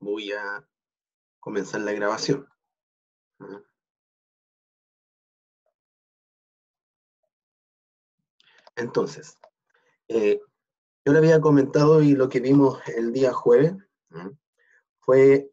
Voy a comenzar la grabación. Entonces, yo le había comentado y lo que vimos el día jueves fue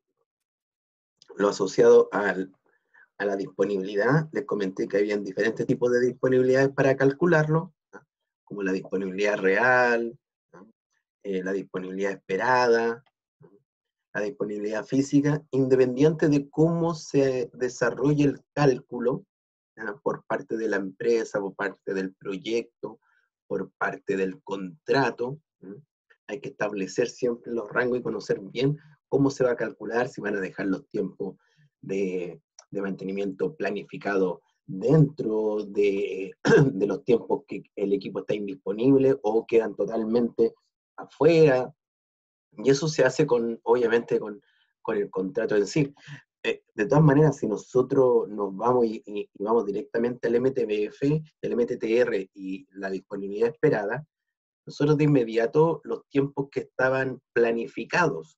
lo asociado a la disponibilidad. Les comenté que habían diferentes tipos de disponibilidades para calcularlo, como la disponibilidad real, la disponibilidad esperada, la disponibilidad física, independiente de cómo se desarrolle el cálculo por parte de la empresa, por parte del proyecto, por parte del contrato. Hay que establecer siempre los rangos y conocer bien cómo se va a calcular, si van a dejar los tiempos de mantenimiento planificado dentro de, de los tiempos que el equipo está indisponible o quedan totalmente afuera. Y eso se hace obviamente con el contrato en sí. De todas maneras, si nosotros nos vamos y vamos directamente al MTBF, el MTTR y la disponibilidad esperada, nosotros de inmediato los tiempos que estaban planificados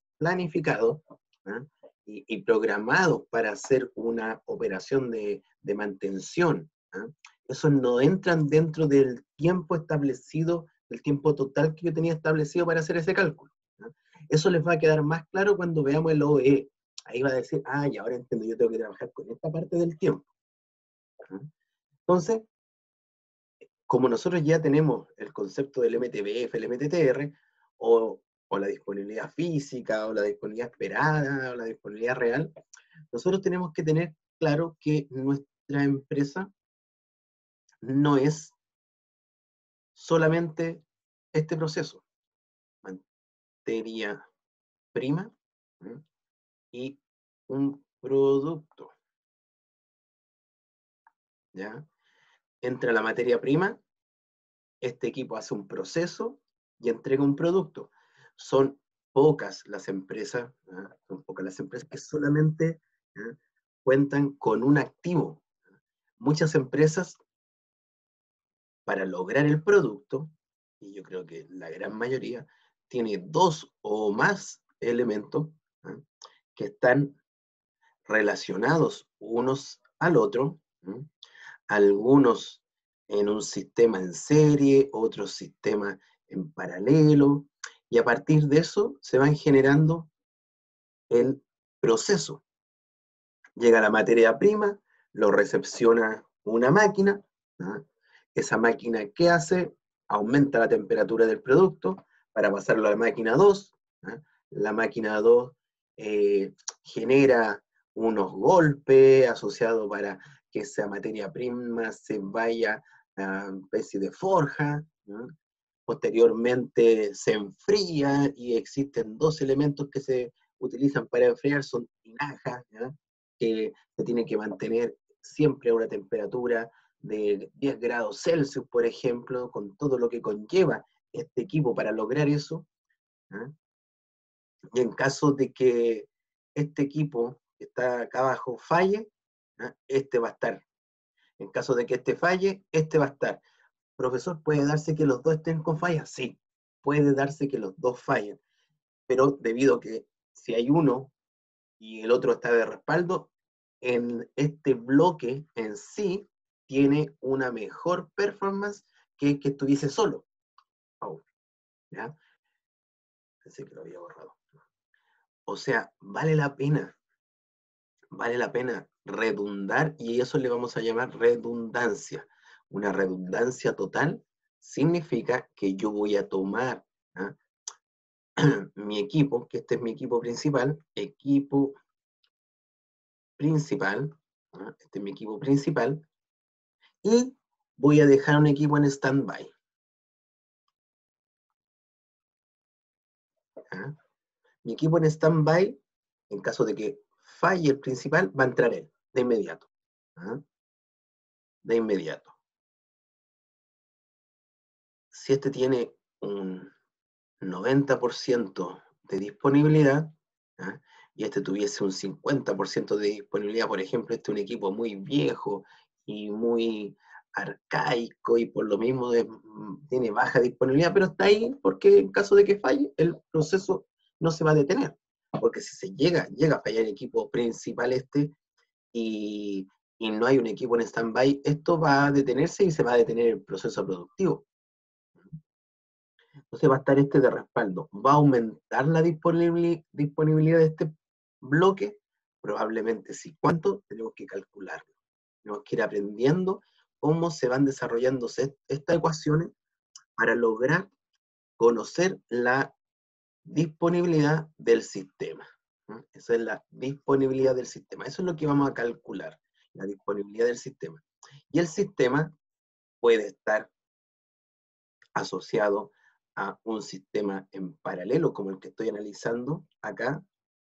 ¿eh? Y programados para hacer una operación de mantención, ¿eh? Esos no entran dentro del tiempo establecido, del tiempo total que yo tenía establecido para hacer ese cálculo. Eso les va a quedar más claro cuando veamos el OE. Ahí va a decir, y ahora entiendo, yo tengo que trabajar con esta parte del tiempo. Entonces, como nosotros ya tenemos el concepto del MTBF, el MTTR, o la disponibilidad física, o la disponibilidad esperada, o la disponibilidad real, nosotros tenemos que tener claro que nuestra empresa no es solamente este proceso, materia prima y un producto, ¿ya? Entra la materia prima, este equipo hace un proceso y entrega un producto. Son pocas las empresas, son pocas las empresas que solamente cuentan con un activo. Muchas empresas, para lograr el producto, y yo creo que la gran mayoría, tiene dos o más elementos que están relacionados unos al otro, algunos en un sistema en serie, otros sistemas en paralelo, y a partir de eso se van generando el proceso. Llega la materia prima, lo recepciona una máquina, ¿no? Esa máquina, ¿qué hace? Aumenta la temperatura del producto para pasarlo a la máquina 2, ¿no? La máquina 2 genera unos golpes asociados para que esa materia prima se vaya a una especie de forja, ¿no? Posteriormente se enfría y existen dos elementos que se utilizan para enfriar, son tinajas, ¿no? Que se tiene que mantener siempre a una temperatura de 10 grados Celsius, por ejemplo, con todo lo que conlleva este equipo para lograr eso. ¿Eh? Y en caso de que este equipo que está acá abajo falle, este va a estar. En caso de que este falle, este va a estar. Profesor, ¿puede darse que los dos estén con fallas? Sí, puede darse que los dos fallen, pero debido a que si hay uno y el otro está de respaldo, en este bloque en sí tiene una mejor performance que estuviese solo. ¿Ya? Pensé que lo había borrado. O sea, vale la pena redundar, y eso le vamos a llamar redundancia. Una redundancia total significa que yo voy a tomar mi equipo, que este es mi equipo principal, este es mi equipo principal, y voy a dejar un equipo en stand-by. Mi equipo en stand-by, en caso de que falle el principal, va a entrar él, de inmediato. De inmediato. Si este tiene un 90% de disponibilidad, y este tuviese un 50% de disponibilidad, por ejemplo, este es un equipo muy viejo y muy arcaico y por lo mismo tiene baja disponibilidad, pero está ahí porque en caso de que falle, el proceso no se va a detener. porque si llega a fallar el equipo principal y no hay un equipo en stand-by, esto va a detenerse y se va a detener el proceso productivo. Entonces va a estar de respaldo. ¿Va a aumentar la disponibilidad de este bloque? Probablemente sí. ¿Cuánto? Tenemos que calcularlo. Tenemos que ir aprendiendo cómo se van desarrollando estas ecuaciones para lograr conocer la disponibilidad del sistema. Esa es la disponibilidad del sistema. Eso es lo que vamos a calcular, la disponibilidad del sistema. Y el sistema puede estar asociado a un sistema en paralelo, como el que estoy analizando acá,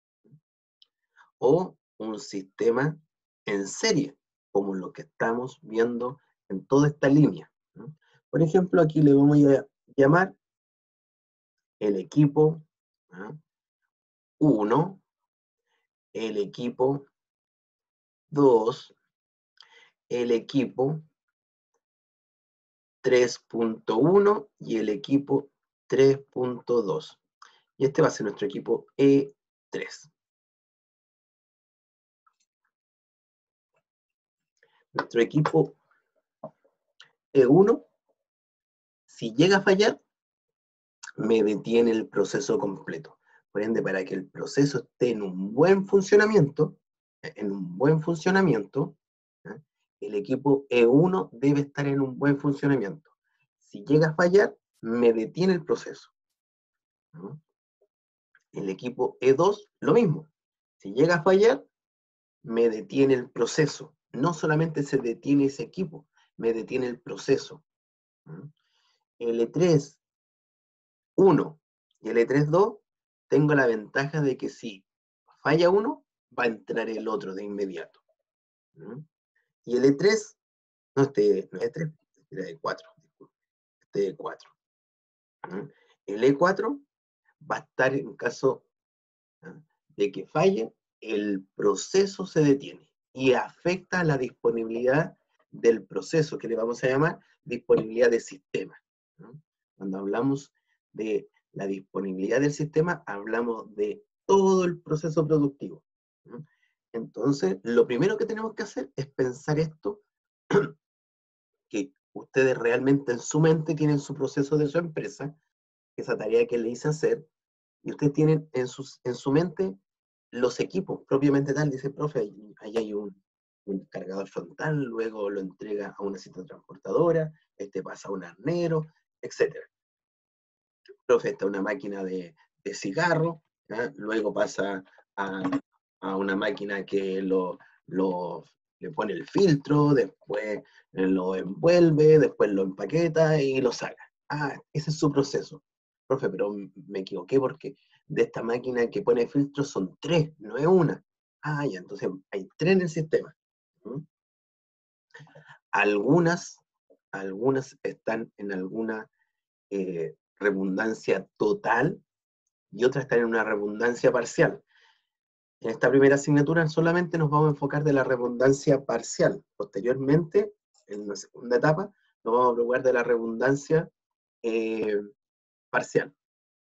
o un sistema en serie, como lo que estamos viendo en toda esta línea. Por ejemplo, aquí le vamos a llamar el equipo 1, el equipo 2, el equipo 3.1 y el equipo 3.2. Y este va a ser nuestro equipo E3. Nuestro equipo E1, si llega a fallar, me detiene el proceso completo. Por ende, para que el proceso esté en un buen funcionamiento, el equipo E1 debe estar en un buen funcionamiento. Si llega a fallar, me detiene el proceso. El equipo E2, lo mismo. Si llega a fallar, me detiene el proceso. No solamente se detiene ese equipo, me detiene el proceso. El E3, 1 y el E3, 2, tengo la ventaja de que si falla uno, va a entrar el otro de inmediato. Y el E3, no, no es E3, era E4, este E4. El E4 va a estar en caso de que falle, el proceso se detiene y afecta a la disponibilidad del proceso, que le vamos a llamar disponibilidad de sistema. Cuando hablamos de la disponibilidad del sistema, hablamos de todo el proceso productivo. Entonces, lo primero que tenemos que hacer es pensar esto, que ustedes realmente en su mente tienen su proceso de su empresa, esa tarea que le hice hacer, y ustedes tienen en su mente los equipos propiamente tal. Dice, profe, ahí hay un cargador frontal, luego lo entrega a una cinta transportadora, pasa a un arnero, etc. Profe, está una máquina de cigarro, luego pasa a una máquina que le pone el filtro, después lo envuelve, después lo empaqueta y lo saca. Ese es su proceso. Profe, pero me equivoqué porque de esta máquina que pone filtros son 3, no es una. Ya, entonces hay 3 en el sistema. Algunas están en alguna redundancia total y otras están en una redundancia parcial. En esta primera asignatura solamente nos vamos a enfocar de la redundancia parcial. Posteriormente, en la segunda etapa, nos vamos a preocupar de la redundancia parcial.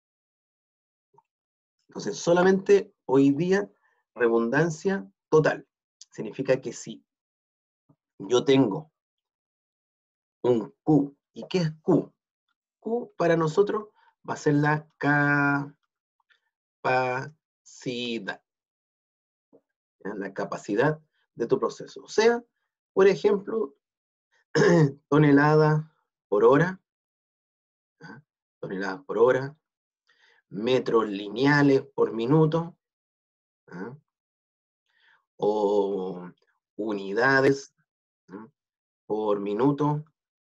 Entonces, solamente hoy día, redundancia total. Significa que si yo tengo un Q, ¿y qué es Q? Q para nosotros va a ser la capacidad. La capacidad de tu proceso. O sea, por ejemplo, toneladas por hora, toneladas por hora, metros lineales por minuto, o unidades por minuto,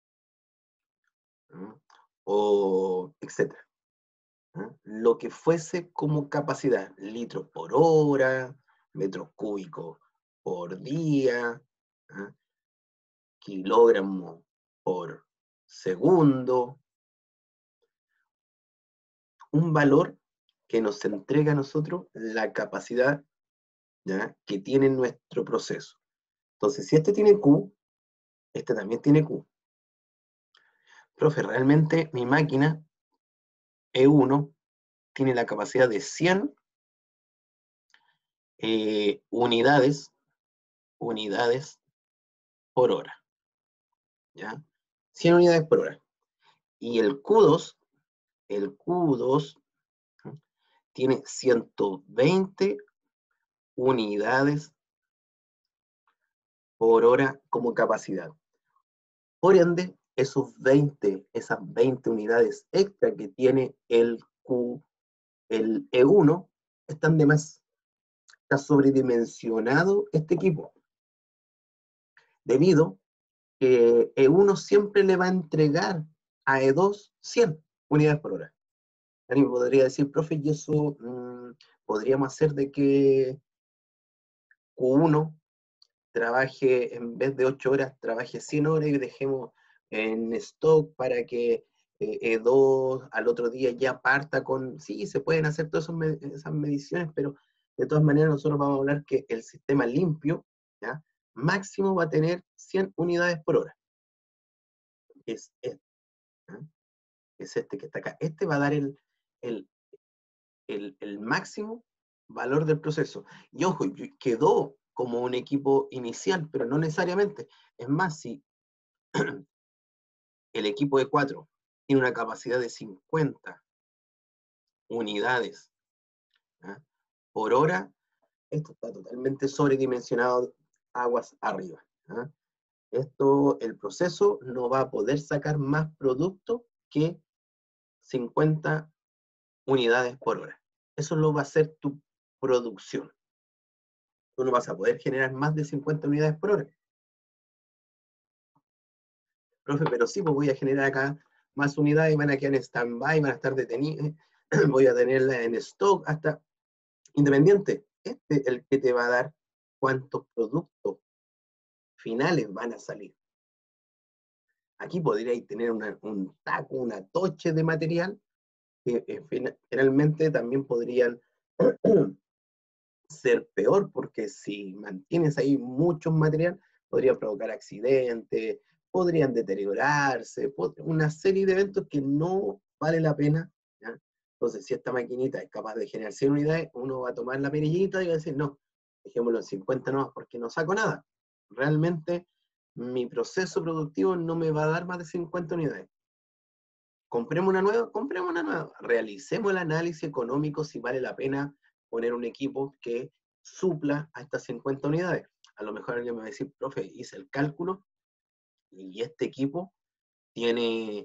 o etcétera. Lo que fuese como capacidad, litros por hora, metros cúbicos por día, kilogramos por segundo, un valor que nos entrega a nosotros la capacidad, ¿ya?, que tiene nuestro proceso. Entonces, si este tiene Q, este también tiene Q. Profe, realmente mi máquina E1 tiene la capacidad de 100 unidades por hora, ¿ya? 100 unidades por hora. Y el Q2 ¿no? Tiene 120 unidades por hora como capacidad. Por ende, esas 20 unidades extra que tiene el E1 están de más. Está sobredimensionado este equipo, debido que E1 siempre le va a entregar a E2 100 unidades por hora. Alguien podría decir, profe, y eso podríamos hacer de que Q1 trabaje, en vez de 8 horas, trabaje 100 horas y dejemos en stock para que E2 al otro día ya parta con... Sí, se pueden hacer todas esas mediciones, pero de todas maneras nosotros vamos a hablar que el sistema limpio, ¿ya? Máximo va a tener 100 unidades por hora. Es este, ¿ya? Es este que está acá. Este va a dar el máximo valor del proceso. Y ojo, quedó como un equipo inicial, pero no necesariamente. Es más, si el equipo de 4 tiene una capacidad de 50 unidades, ¿ya? Por hora, esto está totalmente sobredimensionado aguas arriba, ¿ya? Esto, el proceso no va a poder sacar más producto que 50 unidades por hora. Eso lo va a hacer tu producción. Tú no vas a poder generar más de 50 unidades por hora. Profe, pero sí, pues voy a generar acá más unidades, van a quedar en stand-by, van a estar detenidas, voy a tenerla en stock hasta independiente. Este es el que te va a dar cuántos productos finales van a salir. Aquí podríais tener un taco, una toche de material, que finalmente también podrían ser peor, porque si mantienes ahí mucho material, podría provocar accidentes, podrían deteriorarse, una serie de eventos que no vale la pena, ¿ya? Entonces, si esta maquinita es capaz de generar 100 unidades, uno va a tomar la perillita y va a decir, no, dejémoslo en 50 nomás porque no saco nada. Realmente, mi proceso productivo no me va a dar más de 50 unidades. Compremos una nueva, realicemos el análisis económico si vale la pena poner un equipo que supla a estas 50 unidades. A lo mejor alguien me va a decir, profe, hice el cálculo y este equipo tiene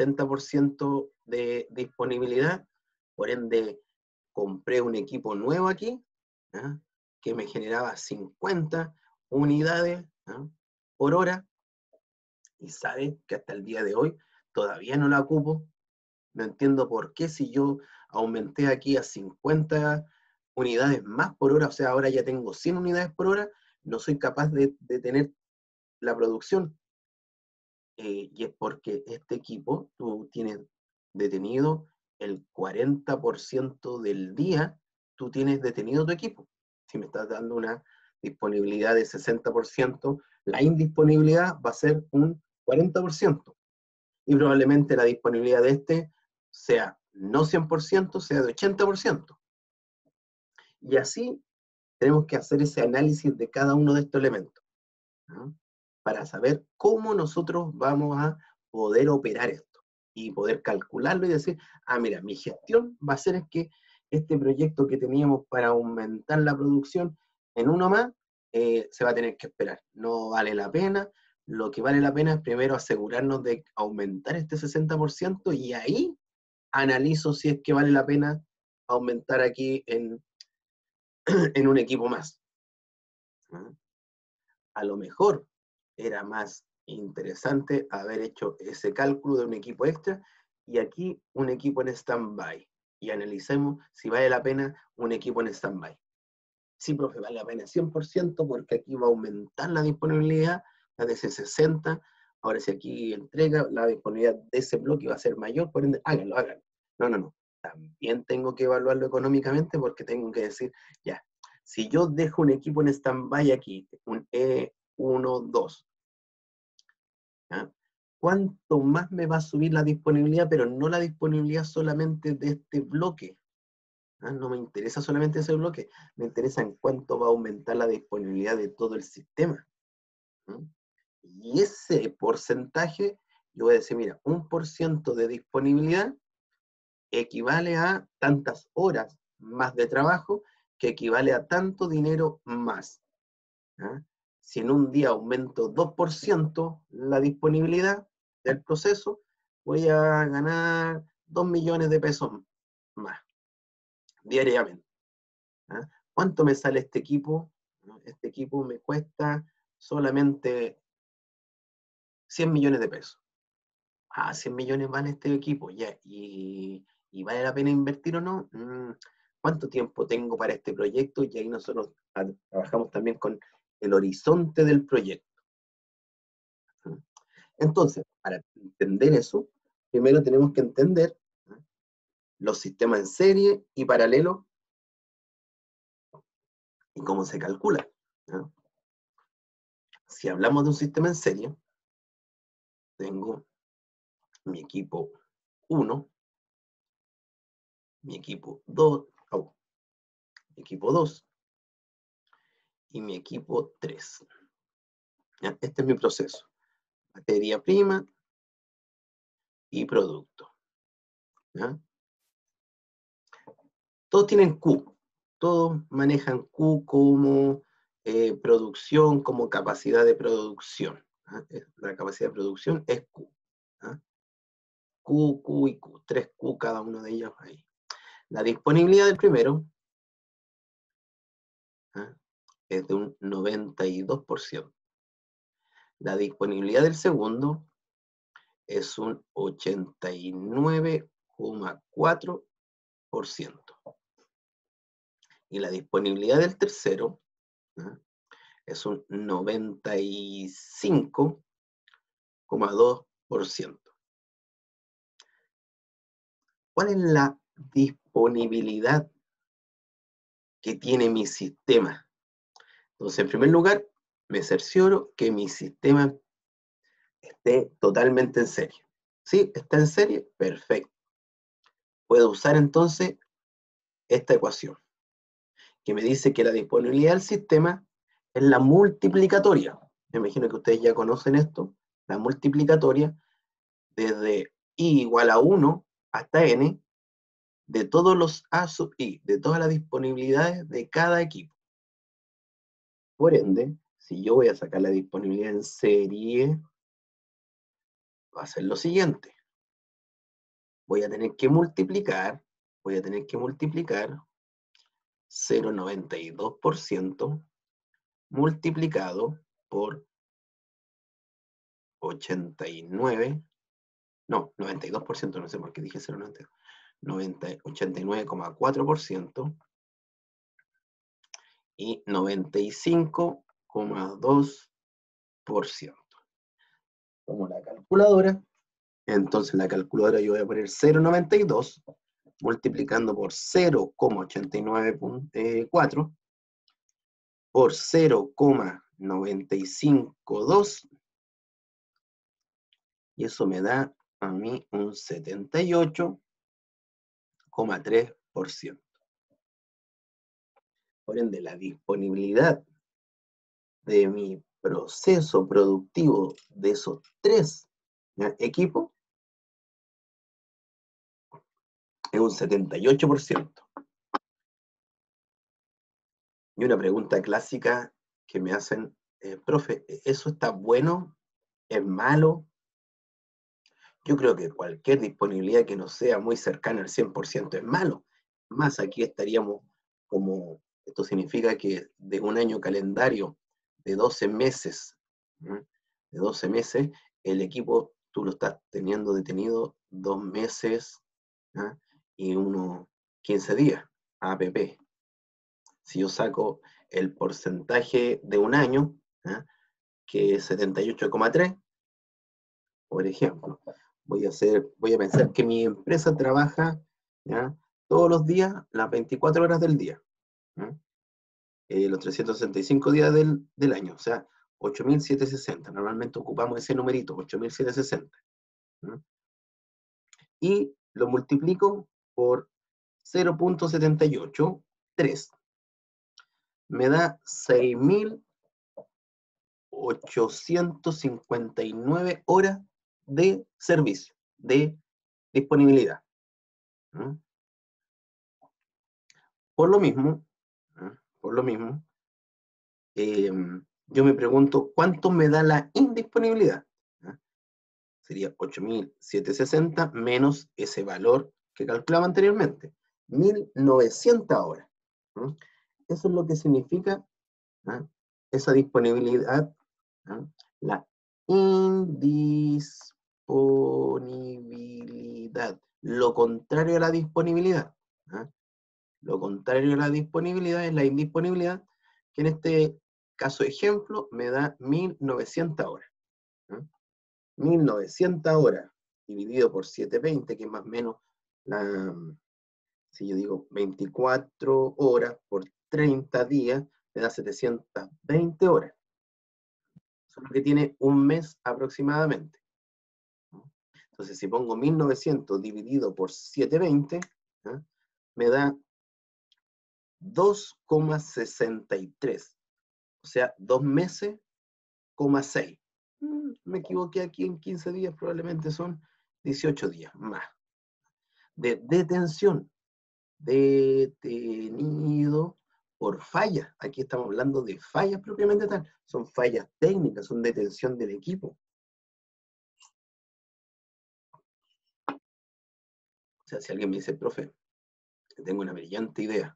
60% de disponibilidad, por ende compré un equipo nuevo aquí, ¿ya? Que me generaba 50 unidades, ¿ya? Por hora, y sabe que hasta el día de hoy todavía no la ocupo. No entiendo por qué si yo aumenté aquí a 50 unidades más por hora, o sea, ahora ya tengo 100 unidades por hora, no soy capaz de tener la producción. Y es porque este equipo, tú tienes detenido el 40% del día, tú tienes detenido tu equipo. Si me estás dando una disponibilidad de 60%, la indisponibilidad va a ser un 40%. Y probablemente la disponibilidad de este sea no 100%, sea de 80%. Y así tenemos que hacer ese análisis de cada uno de estos elementos, ¿no? Para saber cómo nosotros vamos a poder operar esto y poder calcularlo y decir, ah, mira, mi gestión va a ser es que este proyecto que teníamos para aumentar la producción en uno más, se va a tener que esperar. No vale la pena. Lo que vale la pena es primero asegurarnos de aumentar este 60% y ahí analizo si es que vale la pena aumentar aquí en un equipo más. ¿No? A lo mejor era más interesante haber hecho ese cálculo de un equipo extra y aquí un equipo en stand-by. Y analicemos si vale la pena un equipo en stand-by. Sí, profe, vale la pena 100% porque aquí va a aumentar la disponibilidad de ese 60. Ahora, si aquí entrega, la disponibilidad de ese bloque va a ser mayor, por ende, háganlo. No, no, no. También tengo que evaluarlo económicamente porque tengo que decir, ya, si yo dejo un equipo en stand-by aquí, un E1, 2, ¿ya? ¿Cuánto más me va a subir la disponibilidad? Pero no la disponibilidad solamente de este bloque, No me interesa solamente ese bloque, me interesa en cuánto va a aumentar la disponibilidad de todo el sistema. Y ese porcentaje, yo voy a decir, mira, 1% de disponibilidad equivale a tantas horas más de trabajo, que equivale a tanto dinero más. Si en un día aumento 2% la disponibilidad del proceso, voy a ganar 2 millones de pesos más diariamente. ¿Cuánto me sale este equipo? Este equipo me cuesta solamente 100 millones de pesos. 100 millones vale este equipo, ya, y vale la pena invertir o no. ¿Cuánto tiempo tengo para este proyecto? Y ahí nosotros trabajamos también con el horizonte del proyecto. Entonces, para entender eso, primero tenemos que entender los sistemas en serie y paralelo y cómo se calcula. Si hablamos de un sistema en serie, tengo mi equipo 1, mi equipo 2, mi equipo 2 y mi equipo 3. Este es mi proceso. Materia prima y producto. ¿Ya? Todos tienen Q. Todos manejan Q como producción, como capacidad de producción. La capacidad de producción es Q. Q, Q y Q. 3Q cada uno de ellos ahí. La disponibilidad del primero es de un 92%. La disponibilidad del segundo es un 89,4%. Y la disponibilidad del tercero es un 95,2%. ¿Cuál es la disponibilidad que tiene mi sistema? Entonces, en primer lugar, me cercioro que mi sistema esté totalmente en serie. ¿Sí? ¿Está en serie? Perfecto. Puedo usar entonces esta ecuación, que me dice que la disponibilidad del sistema es la multiplicatoria. Me imagino que ustedes ya conocen esto, la multiplicatoria desde i igual a 1 hasta n de todos los a sub i, de todas las disponibilidades de cada equipo. Por ende, si yo voy a sacar la disponibilidad en serie, va a ser lo siguiente. Voy a tener que multiplicar 0,92% multiplicado por 89, no, 92%, no sé por qué dije 0,92, 89,4% y 95,2%. Como la calculadora, entonces en la calculadora yo voy a poner 0,92 multiplicando por 0,894 por 0,952 y eso me da a mí un 78,3%. Por ende, la disponibilidad de mi proceso productivo de esos tres equipos es un 78%. Y una pregunta clásica que me hacen, profe, ¿eso está bueno? ¿Es malo? Yo creo que cualquier disponibilidad que no sea muy cercana al 100% es malo. Más aquí estaríamos como, esto significa que de un año calendario de 12 meses, el equipo tú lo estás teniendo detenido 2 meses y unos 15 días, APP. Si yo saco el porcentaje de un año, que es 78,3, por ejemplo, voy a pensar que mi empresa trabaja todos los días, las 24 horas del día, los 365 días del año, o sea, 8.760. Normalmente ocupamos ese numerito, 8.760. Y lo multiplico por 0.783 me da 6.859 horas de servicio, de disponibilidad. Por lo mismo, yo me pregunto, ¿cuánto me da la indisponibilidad? Sería 8.760 menos ese valor que calculaba anteriormente, 1.900 horas. Eso es lo que significa esa disponibilidad, la indisponibilidad, lo contrario a la disponibilidad. Lo contrario a la disponibilidad es la indisponibilidad, que en este caso ejemplo me da 1.900 horas. 1.900 horas dividido por 720, que es más o menos si yo digo 24 horas por 30 días, me da 720 horas. Eso es lo que tiene un mes aproximadamente. Entonces, si pongo 1.900 dividido por 720, me da 2,63. O sea, 2 meses, 6. Me equivoqué aquí en 15 días, probablemente son 18 días más. De detención. Detenido por fallas. Aquí estamos hablando de fallas propiamente tal. Son fallas técnicas, son detención del equipo. O sea, si alguien me dice, profe, tengo una brillante idea,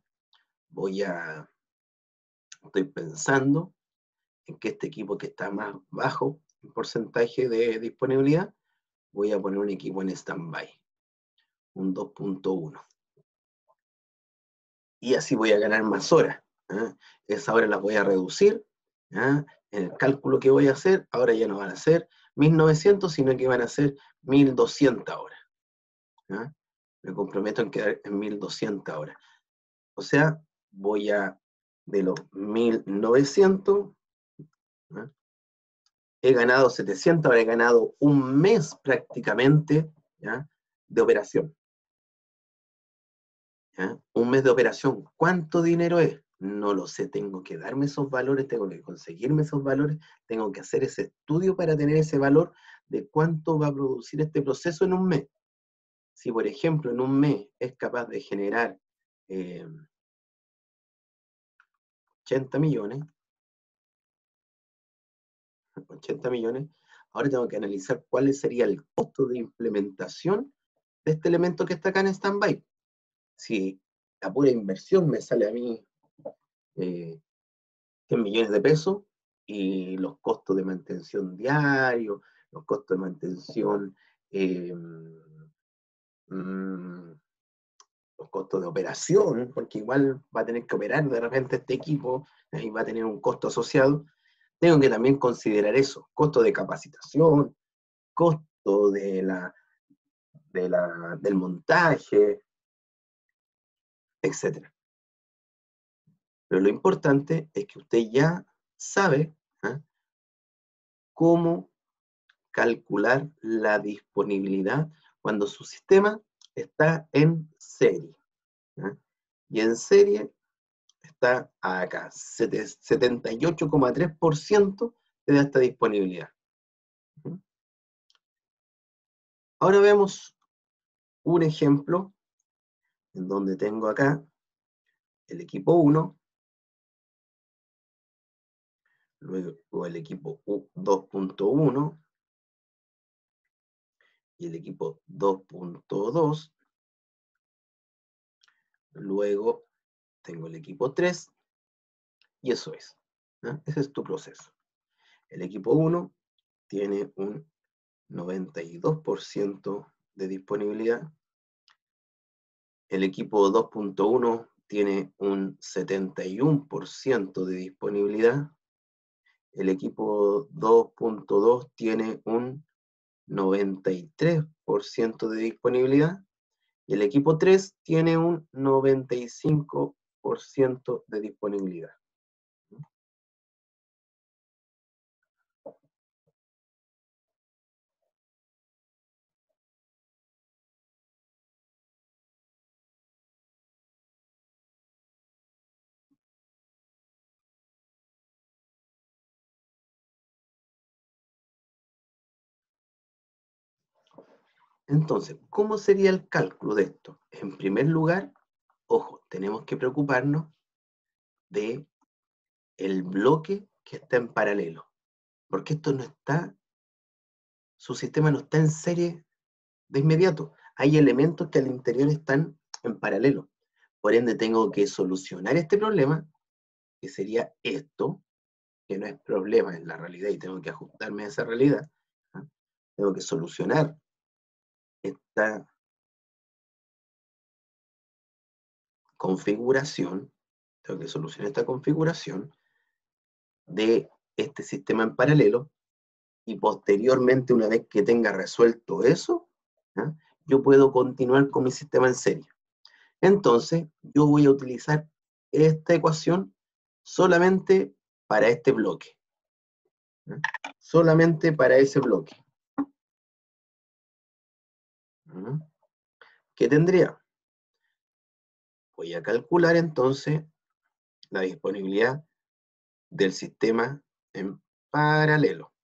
estoy pensando en que este equipo que está más bajo en porcentaje de disponibilidad, voy a poner un equipo en stand-by, un 2.1. Y así voy a ganar más horas. Esas horas las voy a reducir. En el cálculo que voy a hacer, ahora ya no van a ser 1.900, sino que van a ser 1.200 horas. Me comprometo en quedar en 1.200 horas. O sea, de los 1.900, he ganado 700, ahora he ganado un mes prácticamente de operación. Un mes de operación, ¿cuánto dinero es? No lo sé, tengo que darme esos valores, tengo que conseguirme esos valores, tengo que hacer ese estudio para tener ese valor de cuánto va a producir este proceso en un mes. Si, por ejemplo, en un mes es capaz de generar 80 millones, ahora tengo que analizar cuál sería el costo de implementación de este elemento que está acá en stand-by. Si la pura inversión me sale a mí 100 millones de pesos, y los costos de mantención diario, los costos de mantención, los costos de operación, porque igual va a tener que operar de repente este equipo y va a tener un costo asociado, tengo que también considerar eso, costo de capacitación, costo del montaje, etc. Pero lo importante es que usted ya sabe cómo calcular la disponibilidad cuando su sistema está en serie. Y en serie está acá, 78,3% de esta disponibilidad. Ahora vemos un ejemplo en donde tengo acá el equipo 1, luego el equipo 2.1 y el equipo 2.2, luego tengo el equipo 3, y eso es. Ese es tu proceso. El equipo 1 tiene un 92% de disponibilidad. El equipo 2.1 tiene un 71% de disponibilidad. El equipo 2.2 tiene un 93% de disponibilidad. Y el equipo 3 tiene un 95% de disponibilidad. Entonces, ¿cómo sería el cálculo de esto? En primer lugar, ojo, tenemos que preocuparnos de el bloque que está en paralelo, porque esto no está, su sistema no está en serie de inmediato. Hay elementos que al interior están en paralelo. Por ende, tengo que solucionar este problema, que sería esto, que no es problema en la realidad y tengo que ajustarme a esa realidad. ¿Ah? Tengo que solucionar esta configuración, tengo que solucionar esta configuración de este sistema en paralelo y posteriormente, una vez que tenga resuelto eso, ¿ah? Yo puedo continuar con mi sistema en serie. Entonces, yo voy a utilizar esta ecuación solamente para este bloque. ¿Ah? Solamente para ese bloque. ¿Ah? ¿Qué tendría? Voy a calcular entonces la disponibilidad del sistema en paralelo,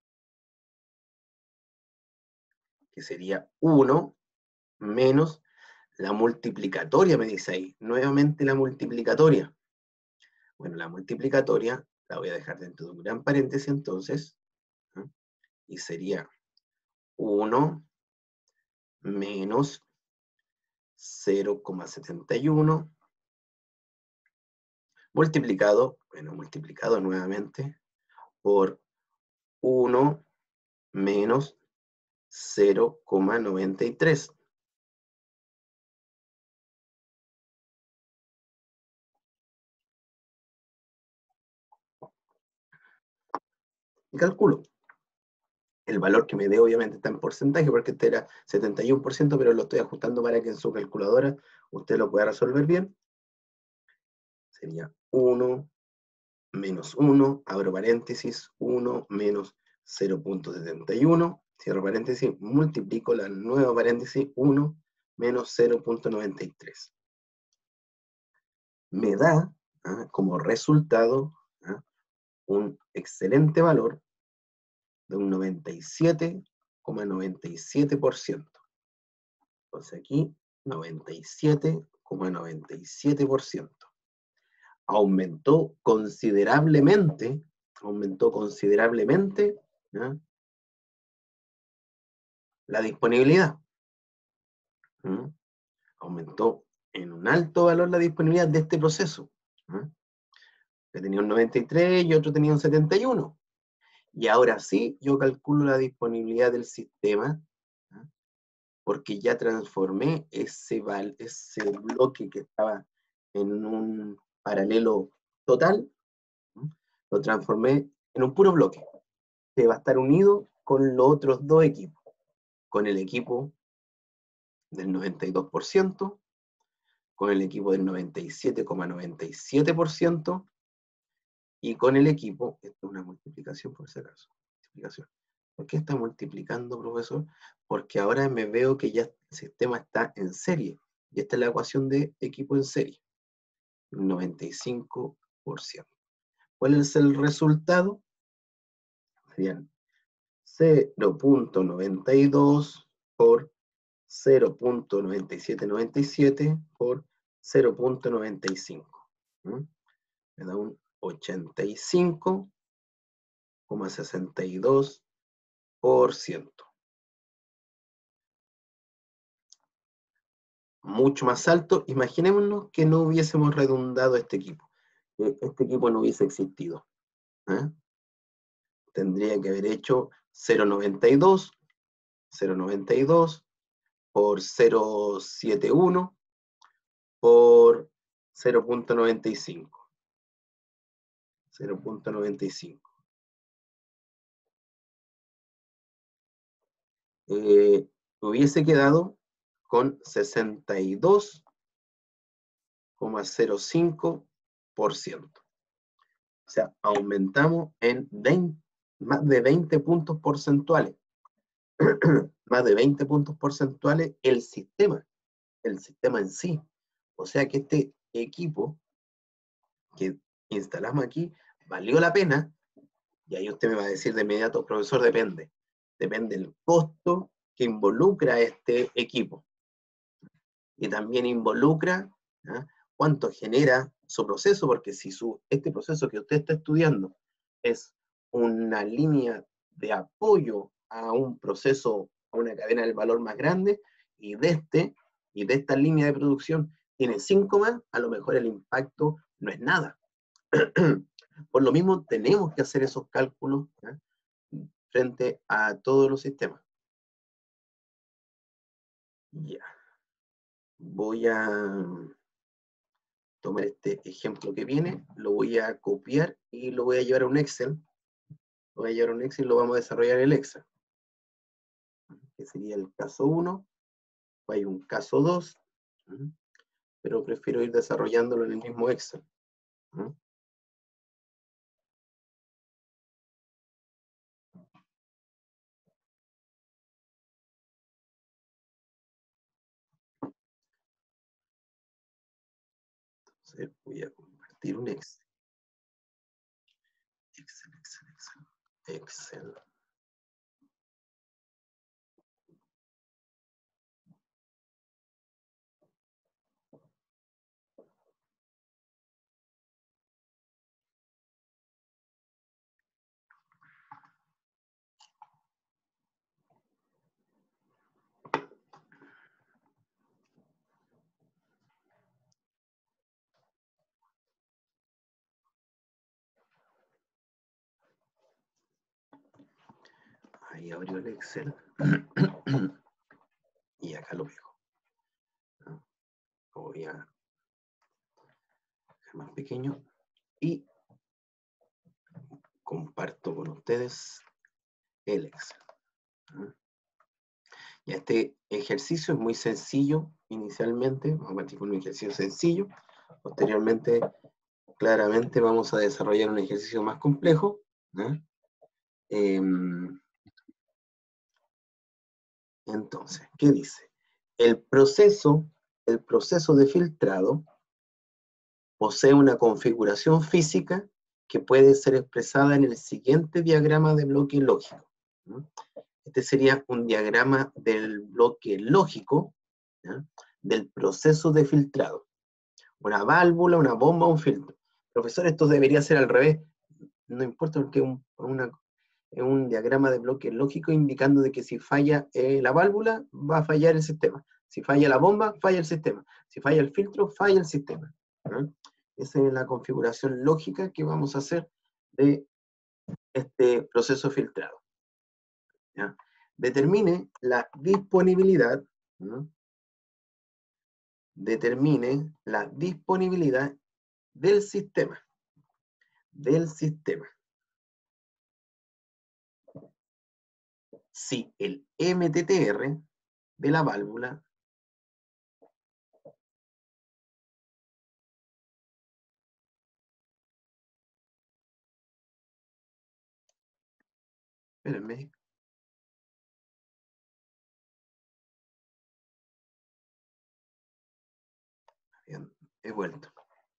que sería 1 menos la multiplicatoria, me dice ahí. Nuevamente la multiplicatoria. Bueno, la multiplicatoria la voy a dejar dentro de un gran paréntesis entonces, ¿ah? Y sería 1 menos 0,71 multiplicado, bueno, multiplicado nuevamente por 1 menos 0,93. Y calculo. El valor que me dé obviamente está en porcentaje, porque este era 71%, pero lo estoy ajustando para que en su calculadora usted lo pueda resolver bien. Sería 1 menos 1, abro paréntesis, 1 menos 0,71, cierro paréntesis, multiplico la nueva paréntesis, 1 menos 0,93. Me da como resultado un excelente valor de un 97,97%. Entonces aquí, 97,97%. Aumentó considerablemente, ¿ya? La disponibilidad. ¿Mm? Aumentó en un alto valor la disponibilidad de este proceso. Que tenía un 93 y otro tenía un 71. Y ahora sí, yo calculo la disponibilidad del sistema, ¿ah? Porque ya transformé ese bloque que estaba en un paralelo total, ¿no? Lo transformé en un puro bloque, que va a estar unido con los otros dos equipos, con el equipo del 92%, con el equipo del 97,97% y con el equipo, esto es una multiplicación por si acaso, multiplicación. ¿Por qué está multiplicando, profesor? Porque ahora me veo que ya el sistema está en serie, y esta es la ecuación de equipo en serie, 95%. ¿Cuál es el resultado? Serían 0,92 por 0,9797 por 0,95. Me da un 85,62%. Mucho más alto. Imaginémonos que no hubiésemos redundado este equipo. Este equipo no hubiese existido. ¿Eh? Tendría que haber hecho 0,92 por 0,71 por 0,95. 0,95. Hubiese quedado con 62,05%. O sea, aumentamos en más de 20 puntos porcentuales. Más de 20 puntos porcentuales el sistema en sí. O sea que este equipo que instalamos aquí valió la pena, y ahí usted me va a decir de inmediato, profesor, depende. Depende el costo que involucra a este equipo. Y también involucra, ¿ah?, cuánto genera su proceso, porque si este proceso que usted está estudiando es una línea de apoyo a un proceso, a una cadena del valor más grande, y de esta línea de producción tiene 5 más, a lo mejor el impacto no es nada. Por lo mismo, tenemos que hacer esos cálculos, ¿ah?, frente a todos los sistemas. Ya. Voy a tomar este ejemplo que viene, lo voy a copiar y lo voy a llevar a un Excel. Lo voy a llevar a un Excel y lo vamos a desarrollar en el Excel, que sería el caso 1. Hay un caso 2, pero prefiero ir desarrollándolo en el mismo Excel. Entonces voy a compartir un Excel. Excel. Ahí abrió el Excel. Y acá lo pego. Lo voy a hacer más pequeño y comparto con ustedes el Excel. Y este ejercicio es muy sencillo inicialmente. Vamos a partir con un ejercicio sencillo. Posteriormente, claramente vamos a desarrollar un ejercicio más complejo, ¿no? Entonces, ¿qué dice? El proceso de filtrado posee una configuración física que puede ser expresada en el siguiente diagrama de bloque lógico. Este sería un diagrama del bloque lógico, ¿ya?, del proceso de filtrado. Una válvula, una bomba, un filtro. Profesor, esto debería ser al revés. No importa, porque es un diagrama de bloque lógico indicando de que si falla la válvula, va a fallar el sistema. Si falla la bomba, falla el sistema. Si falla el filtro, falla el sistema. ¿No? Esa es la configuración lógica que vamos a hacer de este proceso filtrado. ¿Ya? Determine la disponibilidad, ¿no?, determine la disponibilidad del sistema. Si el MTTR de la válvula espérenme. Bien, he vuelto.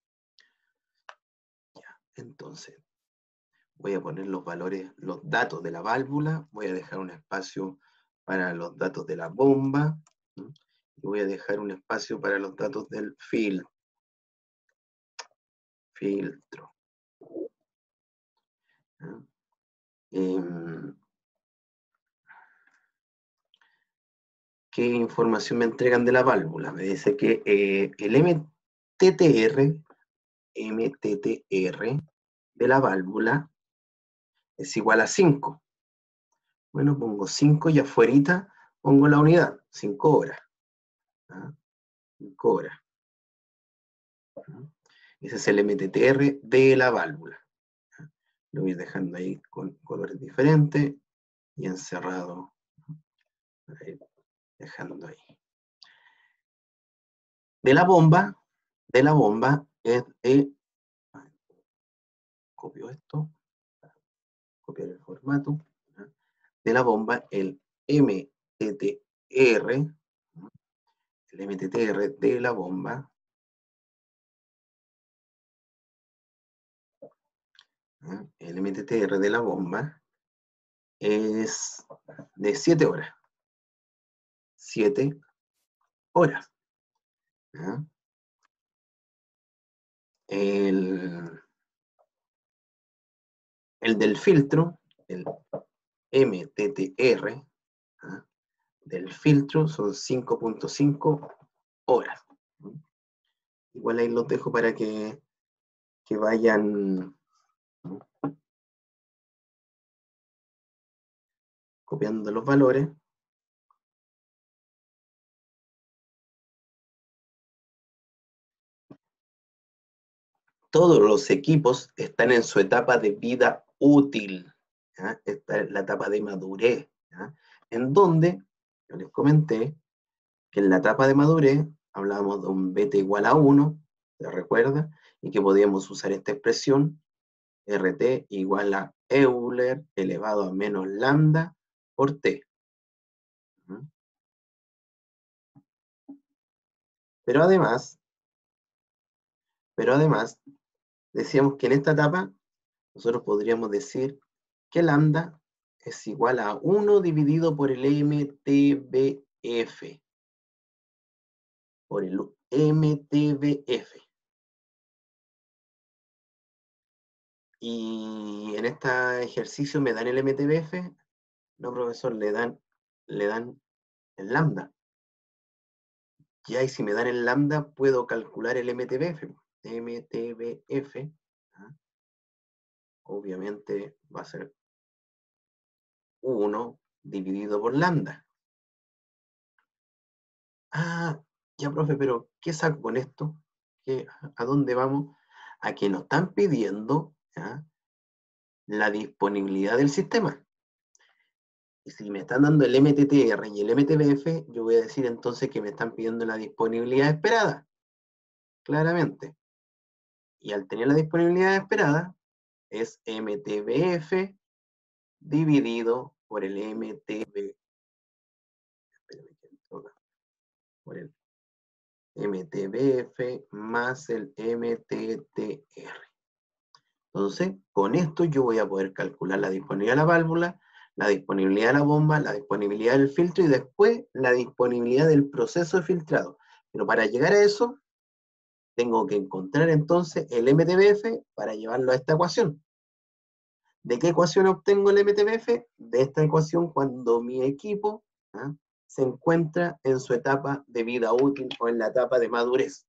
Ya, entonces, voy a poner los valores, los datos de la válvula, voy a dejar un espacio para los datos de la bomba, ¿no?, y voy a dejar un espacio para los datos del filtro. ¿No? ¿Qué información me entregan de la válvula? Me dice que el MTTR de la válvula es igual a 5. Bueno, pongo 5 y afuerita pongo la unidad, 5 horas. ¿Ah? 5 horas. Ese es el MTTR de la válvula. Lo voy dejando ahí con colores diferentes y encerrado. Dejando ahí. De la bomba es copio esto, copiar el formato. De la bomba, el MTTR de la bomba es de 7 horas. 7 horas. ¿Ya? El del filtro, el MTTR, ¿ya? Del filtro son 5.5 horas. Igual ahí los dejo para que vayan copiando los valores. Todos los equipos están en su etapa de vida útil. ¿Ya? Esta es la etapa de madurez. ¿Ya? En donde, yo les comenté, que en la etapa de madurez hablábamos de un beta igual a 1, ¿se recuerda? Y que podíamos usar esta expresión, RT igual a Euler elevado a menos lambda por T. Pero además, decíamos que en esta etapa nosotros podríamos decir que lambda es igual a 1 dividido por el MTBF. Por el MTBF. Y en este ejercicio me dan el MTBF. No, profesor, le dan el lambda. Ya, y si me dan el lambda, puedo calcular el MTBF. MTBF, ¿ah? Obviamente va a ser 1 dividido por lambda. Ah, ya, profe, pero ¿qué saco con esto? ¿A dónde vamos? A que nos están pidiendo, ¿ya?, la disponibilidad del sistema. Y si me están dando el MTTR y el MTBF, yo voy a decir entonces que me están pidiendo la disponibilidad esperada. Claramente. Y al tener la disponibilidad esperada, es MTBF dividido por el MTB. Por el MTBF más el MTTR. Entonces, con esto yo voy a poder calcular la disponibilidad de la válvula, la disponibilidad de la bomba, la disponibilidad del filtro y después la disponibilidad del proceso de filtrado. Pero para llegar a eso, tengo que encontrar entonces el MTBF para llevarlo a esta ecuación. ¿De qué ecuación obtengo el MTBF? De esta ecuación cuando mi equipo, ¿ah?, se encuentra en su etapa de vida útil o en la etapa de madurez.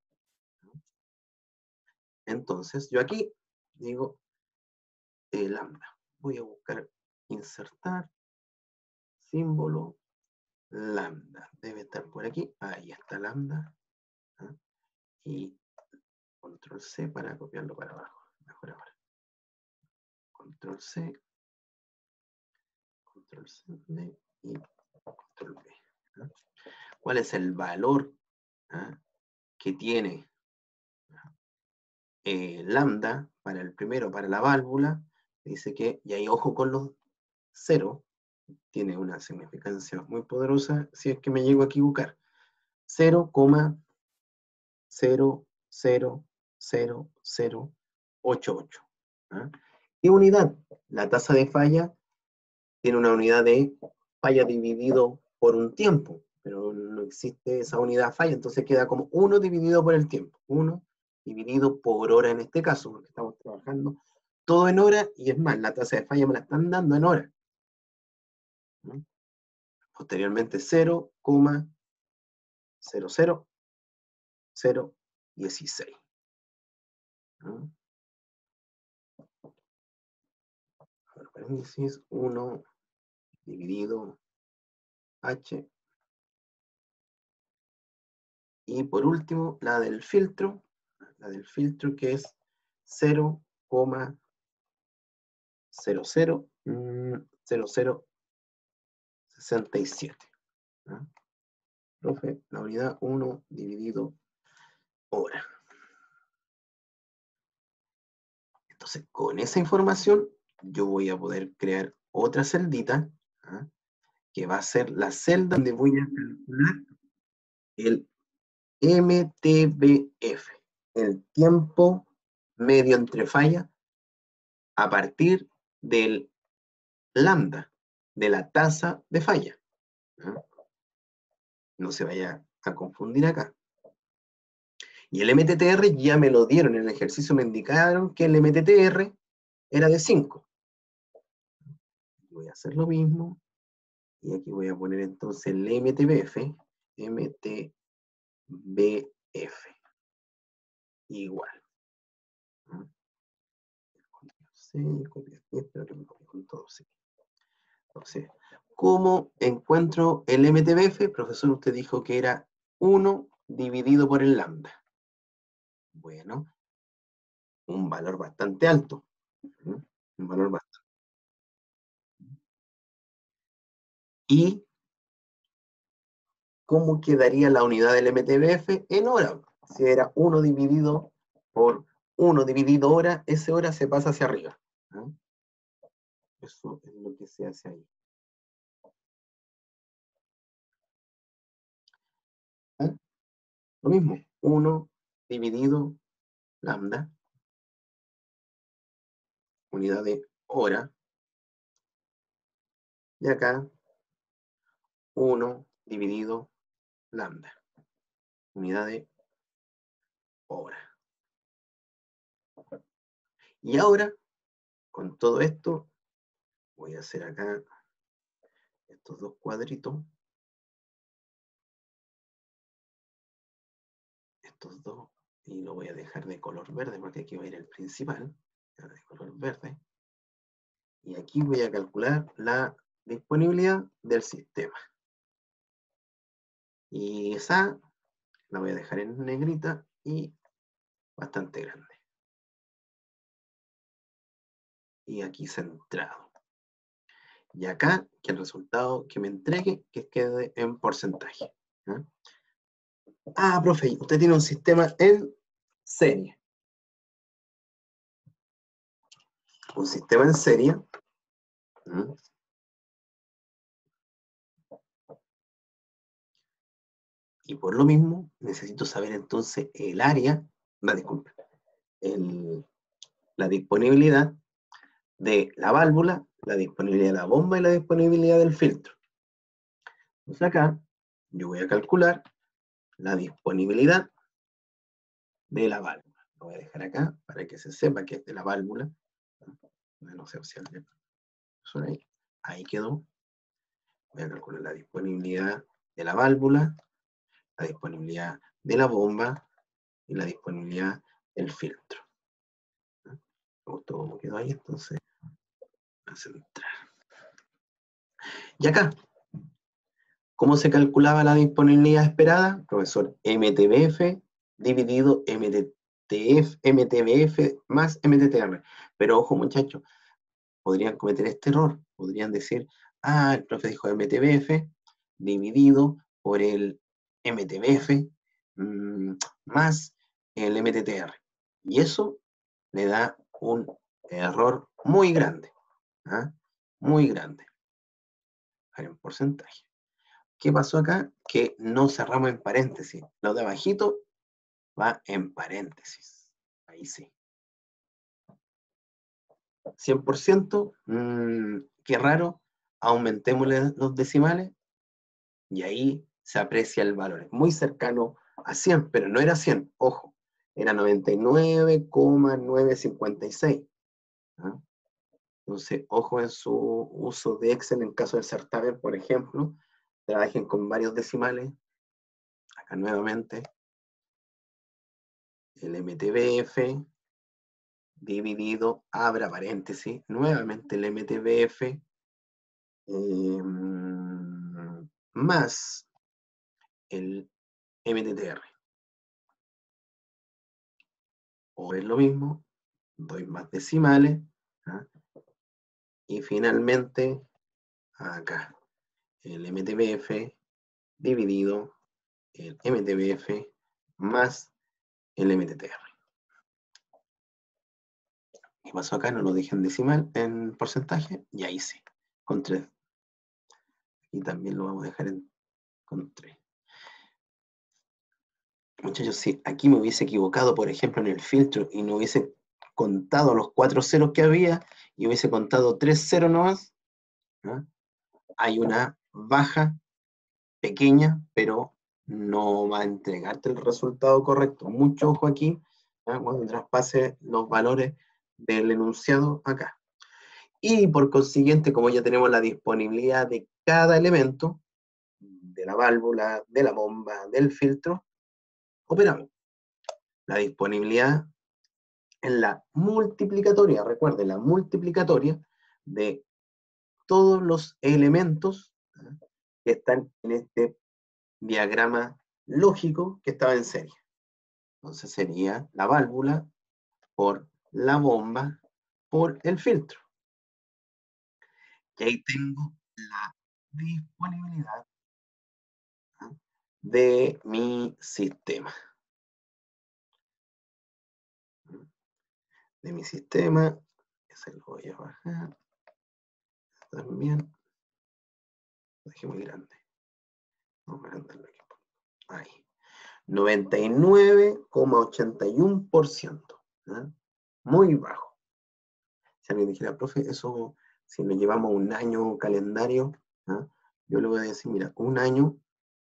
Entonces, yo aquí digo lambda. Voy a buscar insertar símbolo lambda. Debe estar por aquí. Ahí está lambda. ¿Ah? Y control C para copiarlo para abajo. Mejor ahora. Control C. Control C y control V. ¿Ah? ¿Cuál es el valor, ¿ah?, que tiene lambda para el primero, para la válvula? Dice que, y ahí ojo con los ceros, tiene una significancia muy poderosa si es que me llego a equivocar. 0,00088. ¿Ah? ¿Qué unidad? La tasa de falla tiene una unidad de falla dividido por un tiempo, pero no existe esa unidad falla, entonces queda como 1 dividido por el tiempo. 1 dividido por hora en este caso, porque estamos trabajando todo en hora, y es más, la tasa de falla me la están dando en hora. ¿Mm? Posteriormente 0,00016. ¿Mm? Paréntesis 1 dividido H. Y por último, la del filtro que es 0,000067. ¿Ah? Profe, la unidad 1 dividido hora. Entonces, con esa información, yo voy a poder crear otra celdita, ¿ah?, que va a ser la celda donde voy a calcular el MTBF, el tiempo medio entre fallas, a partir del lambda, de la tasa de falla. ¿Ah? No se vaya a confundir acá. Y el MTTR ya me lo dieron, en el ejercicio me indicaron que el MTTR era de 5. Voy a hacer lo mismo, y aquí voy a poner entonces el MTBF, igual. Sí, copiar, espero que me copie con todo, sí. Entonces, ¿cómo encuentro el MTBF? Profesor, usted dijo que era 1 dividido por el lambda. Bueno, un valor bastante alto. Un valor bastante. ¿Y cómo quedaría la unidad del MTBF en hora? Si era 1 dividido por 1 dividido hora, ese hora se pasa hacia arriba. ¿Ah? Eso es lo que se hace ahí. ¿Ah? Lo mismo, 1 dividido lambda, unidad de hora, y acá 1 dividido lambda, unidad de hora. Y ahora, con todo esto, voy a hacer acá estos dos cuadritos, estos dos, y lo voy a dejar de color verde porque aquí va a ir el principal, de color verde. Y aquí voy a calcular la disponibilidad del sistema. Y esa la voy a dejar en negrita y bastante grande. Y aquí centrado. Y acá, que el resultado que me entregue, que quede en porcentaje. ¿Eh? Ah, profe, usted tiene un sistema en serie. Un sistema en serie. ¿Mm? Y por lo mismo, necesito saber entonces el área, disculpa, la disponibilidad de la válvula, la disponibilidad de la bomba y la disponibilidad del filtro. Entonces acá, yo voy a calcular la disponibilidad de la válvula. Lo voy a dejar acá para que se sepa que es de la válvula. No sé si ahí. Ahí quedó. Voy a calcular la disponibilidad de la válvula, la disponibilidad de la bomba y la disponibilidad del filtro. Me gustó cómo quedó ahí, entonces voy a centrar. Y acá, ¿cómo se calculaba la disponibilidad esperada? Profesor, MTBF dividido MTBF más MTTR. Pero ojo, muchachos, podrían cometer este error. Podrían decir, el profe dijo MTBF dividido por el MTBF más el MTTR. Y eso le da un error muy grande. ¿Ah? Muy grande. En porcentaje. ¿Qué pasó acá? Que no cerramos en paréntesis. Lo de abajito va en paréntesis. Ahí sí. 100%, qué raro. Aumentémosle los decimales y ahí se aprecia el valor. Es muy cercano a 100, pero no era 100, ojo. Era 99,956. ¿Ah? Entonces, ojo en su uso de Excel en caso del certamen, por ejemplo. Trabajen con varios decimales. Acá nuevamente, el MTBF dividido, abra paréntesis, nuevamente el MTBF más el MTTR. O es lo mismo, doy más decimales, ¿ah? Y finalmente, acá, el MTBF dividido el MTBF más el MTTR. ¿Qué pasó acá? No lo dije en decimal, en porcentaje, y ahí sí, con 3. Y también lo vamos a dejar con 3. Muchachos, si aquí me hubiese equivocado, por ejemplo, en el filtro y no hubiese contado los 4 ceros que había y hubiese contado 3 ceros nomás, ¿no? Hay una baja pequeña, pero no va a entregarte el resultado correcto. Mucho ojo aquí, cuando traspase los valores del enunciado acá. Y por consiguiente, como ya tenemos la disponibilidad de cada elemento, de la válvula, de la bomba, del filtro, operamos. La disponibilidad en la multiplicatoria, recuerden, la multiplicatoria de todos los elementos que están en este diagrama lógico que estaba en serie. Entonces sería la válvula por la bomba por el filtro. Y ahí tengo la disponibilidad de mi sistema. De mi sistema, ese lo voy a bajar. También, lo dejé muy grande. Vamos a agrandarlo aquí. Ahí. 99,81%. Muy bajo. Si alguien dijera, profe, eso, si nos llevamos un año calendario, yo le voy a decir, mira, un año,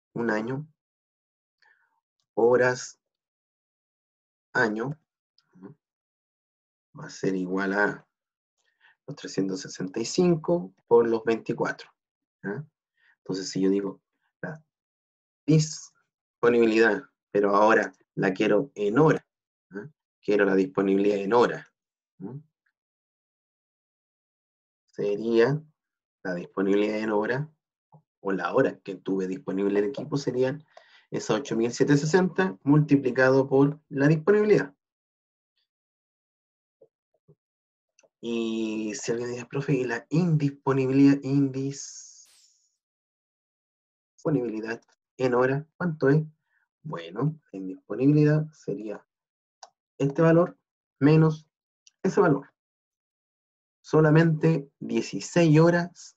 horas, año, va a ser igual a los 365 por los 24. Entonces, si yo digo la disponibilidad, pero ahora la quiero en hora, quiero la disponibilidad en hora, sería la disponibilidad en hora, o la hora que tuve disponible el equipo, serían esas 8760 multiplicado por la disponibilidad. Y si alguien dice, profe, ¿y la indisponibilidad en hora, cuánto es? Bueno, la indisponibilidad sería este valor menos ese valor. Solamente 16 horas,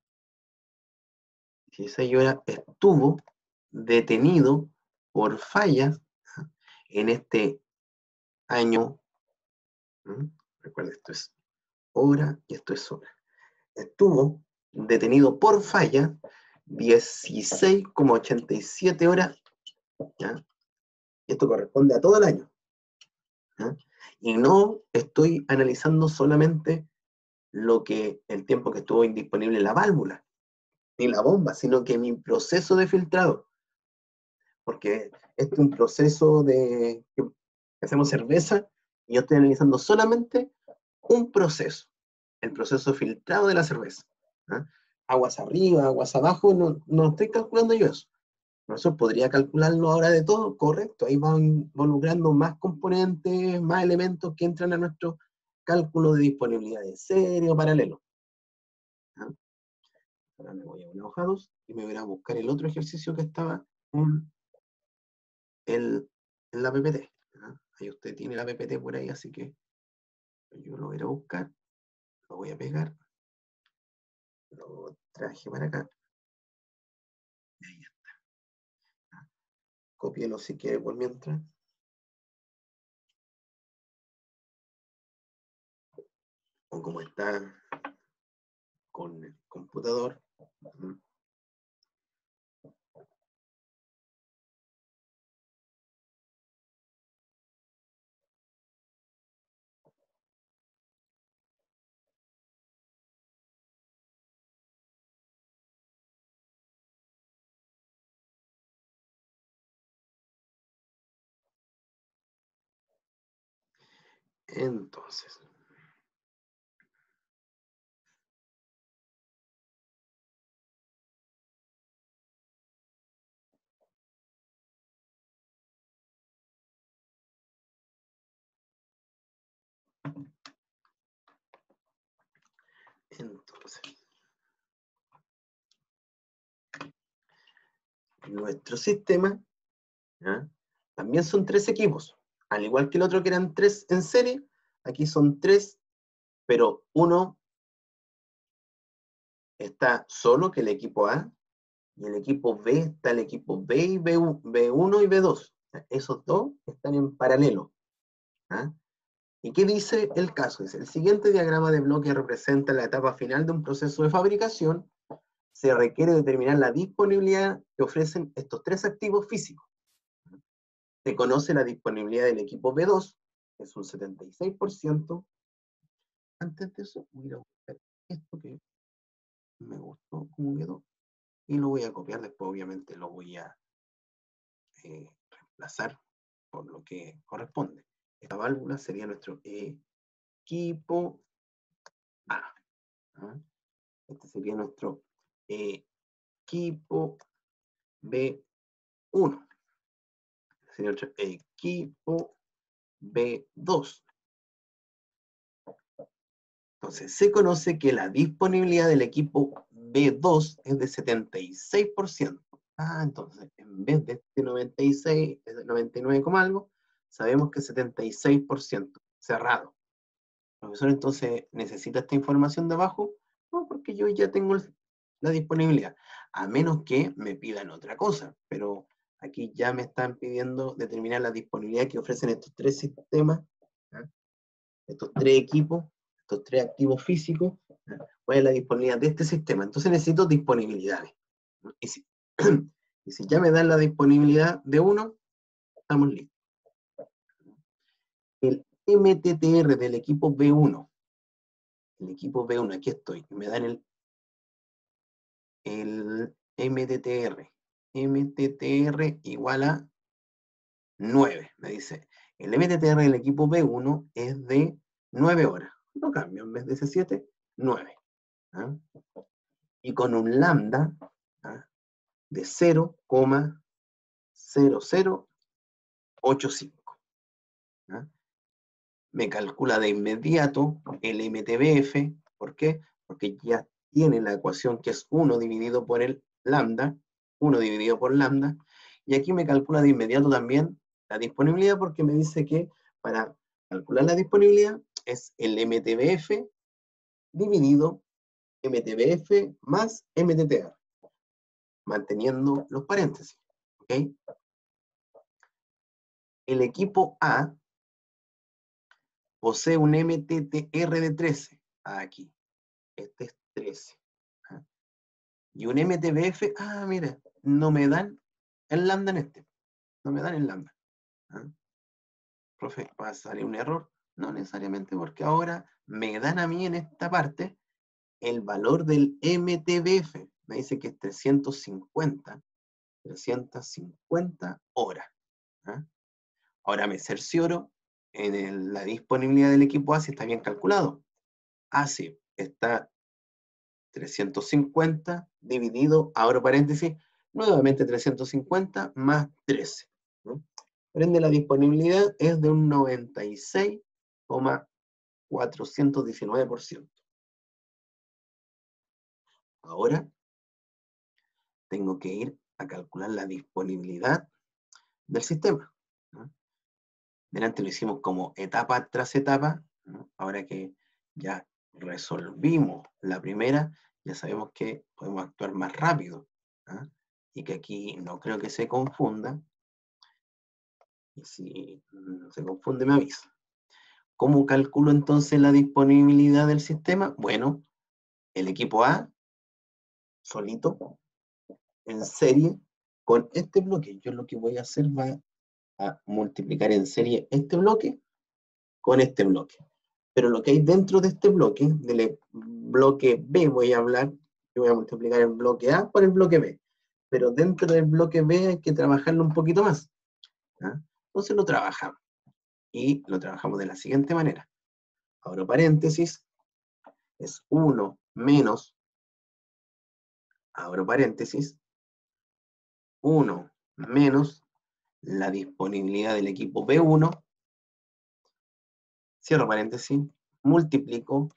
16 horas estuvo detenido por fallas en este año. Recuerda, esto es hora y esto es hora. Estuvo detenido por falla 16,87 horas. Esto corresponde a todo el año. Y no estoy analizando solamente el tiempo que estuvo indisponible la válvula, ni la bomba, sino que mi proceso de filtrado. Porque este es un proceso que hacemos cerveza y yo estoy analizando solamente un proceso, el proceso filtrado de la cerveza. Aguas arriba, aguas abajo, no estoy calculando yo eso. Eso podría calcularlo ahora de todo, correcto. Ahí van involucrando más componentes, más elementos que entran a nuestro cálculo de disponibilidad de serie o paralelo. Ahora me voy a una hoja 2 y me voy a buscar el otro ejercicio que estaba en la PPT. Ahí usted tiene la PPT por ahí, así que yo lo voy a buscar, lo voy a pegar, lo traje para acá. Y ahí está. Cópielo si quiere por mientras. O como está con el computador. Entonces, nuestro sistema también son 3 equipos. Al igual que el otro que eran 3 en serie, aquí son 3, pero uno está solo, que el equipo A, y el equipo B está el equipo B y B1 y B2. Esos dos están en paralelo. ¿Y qué dice el caso? Dice, el siguiente diagrama de bloque representa la etapa final de un proceso de fabricación. se requiere determinar la disponibilidad que ofrecen estos tres activos físicos. Se conoce la disponibilidad del equipo B2, que es un 76%. Antes de eso, voy a buscar esto que me gustó como quedó, y lo voy a copiar después, obviamente lo voy a reemplazar por lo que corresponde. Esta válvula sería nuestro equipo A. ¿Ah? Este sería nuestro equipo B1. Este sería nuestro equipo B2. Entonces, se conoce que la disponibilidad del equipo B2 es de 76%. Entonces, en vez de este 96, 99, algo, sabemos que es 76%, cerrado. Profesor, entonces, ¿necesita esta información de abajo? No, porque yo ya tengo la disponibilidad, a menos que me pidan otra cosa, pero aquí ya me están pidiendo determinar la disponibilidad que ofrecen estos tres sistemas, ¿eh? Estos tres equipos, estos tres activos físicos, ¿eh? ¿Cuál es la disponibilidad de este sistema? Entonces necesito disponibilidades. Y si, y si ya me dan la disponibilidad de uno, estamos listos. El MTTR del equipo B1, aquí estoy, me dan el MTTR igual a 9, me dice. El MTTR del equipo B1 es de 9 horas. No cambia, en vez de ese 7, 9. ¿Ah? Y con un lambda, ¿ah?, de 0,0085. ¿Ah? Me calcula de inmediato el MTBF. ¿Por qué? Porque ya tiene la ecuación que es 1 dividido por el lambda, 1 dividido por lambda, y aquí me calcula de inmediato también la disponibilidad, porque me dice que para calcular la disponibilidad es el MTBF dividido MTBF más MTTR, manteniendo los paréntesis. ¿Okay? El equipo A posee un MTTR de 13. Aquí. Este es 13. ¿Ah? Y un MTBF, mira, no me dan el lambda en este. No me dan el lambda. ¿Ah? Profe, ¿va a salir un error? No necesariamente, porque ahora me dan a mí en esta parte el valor del MTBF. Me dice que es 350 horas. ¿Ah? Ahora me cercioro en la disponibilidad del equipo A si está bien calculado. Sí, está 350 dividido, abro paréntesis, nuevamente 350 más 13. ¿No? Por ende, la disponibilidad es de un 96,419%. Ahora tengo que ir a calcular la disponibilidad del sistema. ¿No? Delante lo hicimos como etapa tras etapa, ¿no? Ahora que ya resolvimos la primera, ya sabemos que podemos actuar más rápido. ¿Ah? Y que aquí no creo que se confunda. Y si se confunde, me avisa. ¿Cómo calculo entonces la disponibilidad del sistema? Bueno, el equipo A, solito, en serie, con este bloque. Yo lo que voy a hacer va a multiplicar en serie este bloque con este bloque. Pero lo que hay dentro de este bloque, del bloque B voy a hablar, yo voy a multiplicar el bloque A por el bloque B. Pero dentro del bloque B hay que trabajarlo un poquito más. ¿Ah? Entonces lo trabajamos. Y lo trabajamos de la siguiente manera. Abro paréntesis, es 1 menos, abro paréntesis, 1 menos la disponibilidad del equipo B1, cierro paréntesis, multiplico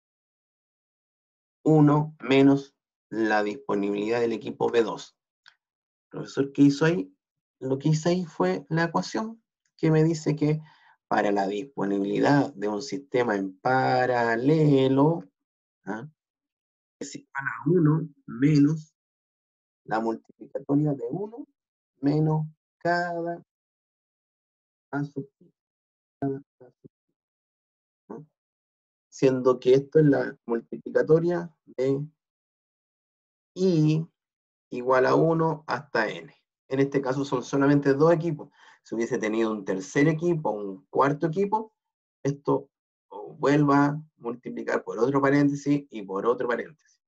1 menos la disponibilidad del equipo B2. Profesor, ¿qué hizo ahí? Lo que hice ahí fue la ecuación que me dice que para la disponibilidad de un sistema en paralelo, ¿ah?, es igual a 1 menos la multiplicatoria de 1 menos cada A sub i, ¿no? Siendo que esto es la multiplicatoria de I igual a 1 hasta n. En este caso son solamente dos equipos. Si hubiese tenido un tercer equipo, un cuarto equipo, esto vuelva a multiplicar por otro paréntesis y por otro paréntesis.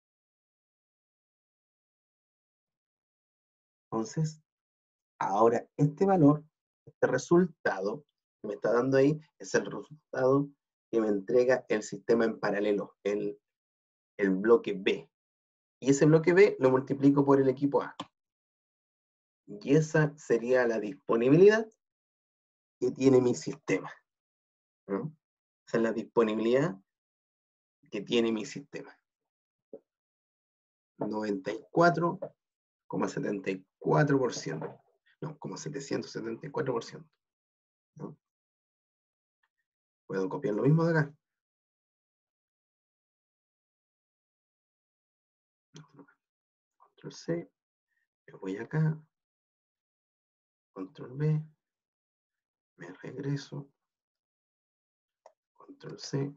Entonces, ahora este valor, este resultado que me está dando ahí, es el resultado que me entrega el sistema en paralelo, el bloque B. Y ese bloque B lo multiplico por el equipo A. Y esa sería la disponibilidad que tiene mi sistema, ¿no? Esa es la disponibilidad que tiene mi sistema. 94,74%. No, como 774%. ¿No? Puedo copiar lo mismo de acá. Control C, me voy acá, Control B, me regreso, Control C,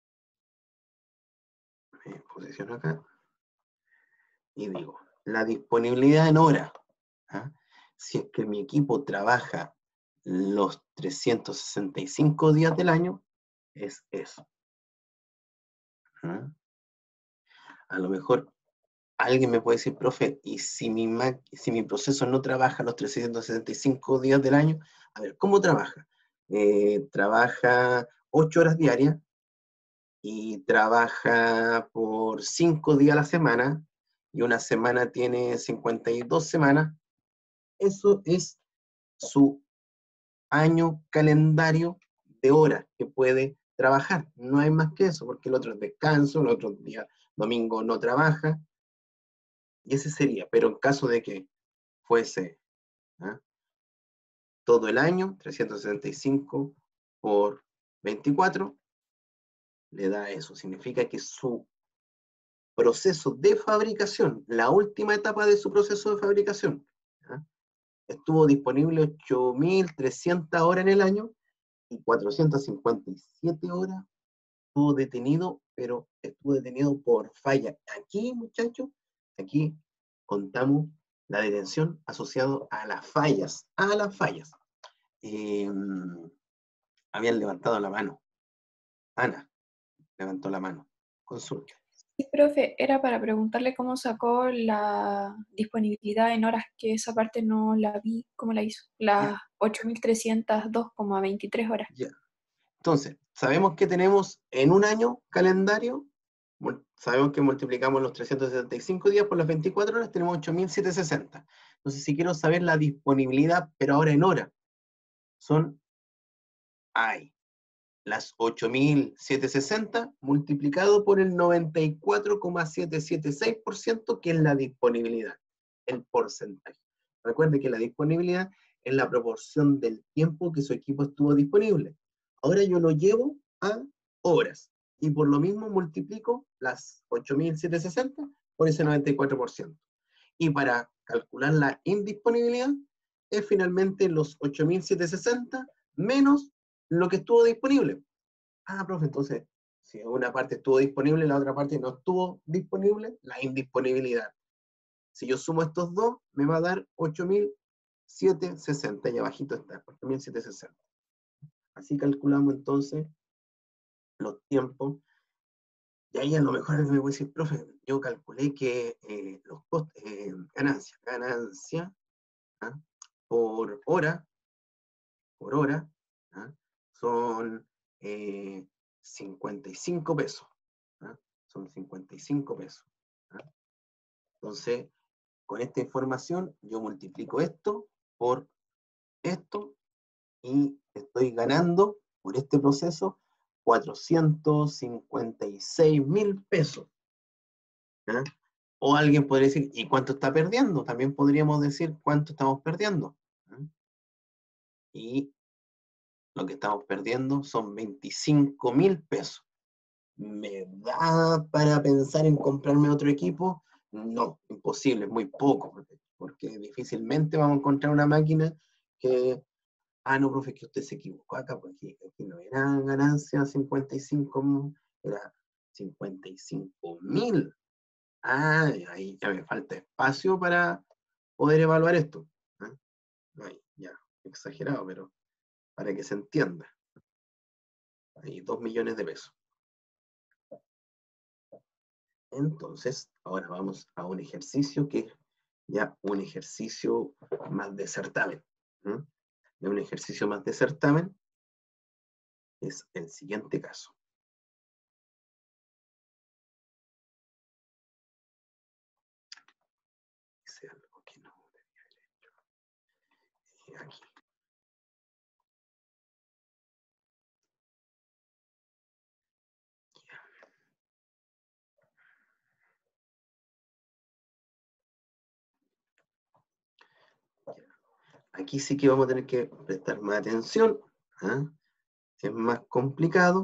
me posiciono acá y digo, la disponibilidad en hora, ¿ah? Si es que mi equipo trabaja los 365 días del año, es eso. ¿Ah? A lo mejor alguien me puede decir, profe, ¿y si mi proceso no trabaja los 365 días del año? A ver, ¿cómo trabaja? Trabaja 8 horas diarias y trabaja por 5 días a la semana, y una semana tiene 52 semanas. Eso es su año calendario de horas que puede trabajar. No hay más que eso, porque el otro es descanso, el otro día, domingo, no trabaja, y ese sería. Pero en caso de que fuese, ¿ah?, todo el año, 365 por 24, le da eso. Significa que su proceso de fabricación, la última etapa de su proceso de fabricación, ¿ah?, estuvo disponible 8.300 horas en el año, y 457 horas estuvo detenido, pero estuvo detenido por falla. Aquí, muchachos, aquí contamos la detención asociada a las fallas. A las fallas. Habían levantado la mano. Ana levantó la mano. Consulta. Sí, profe, era para preguntarle cómo sacó la disponibilidad en horas, que esa parte no la vi, cómo la hizo. Ya, Las 8.302,23 horas. ya. Entonces, sabemos que tenemos en un año calendario, sabemos que multiplicamos los 375 días por las 24 horas, tenemos 8.760. Entonces, si quiero saber la disponibilidad, pero ahora en hora, hay las 8.760 multiplicado por el 94,776%, que es la disponibilidad, el porcentaje. Recuerde que la disponibilidad es la proporción del tiempo que su equipo estuvo disponible. Ahora yo lo llevo a horas, y por lo mismo multiplico las 8.760 por ese 94%. Y para calcular la indisponibilidad, es finalmente los 8.760 menos lo que estuvo disponible. Ah, profe, entonces, si una parte estuvo disponible, la otra parte no estuvo disponible, la indisponibilidad. Si yo sumo estos dos, me va a dar 8.760, y abajito está, 8.760. Así calculamos entonces los tiempos. Y ahí a lo mejor me voy a decir, profe, yo calculé que los costos, ganancia, ¿ah?, por hora, ¿ah?, son 55 pesos. ¿Ah? Son 55 pesos. ¿Ah? Entonces, con esta información, yo multiplico esto por esto, y estoy ganando por este proceso 456.000 pesos. ¿Ah? O alguien podría decir, ¿y cuánto está perdiendo? También podríamos decir cuánto estamos perdiendo. ¿Ah? Y lo que estamos perdiendo son 25.000 pesos. ¿Me da para pensar en comprarme otro equipo? No, imposible, es muy poco, porque difícilmente vamos a encontrar una máquina que, no, profe, es que usted se equivocó acá, porque aquí no era ganancia 55, era 55.000. ahí ya me falta espacio para poder evaluar esto. ¿Ah? Ay, ya, exagerado, pero para que se entienda. Ahí 2 millones de pesos. Entonces, ahora vamos a un ejercicio que es ya un ejercicio más de certamen. ¿Mm? De un ejercicio más de certamen es el siguiente caso. Hice algo que no debía haber hecho. Aquí. Aquí sí que vamos a tener que prestar más atención. ¿Ah? Es más complicado.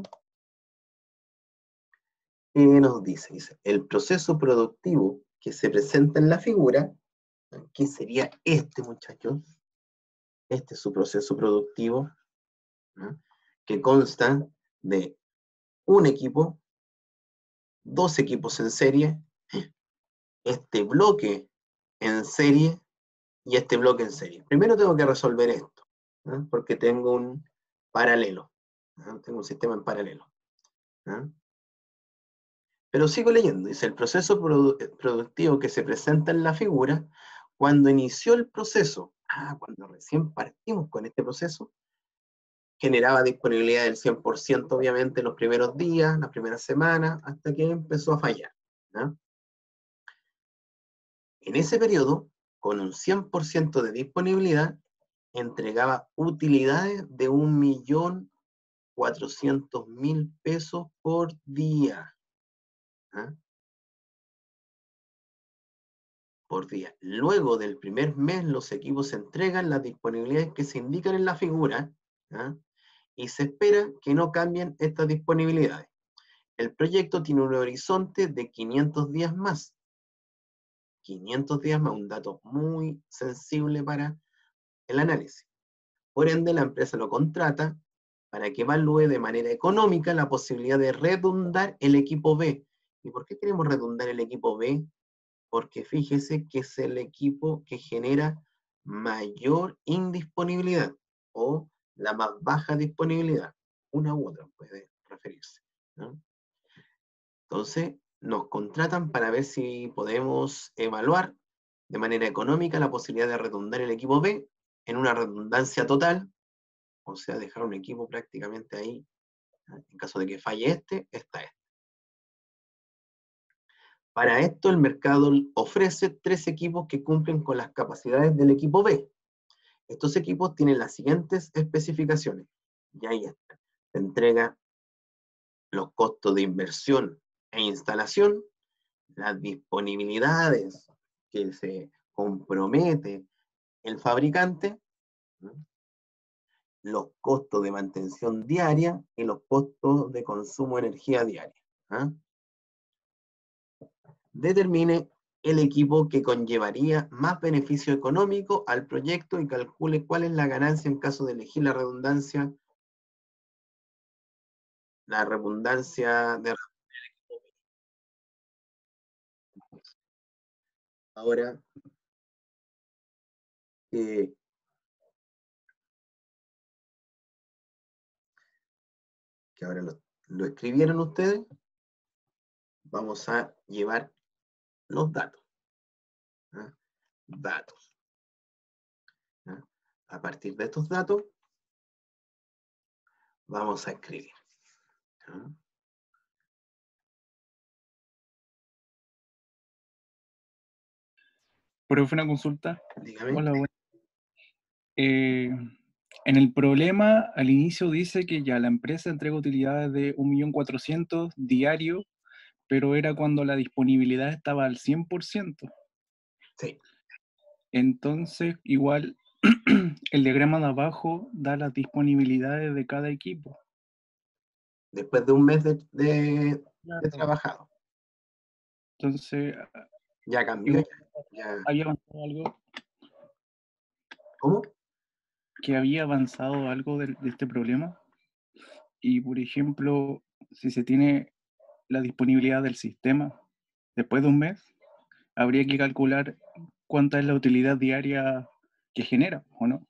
Nos dice, el proceso productivo que se presenta en la figura, ¿qué sería este, muchachos? Este es su proceso productivo, ¿no? Que consta de un equipo, dos equipos en serie, este bloque en serie y este bloque en serie. Primero tengo que resolver esto, ¿no? Porque tengo un paralelo, ¿no? Tengo un sistema en paralelo, ¿no? Pero sigo leyendo, dice, el proceso productivo que se presenta en la figura, cuando inició el proceso, cuando recién partimos con este proceso, generaba disponibilidad del 100% obviamente los primeros días, las primeras semanas, hasta que empezó a fallar, ¿no? En ese periodo, con un 100% de disponibilidad, entregaba utilidades de 1.400.000 pesos por día. ¿Ah? Por día. Luego del primer mes, los equipos entregan las disponibilidades que se indican en la figura, ¿ah? Y se espera que no cambien estas disponibilidades. El proyecto tiene un horizonte de 500 días más. 500 días más, un dato muy sensible para el análisis. Por ende, la empresa lo contrata para que evalúe de manera económica la posibilidad de redundar el equipo B. ¿Y por qué queremos redundar el equipo B? Porque fíjese que es el equipo que genera mayor indisponibilidad o la más baja disponibilidad. Una u otra puede referirse, ¿no? Entonces, nos contratan para ver si podemos evaluar de manera económica la posibilidad de redundar el equipo B en una redundancia total, o sea, dejar un equipo prácticamente ahí. En caso de que falle este, está este. Para esto, el mercado ofrece 3 equipos que cumplen con las capacidades del equipo B. Estos equipos tienen las siguientes especificaciones. Y ahí está. Se entrega los costos de inversión e instalación, las disponibilidades que se compromete el fabricante, ¿no? Los costos de mantención diaria y los costos de consumo de energía diaria. ¿Ah? Determine el equipo que conllevaría más beneficio económico al proyecto y calcule cuál es la ganancia en caso de elegir la redundancia de... Ahora, eh, que ahora lo escribieron ustedes, vamos a llevar los datos. ¿Ah? Datos. ¿Ah? A partir de estos datos, vamos a escribir. ¿Ah? Pero fue una consulta. Dígame. Hola, bueno. En el problema, al inicio dice que ya la empresa entrega utilidades de 1.400.000 diario, pero era cuando la disponibilidad estaba al 100%. Sí. Entonces, igual, el diagrama de abajo da las disponibilidades de cada equipo. Después de un mes de Claro. trabajado. Entonces, Ya cambió. Ya. había avanzado algo, ¿Cómo? que había avanzado algo de este problema. Y, por ejemplo, si se tiene la disponibilidad del sistema, Después de un mes, habría que calcular cuánta es la utilidad diaria que genera, ¿o no?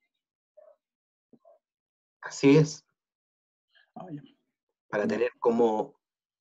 Así es, Ah, ya. para Ya. tener como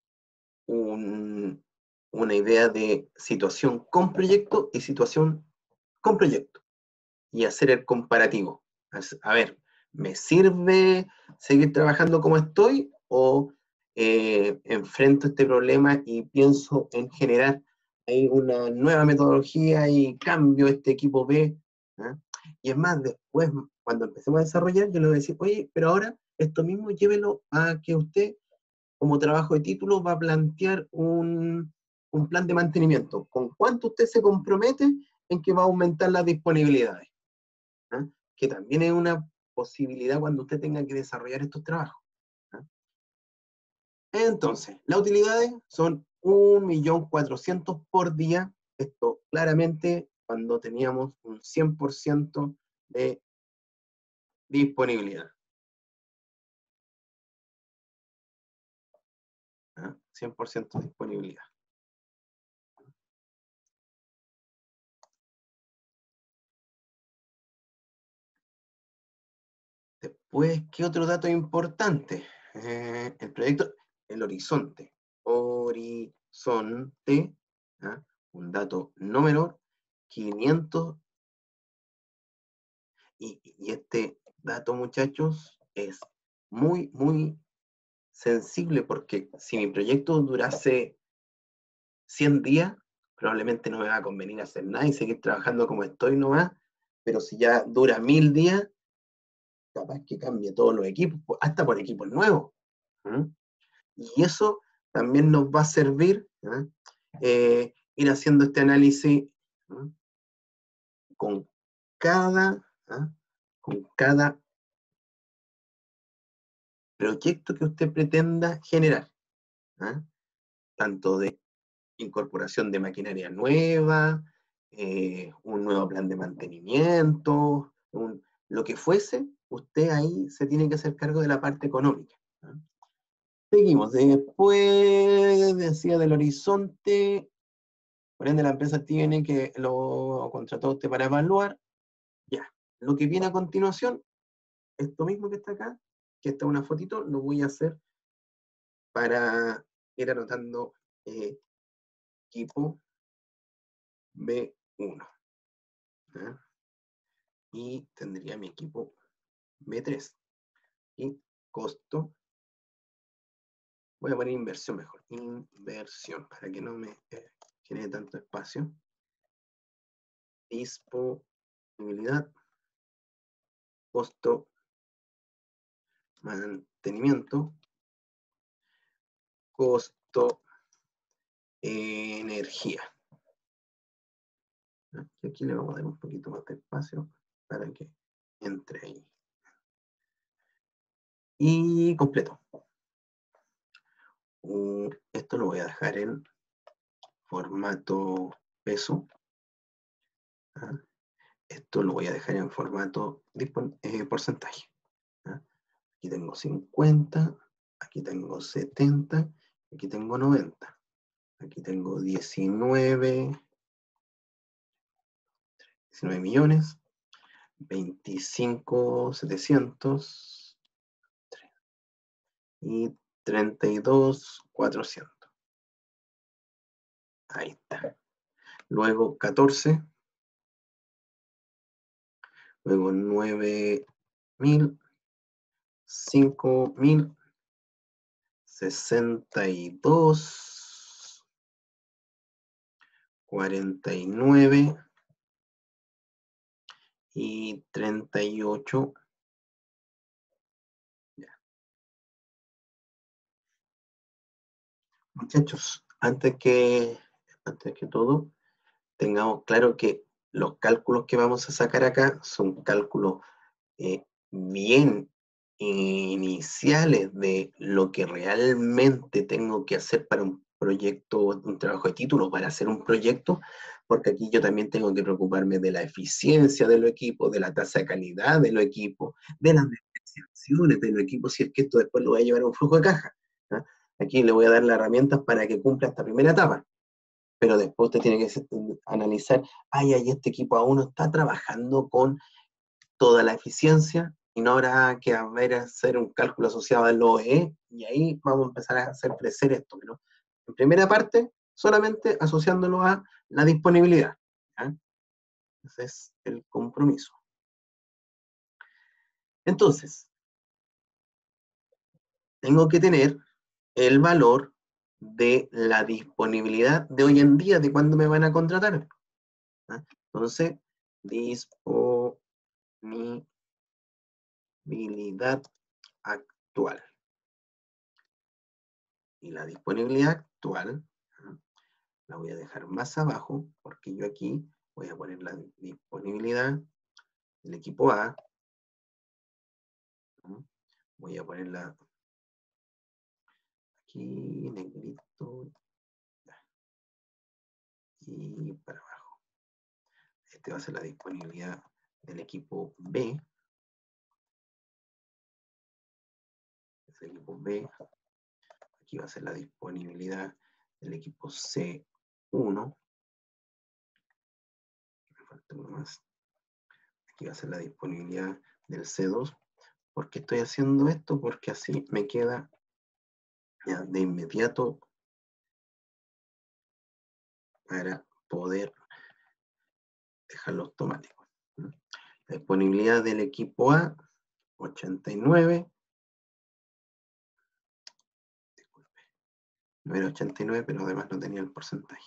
una idea de situación con proyecto y situación con proyecto, y hacer el comparativo. A ver, ¿me sirve seguir trabajando como estoy o enfrento este problema y pienso en generar ahí una nueva metodología y cambio este equipo B? ¿Ah? Y es más, después, cuando empecemos a desarrollar, yo le voy a decir, oye, pero ahora esto mismo llévelo a que usted, como trabajo de título, va a plantear un plan de mantenimiento. ¿Con cuánto usted se compromete en que va a aumentar las disponibilidades? ¿Ah? Que también es una posibilidad cuando usted tenga que desarrollar estos trabajos. ¿Ah? Entonces, las utilidades son 1.400.000 por día. Esto claramente cuando teníamos un 100% de disponibilidad. ¿Ah? 100% de disponibilidad. Después, ¿qué otro dato importante? El proyecto, el horizonte. Horizonte, ¿ah? Un dato no menor, 500. Y este dato, muchachos, es muy, muy sensible porque si mi proyecto durase 100 días, probablemente no me va a convenir hacer nada y seguir trabajando como estoy nomás, pero si ya dura 1000 días, capaz que cambie todos los equipos, hasta por equipos nuevos. ¿Mm? Y eso también nos va a servir, ir haciendo este análisis, ¿mm? con cada, ¿ah? con cada proyecto que usted pretenda generar, ¿ah? Tanto de incorporación de maquinaria nueva, un nuevo plan de mantenimiento, lo que fuese, usted ahí se tiene que hacer cargo de la parte económica. ¿Ah? Seguimos, después decía del horizonte, por ende la empresa tiene que lo contrató a usted para evaluar, ya. Lo que viene a continuación, esto mismo que está acá, que está una fotito, lo voy a hacer para ir anotando equipo B1. ¿Ah? Y tendría mi equipo B3. Y costo, voy a poner inversión mejor, inversión, para que no me genere tanto espacio. Disponibilidad, costo, mantenimiento, costo, energía. Y aquí le vamos a dar un poquito más de espacio para que entre ahí. Y completo. Esto lo voy a dejar en formato peso. ¿Ah? Esto lo voy a dejar en formato porcentaje. ¿Ah? Aquí tengo 50, aquí tengo 70, aquí tengo 90. Aquí tengo 19 millones, 25.700 y 32.400. Ahí está. Luego 14, luego 9.000, 5.000, 62, 49 y 38. Ya. Muchachos, antes que todo, tengamos claro que los cálculos que vamos a sacar acá son cálculos bien iniciales de lo que realmente tengo que hacer para un proyecto, un trabajo de título, para hacer un proyecto, porque aquí yo también tengo que preocuparme de la eficiencia de los equipos, de la tasa de calidad de los equipos, de las depreciaciones de los equipos, si es que esto después lo va a llevar a un flujo de caja. ¿Ah? Aquí le voy a dar las herramientas para que cumpla esta primera etapa. pero después usted tiene que analizar, ay, este equipo A1 está trabajando con toda la eficiencia, y no habrá que hacer un cálculo asociado al OE, y ahí vamos a empezar a hacer crecer esto, ¿no? En primera parte, solamente asociándolo a la disponibilidad, ¿ya? Ese es el compromiso. Entonces, tengo que tener el valor de la disponibilidad de hoy en día, de cuándo me van a contratar, ¿ah? Entonces, disponibilidad actual. Y la disponibilidad actual, ¿ah?, la voy a dejar más abajo, porque yo aquí voy a poner la disponibilidad del equipo A. ¿Ah? Voy a ponerla aquí, negrito, y para abajo. Este va a ser la disponibilidad del equipo B. El equipo B. Aquí va a ser la disponibilidad del equipo C1. Me falta uno más. Aquí va a ser la disponibilidad del C2. ¿Por qué estoy haciendo esto? Porque así me queda ya de inmediato para poder dejarlo automático. La disponibilidad del equipo A, 89. Disculpe, no era 89, pero además no tenía el porcentaje.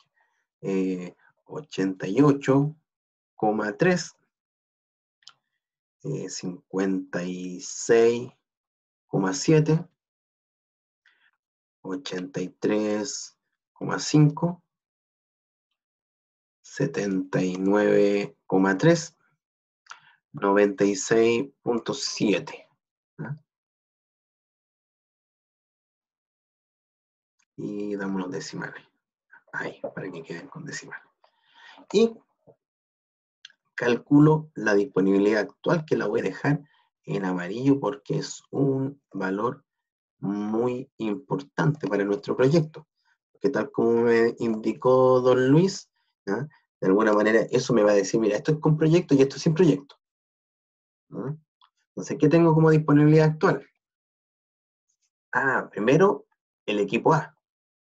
88,3. 56,7. 83,5. 79,3. 96,7. Y damos los decimales. Ahí, para que queden con decimales. Y calculo la disponibilidad actual, que la voy a dejar en amarillo porque es un valor muy importante para nuestro proyecto. Que tal como me indicó don Luis, ¿ya?, de alguna manera eso me va a decir, mira, esto es con proyecto y esto es sin proyecto, ¿ya? Entonces, ¿qué tengo como disponibilidad actual? Primero, el equipo A.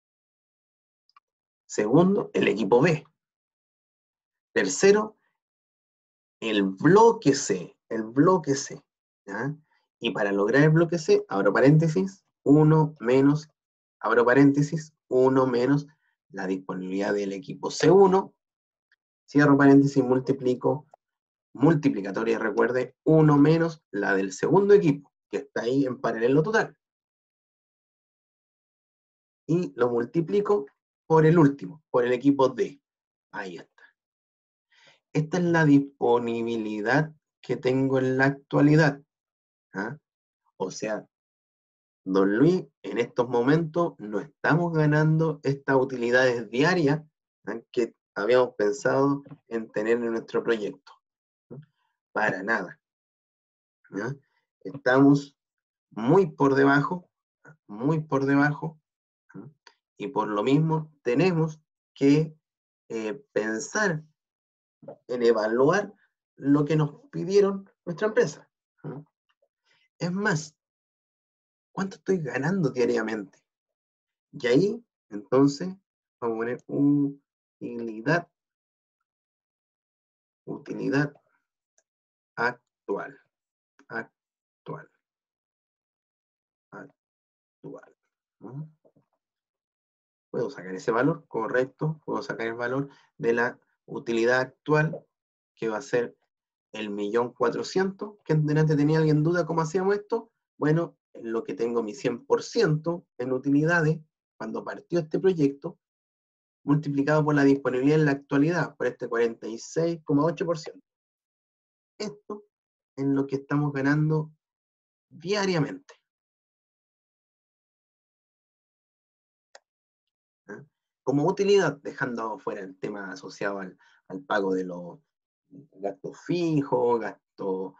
Segundo, el equipo B. Tercero, el bloque C. El bloque C, ¿ya? Y para lograr el bloque C, abro paréntesis, 1 menos, abro paréntesis, 1 menos la disponibilidad del equipo C1, cierro paréntesis, multiplico, multiplicatoria, recuerde, 1 menos la del segundo equipo, que está ahí en paralelo total. Y lo multiplico por el último, por el equipo D. Ahí está. Esta es la disponibilidad que tengo en la actualidad, ¿ah? O sea, don Luis, en estos momentos no estamos ganando estas utilidades diarias, ¿ah?, que habíamos pensado en tener en nuestro proyecto. Para nada, ¿ya? Estamos muy por debajo, ¿ah?, y por lo mismo tenemos que pensar en evaluar lo que nos pidieron nuestra empresa, ¿ah? Es más, ¿cuánto estoy ganando diariamente? Y ahí, entonces, vamos a poner utilidad actual, actual, ¿no? Puedo sacar ese valor, correcto, puedo sacar el valor de la utilidad actual, que va a ser el 1.400.000, que delante tenía alguien duda cómo hacíamos esto. Bueno, en lo que tengo mi 100% en utilidades, cuando partió este proyecto, multiplicado por la disponibilidad en la actualidad, por este 46,8%. Esto es lo que estamos ganando diariamente, ¿ah? Como utilidad, dejando fuera el tema asociado al pago de los gastos fijos, gastos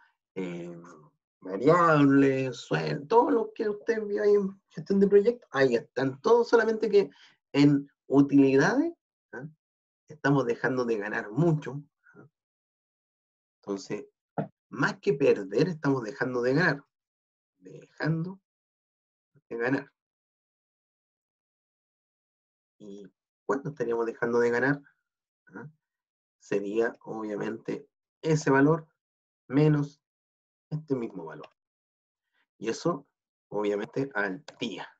variables, sueldo, todo lo que usted vio ahí en gestión de proyectos, ahí están todos, solamente que en utilidades, ¿ah?, estamos dejando de ganar mucho. Entonces, más que perder, estamos dejando de ganar. Dejando de ganar. ¿Y cuánto estaríamos dejando de ganar? Sería, obviamente, ese valor menos este mismo valor. Y eso, obviamente, al día.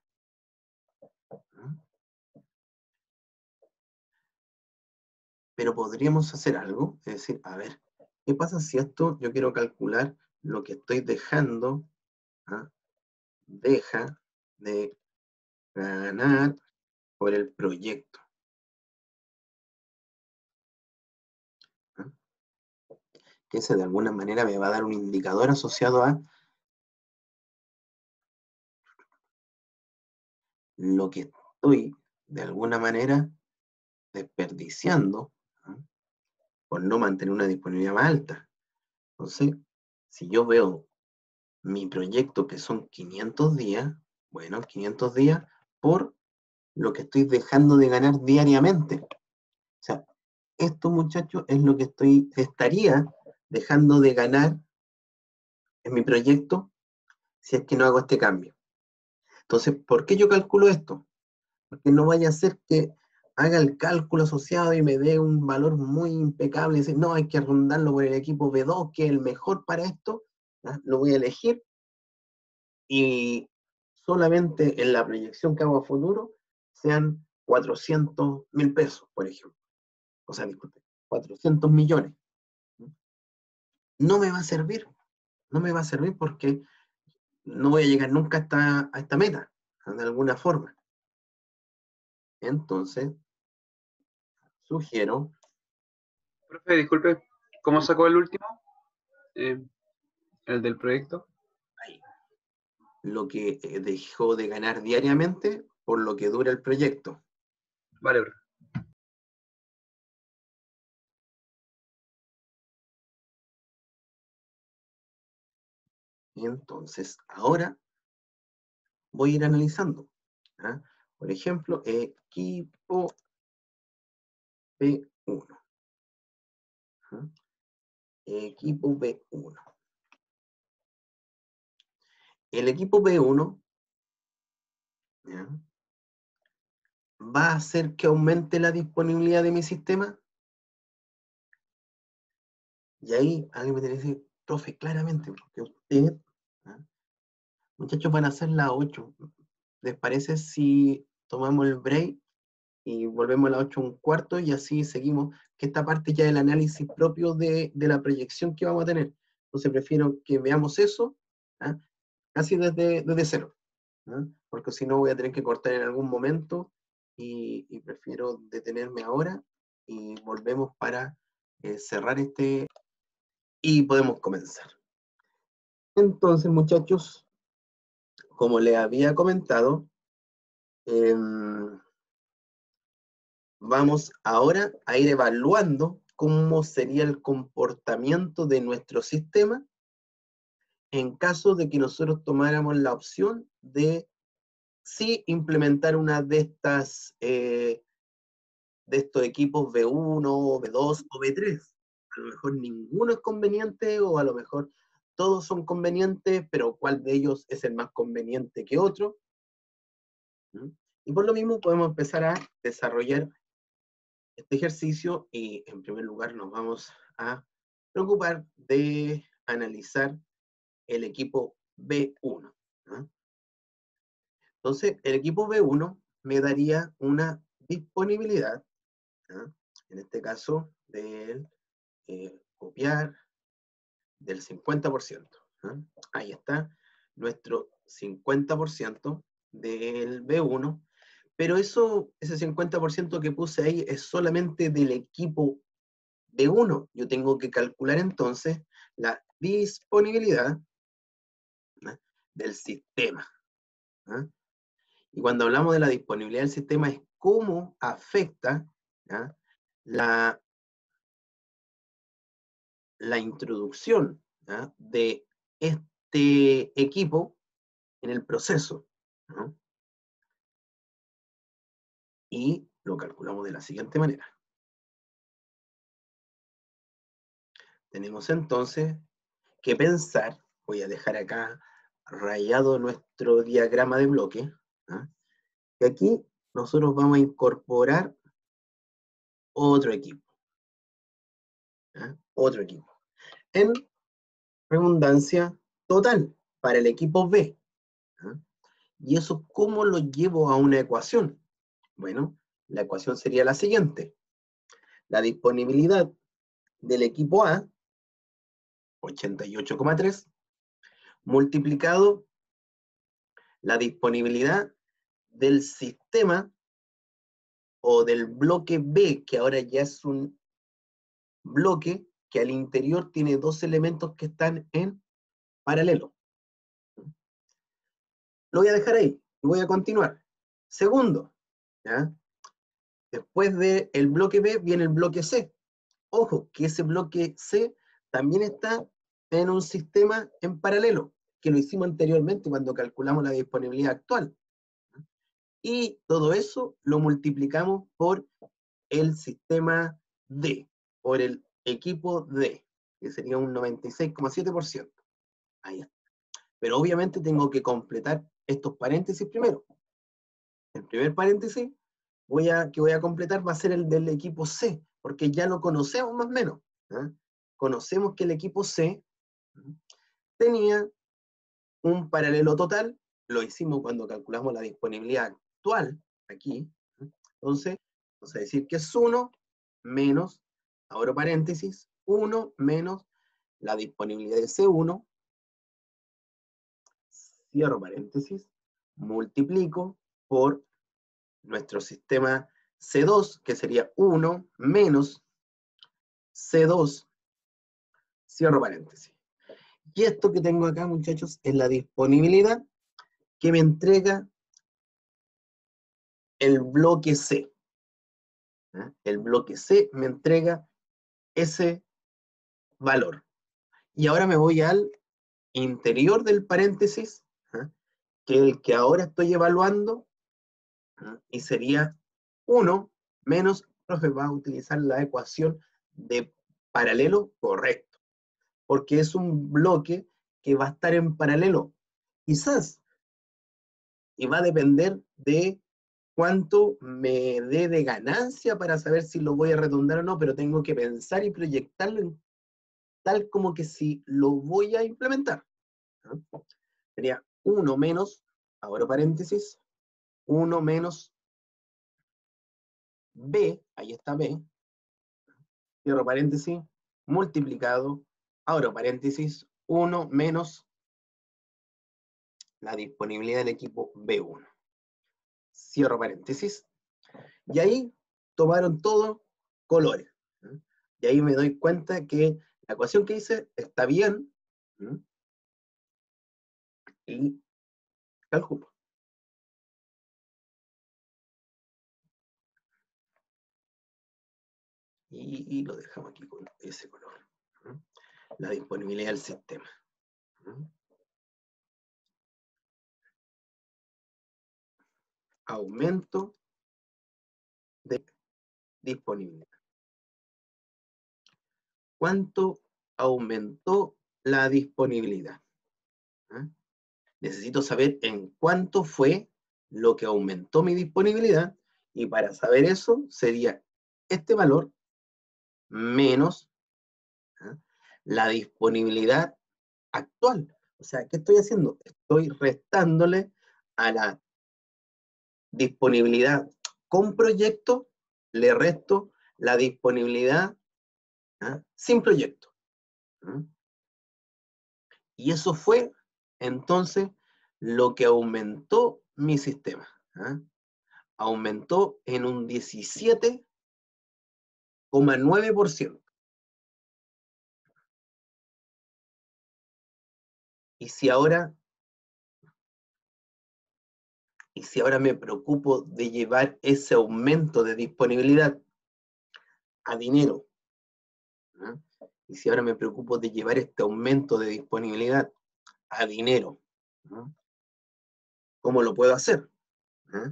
Pero podríamos hacer algo, es decir, a ver, ¿qué pasa si esto yo quiero calcular lo que estoy dejando, deja de ganar por el proyecto? Que ese de alguna manera me va a dar un indicador asociado a lo que estoy de alguna manera desperdiciando, por no mantener una disponibilidad más alta. Entonces, si yo veo mi proyecto que son 500 días, bueno, 500 días por lo que estoy dejando de ganar diariamente. O sea, esto, muchachos, es lo que estaría dejando de ganar en mi proyecto si es que no hago este cambio. Entonces, ¿por qué yo calculo esto? Porque no vaya a ser que haga el cálculo asociado y me dé un valor muy impecable y decir, no, hay que rondarlo por el equipo B2, que es el mejor para esto, lo voy a elegir y solamente en la proyección que hago a futuro sean 400.000 pesos, por ejemplo. O sea, disculpe, 400 millones. No me va a servir, no me va a servir porque no voy a llegar nunca a esta meta, de alguna forma. Entonces, sugiero... Profe, disculpe, ¿cómo sacó el último? El del proyecto. Ahí, lo que dejó de ganar diariamente por lo que dura el proyecto. Vale, profe. Entonces, ahora voy a ir analizando. Por ejemplo, equipo B1. Equipo B1. El equipo B1 va a hacer que aumente la disponibilidad de mi sistema. Y ahí alguien me tiene que decir, profe, claramente, porque usted, muchachos, van a ser las 8. ¿Les parece si tomamos el break y volvemos a las 8:15 y así seguimos? Que esta parte ya es el análisis propio de la proyección que vamos a tener. Entonces prefiero que veamos eso casi desde cero, porque si no voy a tener que cortar en algún momento y prefiero detenerme ahora y volvemos para cerrar este y podemos comenzar. Entonces, muchachos, como les había comentado, vamos ahora a ir evaluando cómo sería el comportamiento de nuestro sistema en caso de que nosotros tomáramos la opción de sí implementar una de estos equipos B1, B2 o B3. A lo mejor ninguno es conveniente o a lo mejor todos son convenientes, pero cuál de ellos es el más conveniente que otro. Y por lo mismo podemos empezar a desarrollar este ejercicio y en primer lugar nos vamos a preocupar de analizar el equipo B1. Entonces, el equipo B1 me daría una disponibilidad, en este caso, del copiar del 50%. Ahí está nuestro 50% del B1, pero ese 50% que puse ahí es solamente del equipo B1. Yo tengo que calcular entonces la disponibilidad del sistema. Y cuando hablamos de la disponibilidad del sistema es cómo afecta la introducción de este equipo en el proceso. Y lo calculamos de la siguiente manera. tenemos entonces que pensar, voy a dejar acá rayado nuestro diagrama de bloque, ¿ah? Que aquí nosotros vamos a incorporar otro equipo, ¿ah? Otro equipo, en redundancia total para el equipo B, ¿ah? ¿Y eso cómo lo llevo a una ecuación? Bueno, la ecuación sería la siguiente. La disponibilidad del equipo A, 88,3, multiplicado la disponibilidad del sistema o del bloque B, que ahora ya es un bloque que al interior tiene dos elementos que están en paralelo. Lo voy a dejar ahí y voy a continuar. Segundo, ¿ya? Después del bloque B viene el bloque C. Ojo, que ese bloque C también está en un sistema en paralelo, que lo hicimos anteriormente cuando calculamos la disponibilidad actual. Y todo eso lo multiplicamos por el sistema D, por el equipo D, que sería un 96,7%. Ahí está. Pero obviamente tengo que completar estos paréntesis primero. El primer paréntesis que voy a completar va a ser el del equipo C, porque ya lo conocemos más o menos. ¿Eh? Conocemos que el equipo C tenía un paralelo total, lo hicimos cuando calculamos la disponibilidad actual, aquí. Entonces, vamos a decir que es 1 menos, abro paréntesis, 1 menos la disponibilidad de C1, cierro paréntesis, multiplico por nuestro sistema C2, que sería 1 menos C2, cierro paréntesis. Y esto que tengo acá, muchachos, es la disponibilidad que me entrega el bloque C. ¿Eh? El bloque C me entrega ese valor. Y ahora me voy al interior del paréntesis, ¿eh? Que es el que ahora estoy evaluando, ¿eh? Y sería 1 menos, profe, va a utilizar la ecuación de paralelo correcto, porque es un bloque que va a estar en paralelo. Quizás, y va a depender de cuánto me dé de ganancia para saber si lo voy a redundar o no, pero tengo que pensar y proyectarlo en tal como que si lo voy a implementar. ¿No? Sería 1 menos, abro paréntesis, 1 menos B, ahí está B, cierro paréntesis, multiplicado, abro paréntesis, 1 menos la disponibilidad del equipo B1. Cierro paréntesis. Y ahí tomaron todos colores. ¿No? Y ahí me doy cuenta que la ecuación que hice está bien. ¿No? Y calculo. Y lo dejamos aquí con ese color. ¿No? La disponibilidad del sistema. ¿No? Aumento de disponibilidad. ¿Cuánto aumentó la disponibilidad? ¿Ah? Necesito saber en cuánto fue lo que aumentó mi disponibilidad, y para saber eso sería este valor menos, ¿ah?, la disponibilidad actual. O sea, ¿qué estoy haciendo? Estoy restándole a la disponibilidad con proyecto, le resto la disponibilidad, ¿ah?, sin proyecto. ¿Ah? Y eso fue entonces lo que aumentó mi sistema. ¿Ah? Aumentó en un 17,9%. Y si ahora me preocupo de llevar ese aumento de disponibilidad a dinero, ¿no? Y si ahora me preocupo de llevar este aumento de disponibilidad a dinero, ¿no? ¿Cómo lo puedo hacer? ¿No?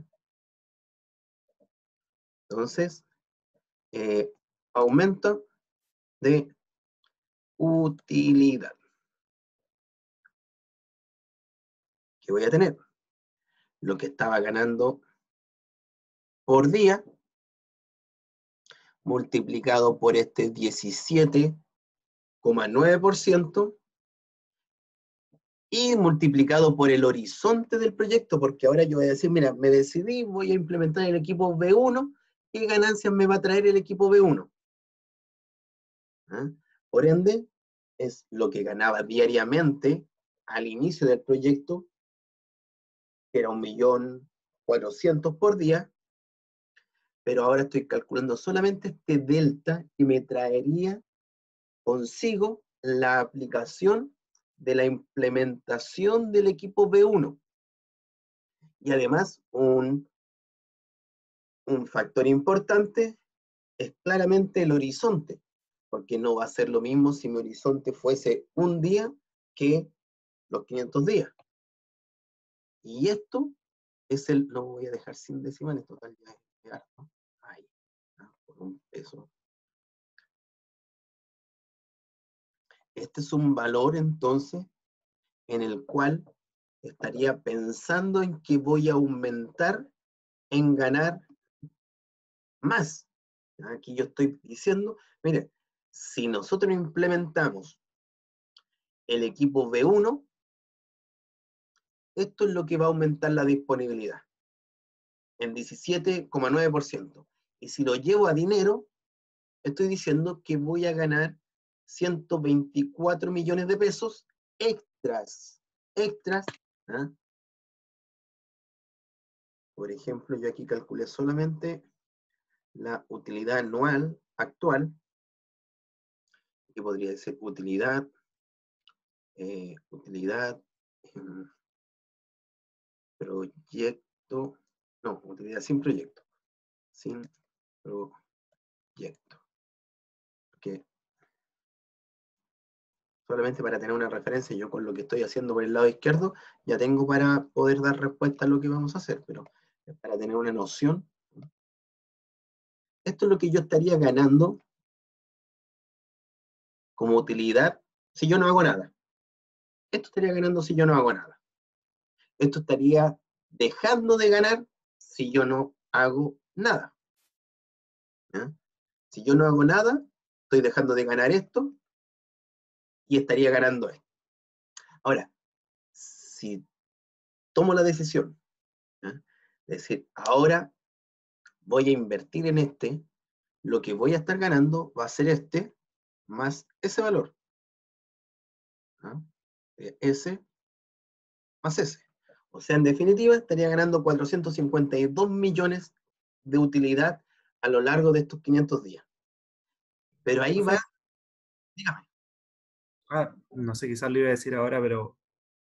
Entonces, aumento de utilidad. ¿Qué voy a tener? Lo que estaba ganando por día, multiplicado por este 17,9% y multiplicado por el horizonte del proyecto, porque ahora yo voy a decir, mira, me decidí, voy a implementar el equipo B1, ¿qué ganancias me va a traer el equipo B1? ¿Ah? Por ende, es lo que ganaba diariamente al inicio del proyecto, que era 1.400.000 por día, pero ahora estoy calculando solamente este delta que me traería consigo la aplicación de la implementación del equipo B1. Y además, un factor importante es claramente el horizonte, porque no va a ser lo mismo si mi horizonte fuese un día que los 500 días. Y esto es lo voy a dejar sin decimales, total ya es harto. Ahí, por un peso. Este es un valor entonces en el cual estaría pensando en que voy a aumentar en ganar más. Aquí yo estoy diciendo, mire, si nosotros implementamos el equipo B1, esto es lo que va a aumentar la disponibilidad en 17,9%. Y si lo llevo a dinero, estoy diciendo que voy a ganar 124 millones de pesos extras. ¿Ah? Por ejemplo, yo aquí calculé solamente la utilidad anual actual, que podría decir utilidad, proyecto, no, utilidad sin proyecto, que solamente para tener una referencia, yo con lo que estoy haciendo por el lado izquierdo, ya tengo para poder dar respuesta a lo que vamos a hacer, pero para tener una noción, esto es lo que yo estaría ganando como utilidad si yo no hago nada. Esto estaría ganando si yo no hago nada. Esto estaría dejando de ganar si yo no hago nada. ¿Ya? Si yo no hago nada, estoy dejando de ganar esto y estaría ganando esto. Ahora, si tomo la decisión, ¿ya? Es decir, ahora voy a invertir en este, lo que voy a estar ganando va a ser este más ese valor. ¿Ya? Ese más ese. O sea, en definitiva, estaría ganando 452 millones de utilidad a lo largo de estos 500 días. Pero ahí va, dígame. No sé, quizás lo iba a decir ahora, pero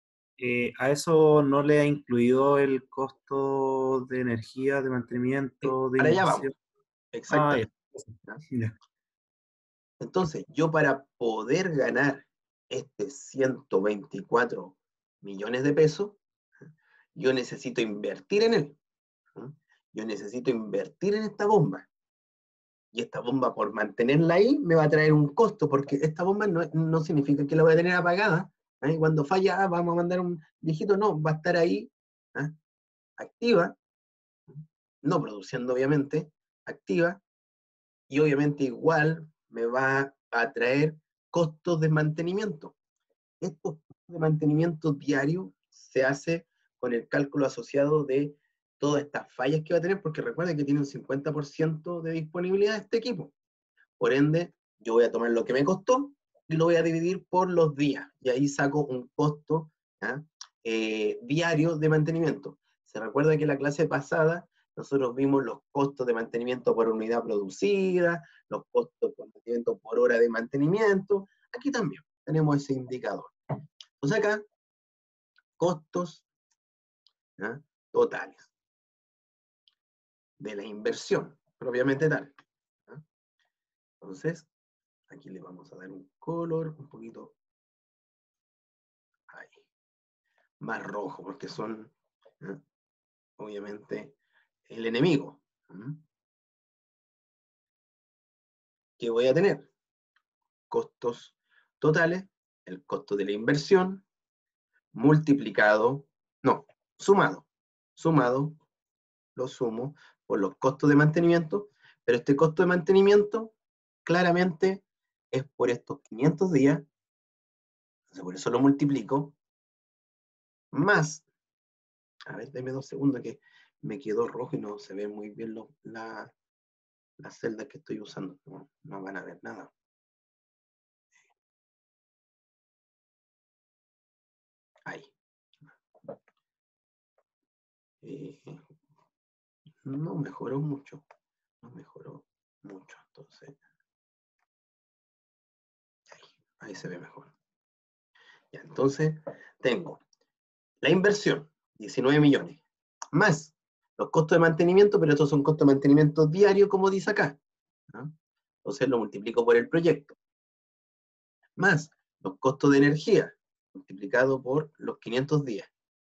a eso no le ha incluido el costo de energía, de mantenimiento, de Para allá vamos, inversión. exactamente. Ya. ¿Ya? Ya. Entonces, yo para poder ganar este 124 millones de pesos, yo necesito invertir en él. ¿No? Yo necesito invertir en esta bomba. Y esta bomba, por mantenerla ahí, me va a traer un costo, porque esta bomba no significa que la voy a tener apagada. ¿Eh? Cuando falla, vamos a mandar un viejito, no, va a estar ahí, ¿eh? Activa, no produciendo obviamente, activa, y obviamente igual me va a traer costos de mantenimiento. Estos costos de mantenimiento diario se hace con el cálculo asociado de todas estas fallas que va a tener, porque recuerda que tiene un 50% de disponibilidad de este equipo. Por ende, yo voy a tomar lo que me costó y lo voy a dividir por los días. Y ahí saco un costo diario de mantenimiento. Se recuerda que en la clase pasada nosotros vimos los costos de mantenimiento por unidad producida, los costos de mantenimiento por hora de mantenimiento. Aquí también tenemos ese indicador. Entonces acá, costos totales de la inversión, propiamente tal. Entonces, aquí le vamos a dar un color un poquito ahí, más rojo, porque son, obviamente, el enemigo. ¿Qué voy a tener? Costos totales, el costo de la inversión, multiplicado, no, sumado, lo sumo por los costos de mantenimiento, pero este costo de mantenimiento claramente es por estos 500 días, entonces por eso lo multiplico, más, a ver, dame 2 segundos que me quedó rojo y no se ve muy bien las celdas que estoy usando, no van a ver nada. Ahí. No mejoró mucho, entonces ahí se ve mejor. Ya, entonces tengo la inversión, 19 millones, más los costos de mantenimiento, pero estos son costos de mantenimiento diarios, como dice acá, ¿no? Entonces lo multiplico por el proyecto, más los costos de energía, multiplicado por los 500 días.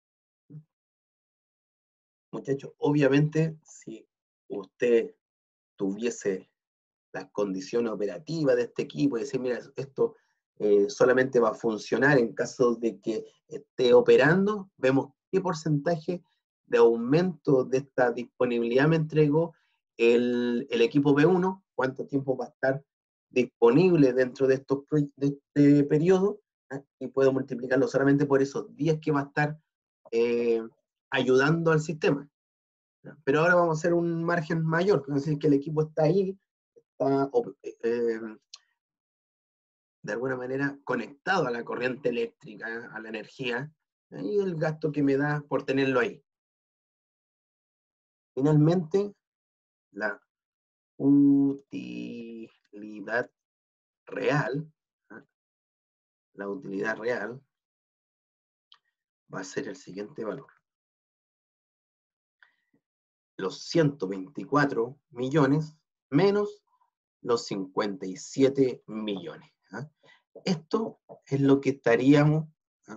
Muchachos, obviamente, si usted tuviese las condiciones operativas de este equipo y decir, mira, esto solamente va a funcionar en caso de que esté operando, vemos qué porcentaje de aumento de esta disponibilidad me entregó el equipo B1, cuánto tiempo va a estar disponible dentro de este periodo, ¿eh? Y puedo multiplicarlo solamente por esos días que va a estar ayudando al sistema. ¿No? Pero ahora vamos a hacer un margen mayor, es decir, que el equipo está ahí, está de alguna manera conectado a la corriente eléctrica, a la energía, y el gasto que me da por tenerlo ahí. Finalmente, la utilidad real, ¿eh? La utilidad real va a ser el siguiente valor. Los 124 millones menos los 57 millones. ¿Eh? Esto es lo que estaríamos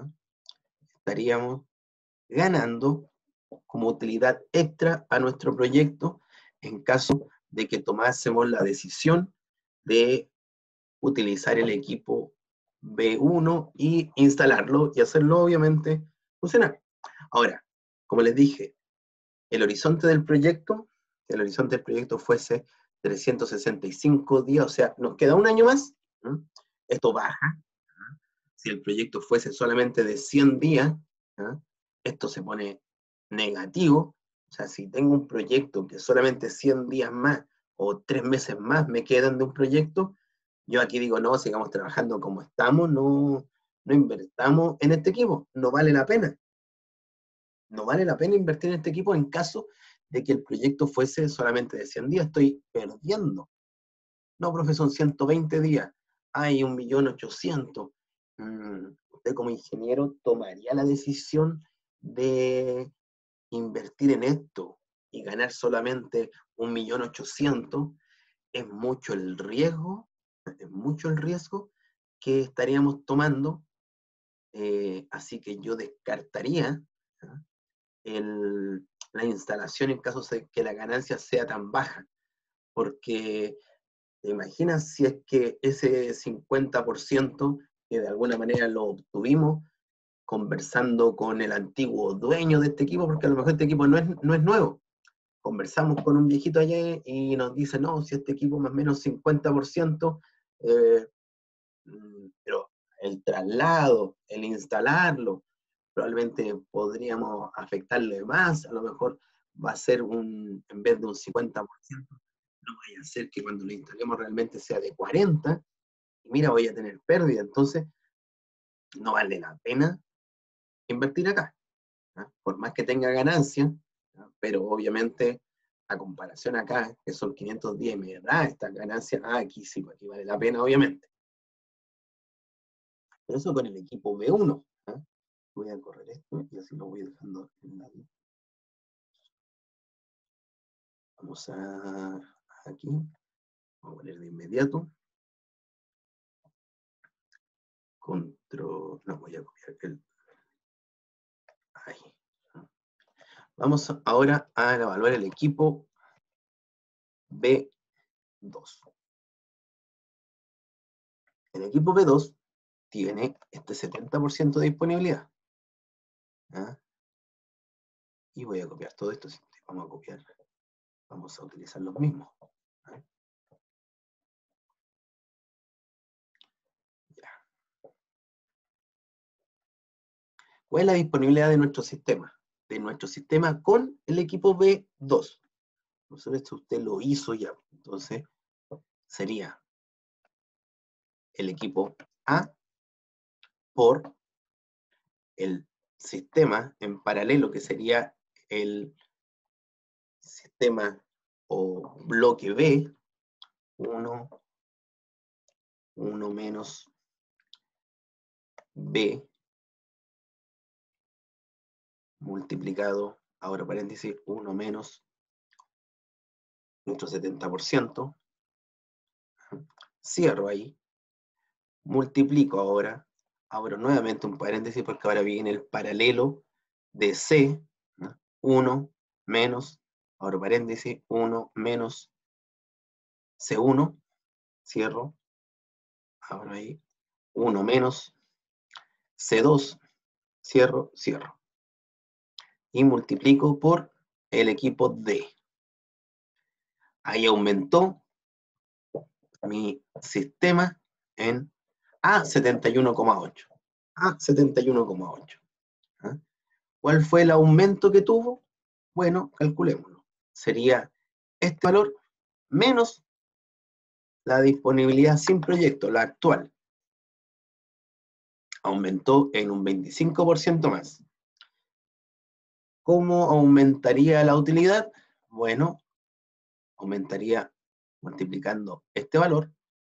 ganando como utilidad extra a nuestro proyecto en caso de que tomásemos la decisión de utilizar el equipo B1 y instalarlo y hacerlo obviamente funcionar. Ahora, como les dije, el horizonte del proyecto fuese 365 días, o sea, nos queda un año más, ¿no? Esto baja. Si el proyecto fuese solamente de 100 días, ¿no? Esto se pone negativo. O sea, si tengo un proyecto que solamente 100 días más o 3 meses más me quedan de un proyecto, yo aquí digo, no, sigamos trabajando como estamos, no invertamos en este equipo, no vale la pena. No vale la pena invertir en este equipo en caso de que el proyecto fuese solamente de 100 días, estoy perdiendo. No, profe, son 120 días, hay 1.800.000. Usted como ingeniero tomaría la decisión de invertir en esto y ganar solamente 1.800.000. Es mucho el riesgo que estaríamos tomando, así que yo descartaría la instalación en caso de que la ganancia sea tan baja, porque te imaginas si es que ese 50% que de alguna manera lo obtuvimos conversando con el antiguo dueño de este equipo, porque a lo mejor este equipo no es nuevo. Conversamos con un viejito allá y nos dice, no, si este equipo más o menos 50%, pero el traslado, el instalarlo, probablemente podríamos afectarle más, a lo mejor va a ser en vez de un 50%, no vaya a ser que cuando lo instalemos realmente sea de 40%, y mira, voy a tener pérdida, entonces no vale la pena invertir acá, ¿no? Por más que tenga ganancia, ¿no? Pero obviamente a comparación acá, que son 510 y me da esta ganancia, aquí sí, aquí vale la pena, obviamente. Pero eso con el equipo B1, ¿no? Voy a correr esto y así lo voy dejando en la lista. Vamos aquí, vamos a poner de inmediato. Control, no, voy a copiar ahí. Vamos ahora a evaluar el equipo B2. El equipo B2 tiene este 70% de disponibilidad. ¿Ah? Y voy a copiar todo esto. Vamos a copiar, vamos a utilizar los mismos. ¿Ah? Ya. ¿Cuál es la disponibilidad de nuestro sistema? De nuestro sistema con el equipo B2. Entonces, esto usted lo hizo ya. Entonces, sería el equipo A por el sistema en paralelo, que sería el sistema o bloque B, 1 menos B, multiplicado, ahora paréntesis, 1 menos nuestro 70%, cierro ahí, multiplico ahora, abro nuevamente un paréntesis porque ahora viene el paralelo de C, ¿no? 1 menos, abro paréntesis, 1 menos C1, cierro, abro ahí, 1 menos C2, cierro, cierro. Y multiplico por el equipo D. Ahí aumentó mi sistema en a 71,8. A 71,8. ¿Ah? ¿Cuál fue el aumento que tuvo? Bueno, calculémoslo. Sería este valor menos la disponibilidad sin proyecto, la actual. Aumentó en un 25% más. ¿Cómo aumentaría la utilidad? Bueno, aumentaría multiplicando este valor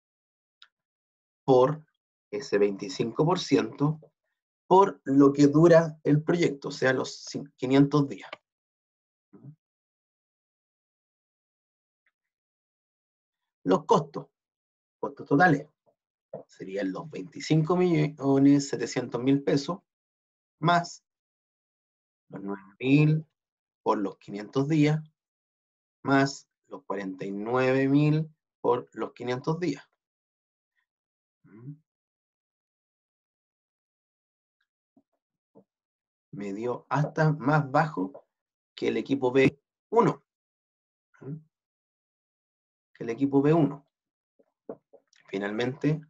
por ese 25% por lo que dura el proyecto, o sea, los 500 días. Los costos totales, serían los 25.700.000 pesos, más los 9.000 por los 500 días, más los 49.000 por los 500 días. Me dio hasta más bajo que el equipo B1. Que el equipo B1. Finalmente,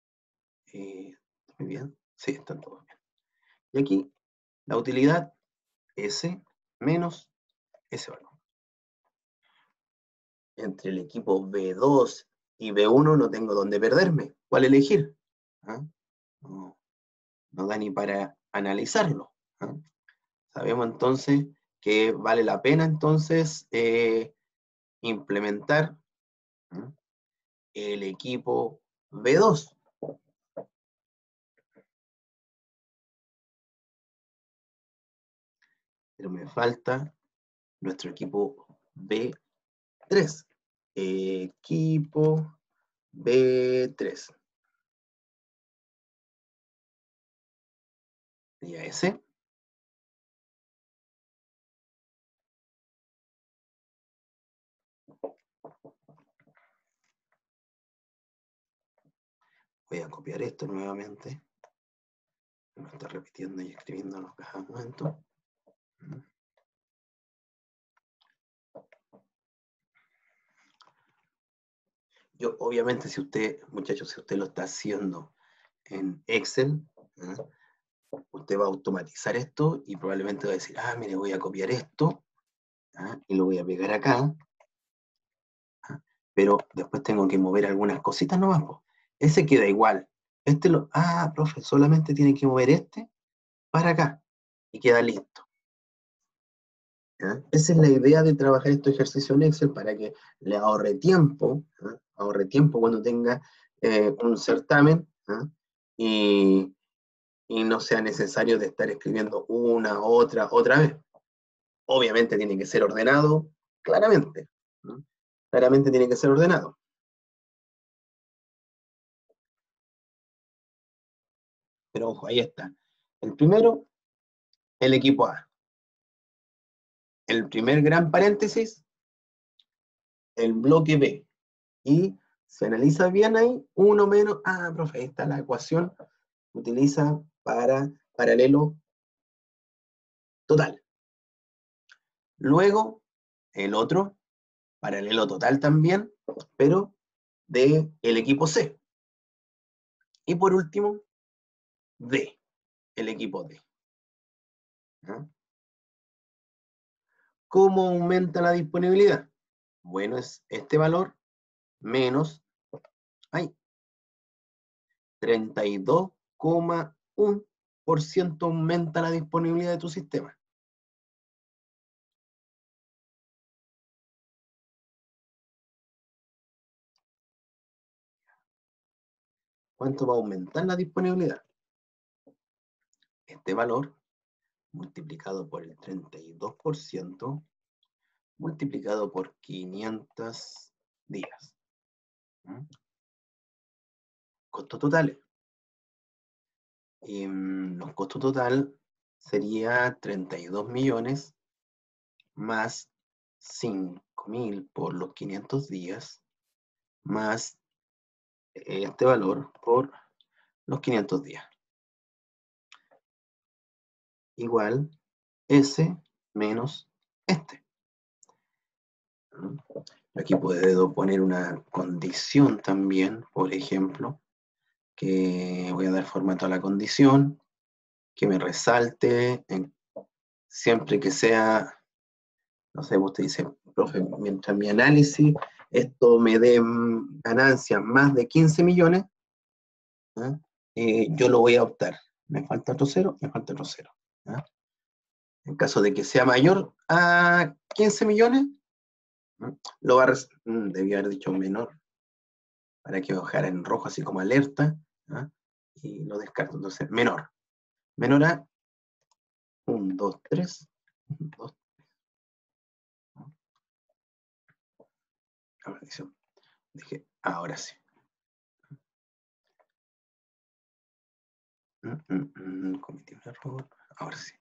muy bien, sí, están todos bien. Y aquí, la utilidad S menos ese valor. Entre el equipo B2 y B1 no tengo dónde perderme. ¿Cuál elegir? ¿Ah? No da ni para analizarlo. ¿Ah? Sabemos entonces que vale la pena entonces implementar el equipo B2. Pero me falta nuestro equipo B3. Equipo B3. Y a ese. Voy a copiar esto nuevamente. Me está repitiendo y escribiendo cada momento. Yo, obviamente, si usted, muchachos, si usted lo está haciendo en Excel, usted va a automatizar esto y probablemente va a decir, mire, voy a copiar esto y lo voy a pegar acá, pero después tengo que mover algunas cositas nomás. Ese queda igual. Este lo, profe, solamente tiene que mover este para acá y queda listo. ¿Ya? Esa es la idea de trabajar estos ejercicios en Excel para que le ahorre tiempo cuando tenga un certamen y no sea necesario de estar escribiendo una, otra vez. Obviamente tiene que ser ordenado, claramente. Claramente tiene que ser ordenado. Pero ojo, ahí está. El primero, el equipo A. El primer gran paréntesis, el bloque B. Y se analiza bien ahí, 1 menos, profe, ahí está la ecuación utiliza para paralelo total. Luego, el otro, paralelo total también, pero del equipo C. Y por último, D, el equipo D. ¿Ah? ¿Cómo aumenta la disponibilidad? Bueno, es este valor menos 32,1% aumenta la disponibilidad de tu sistema. ¿Cuánto va a aumentar la disponibilidad? Este valor multiplicado por el 32%, multiplicado por 500 días. Costos totales. Los costos total sería 32 millones más 5.000 por los 500 días más este valor por los 500 días. Igual S menos este. Aquí puedo poner una condición también, por ejemplo, que voy a dar formato a la condición, que me resalte siempre que sea, no sé, usted dice, profe, mientras mi análisis, esto me dé ganancias más de 15 millones, yo lo voy a optar. Me falta otro cero, me falta otro cero. En caso de que sea mayor a 15 millones, lo va a debía haber dicho menor, para que bajara en rojo así como alerta, y lo descarto. Entonces, menor. Menor a 1, 2, 3, 2, 3. Dije, ahora sí. Cometí un error. Ahora sí.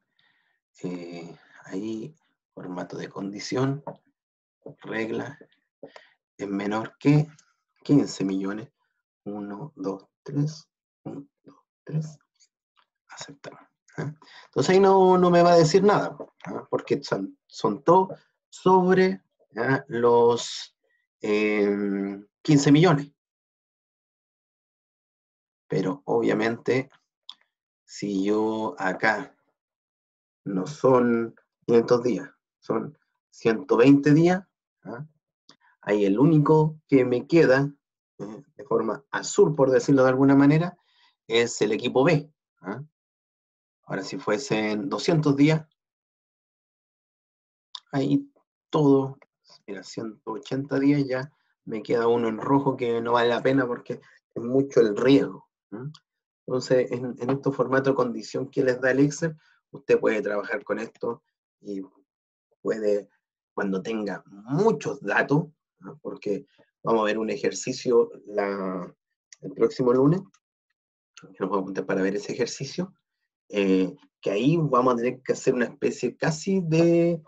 Ahí, formato de condición, regla, es menor que 15 millones. 1, 2, 3, 1, 2, 3. Aceptamos. Entonces ahí no me va a decir nada, porque son todos sobre los 15 millones. Pero obviamente, si yo acá no son 500 días, son 120 días, ahí el único que me queda, de forma azul, por decirlo de alguna manera, es el equipo B. Ahora, si fuesen 200 días, ahí todo, mira, 180 días ya me queda uno en rojo que no vale la pena porque es mucho el riesgo. Entonces, en estos formatos de condición que les da el Excel, usted puede trabajar con esto y puede, cuando tenga muchos datos, porque vamos a ver un ejercicio el próximo lunes, que nos vamos a apuntar para ver ese ejercicio, que ahí vamos a tener que hacer una especie casi de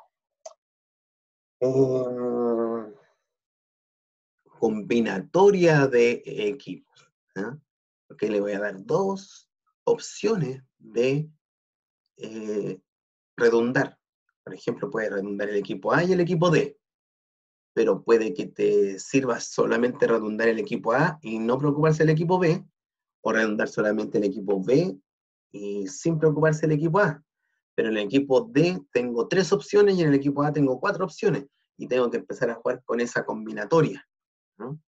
combinatoria de equipos, porque le voy a dar dos opciones de redundar. Por ejemplo, puede redundar el equipo A y el equipo D, pero puede que te sirva solamente redundar el equipo A y no preocuparse del equipo B, o redundar solamente el equipo B y sin preocuparse del equipo A. Pero en el equipo D tengo 3 opciones y en el equipo A tengo 4 opciones, y tengo que empezar a jugar con esa combinatoria, ¿no?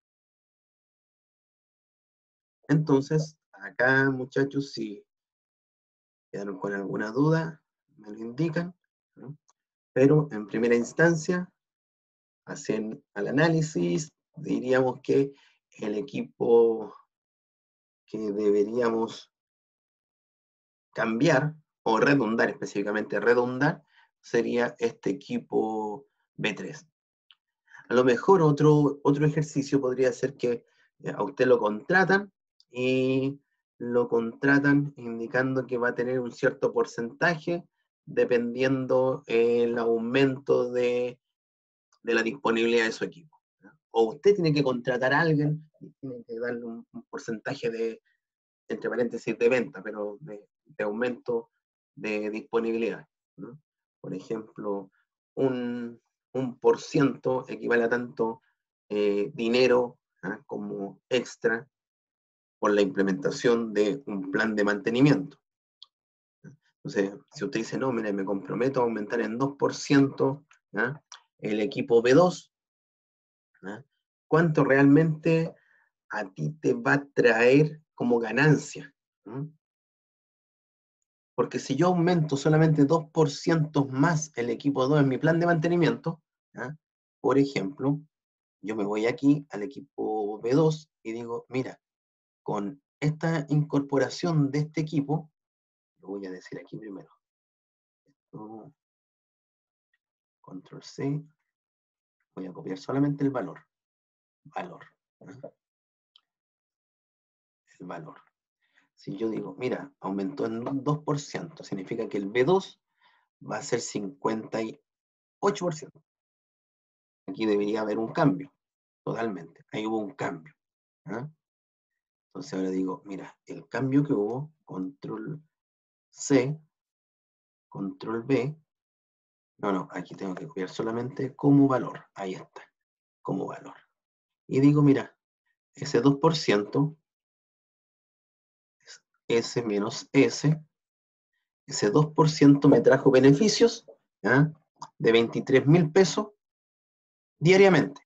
Entonces, acá, muchachos, si quedaron con alguna duda, me lo indican, ¿no? Pero en primera instancia, hacen al análisis, diríamos que el equipo que deberíamos cambiar, o redundar, específicamente redundar, sería este equipo B3. A lo mejor otro ejercicio podría ser que a usted lo contratan y lo contratan indicando que va a tener un cierto porcentaje dependiendo el aumento de la disponibilidad de su equipo. O usted tiene que contratar a alguien y tiene que darle un porcentaje entre paréntesis, de venta, pero de aumento de disponibilidad, ¿no? Por ejemplo, un por ciento equivale a tanto dinero como extra por la implementación de un plan de mantenimiento. Entonces, si usted dice, no, mire, me comprometo a aumentar en 2% el equipo B2, ¿cuánto realmente a ti te va a traer como ganancia? Porque si yo aumento solamente 2% más el equipo 2 en mi plan de mantenimiento, por ejemplo, yo me voy aquí al equipo B2 y digo, mira, con esta incorporación de este equipo, lo voy a decir aquí primero, control C, voy a copiar solamente el valor, el valor. Si yo digo, mira, aumentó en un 2%, significa que el B2 va a ser 58%. Aquí debería haber un cambio, totalmente. Ahí hubo un cambio. Entonces ahora digo, mira, el cambio que hubo, control C, control B, no, aquí tengo que copiar solamente como valor. Ahí está, como valor. Y digo, mira, ese 2%, S menos S, ese 2% me trajo beneficios de 23.000 pesos diariamente.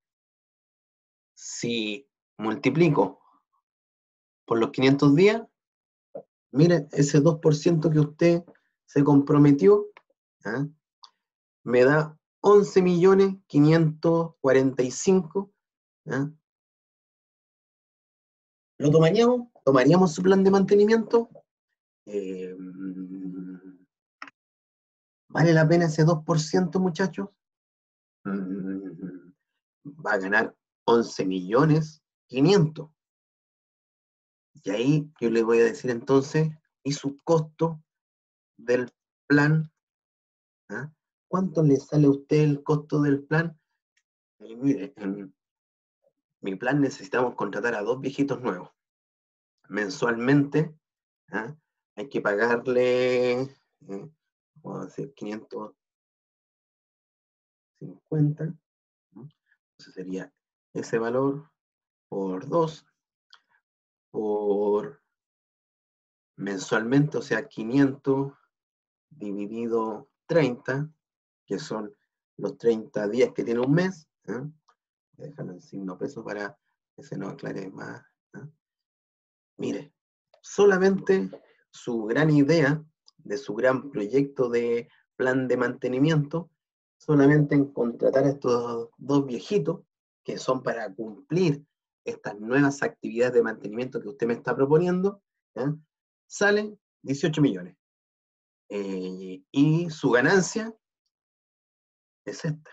Si multiplico por los 500 días, mire, ese 2% que usted se comprometió, me da 11.545.000. ¿Lo tomaríamos? ¿Tomaríamos su plan de mantenimiento? ¿Vale la pena ese 2%, muchachos? Va a ganar 11.500.000. Y ahí yo le voy a decir entonces, ¿y su costo del plan? ¿Cuánto le sale a usted el costo del plan? Y mire, en mi plan necesitamos contratar a 2 viejitos nuevos. Mensualmente hay que pagarle, vamos a decir, 550. Entonces sería ese valor por 2, por mensualmente, o sea, 500 dividido 30, que son los 30 días que tiene un mes. Déjalo en signo peso para que se nos aclare más. Mire, solamente su gran idea de su gran proyecto de plan de mantenimiento, solamente en contratar a estos 2 viejitos, que son para cumplir estas nuevas actividades de mantenimiento que usted me está proponiendo, sale 18 millones. Y su ganancia es esta.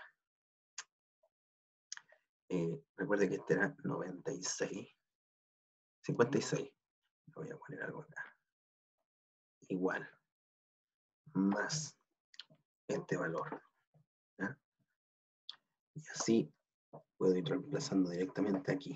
Recuerde que este era 96, 56. Voy a poner algo acá. Igual, más este valor. Y así puedo ir reemplazando directamente aquí.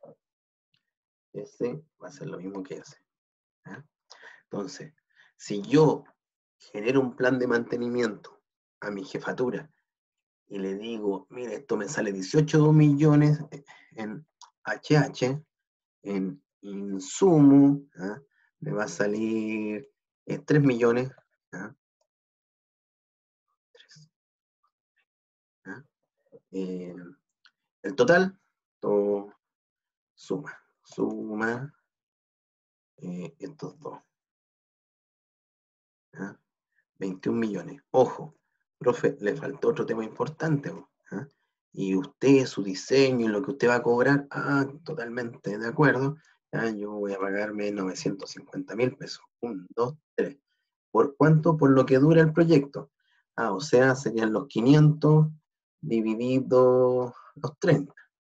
Ese va a ser lo mismo que ese. Entonces, si yo genero un plan de mantenimiento a mi jefatura y le digo, mire, esto me sale 18 millones en HH, en insumo, me va a salir 3 millones. El total, todo suma estos dos. 21 millones. Ojo, profe, le faltó otro tema importante. Y usted, su diseño y lo que usted va a cobrar, totalmente de acuerdo. Yo voy a pagarme 950.000 pesos. 1, 2, 3. ¿Por cuánto? Por lo que dura el proyecto. O sea, serían los 500 dividido los 30.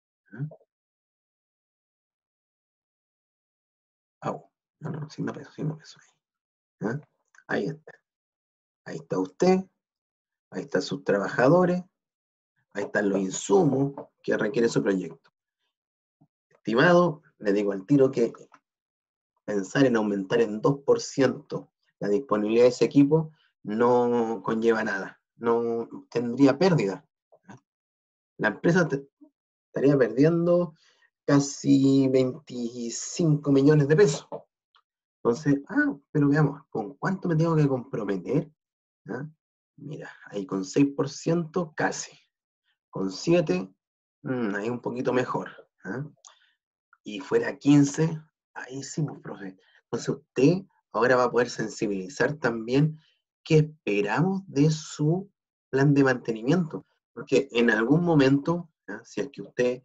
No, 100 pesos, 100 pesos. Ahí está. Ahí está usted, ahí están sus trabajadores, ahí están los insumos que requiere su proyecto. Estimado, le digo al tiro que pensar en aumentar en 2% la disponibilidad de ese equipo no conlleva nada, no tendría pérdida. La empresa estaría perdiendo casi 25 millones de pesos. Entonces, pero veamos, ¿con cuánto me tengo que comprometer? ¿Ah? Mira, ahí con 6% casi, con 7, ahí un poquito mejor. ¿Ah? Y fuera 15, ahí sí, pues, profe. Entonces usted ahora va a poder sensibilizar también qué esperamos de su plan de mantenimiento. Porque en algún momento, si es que usted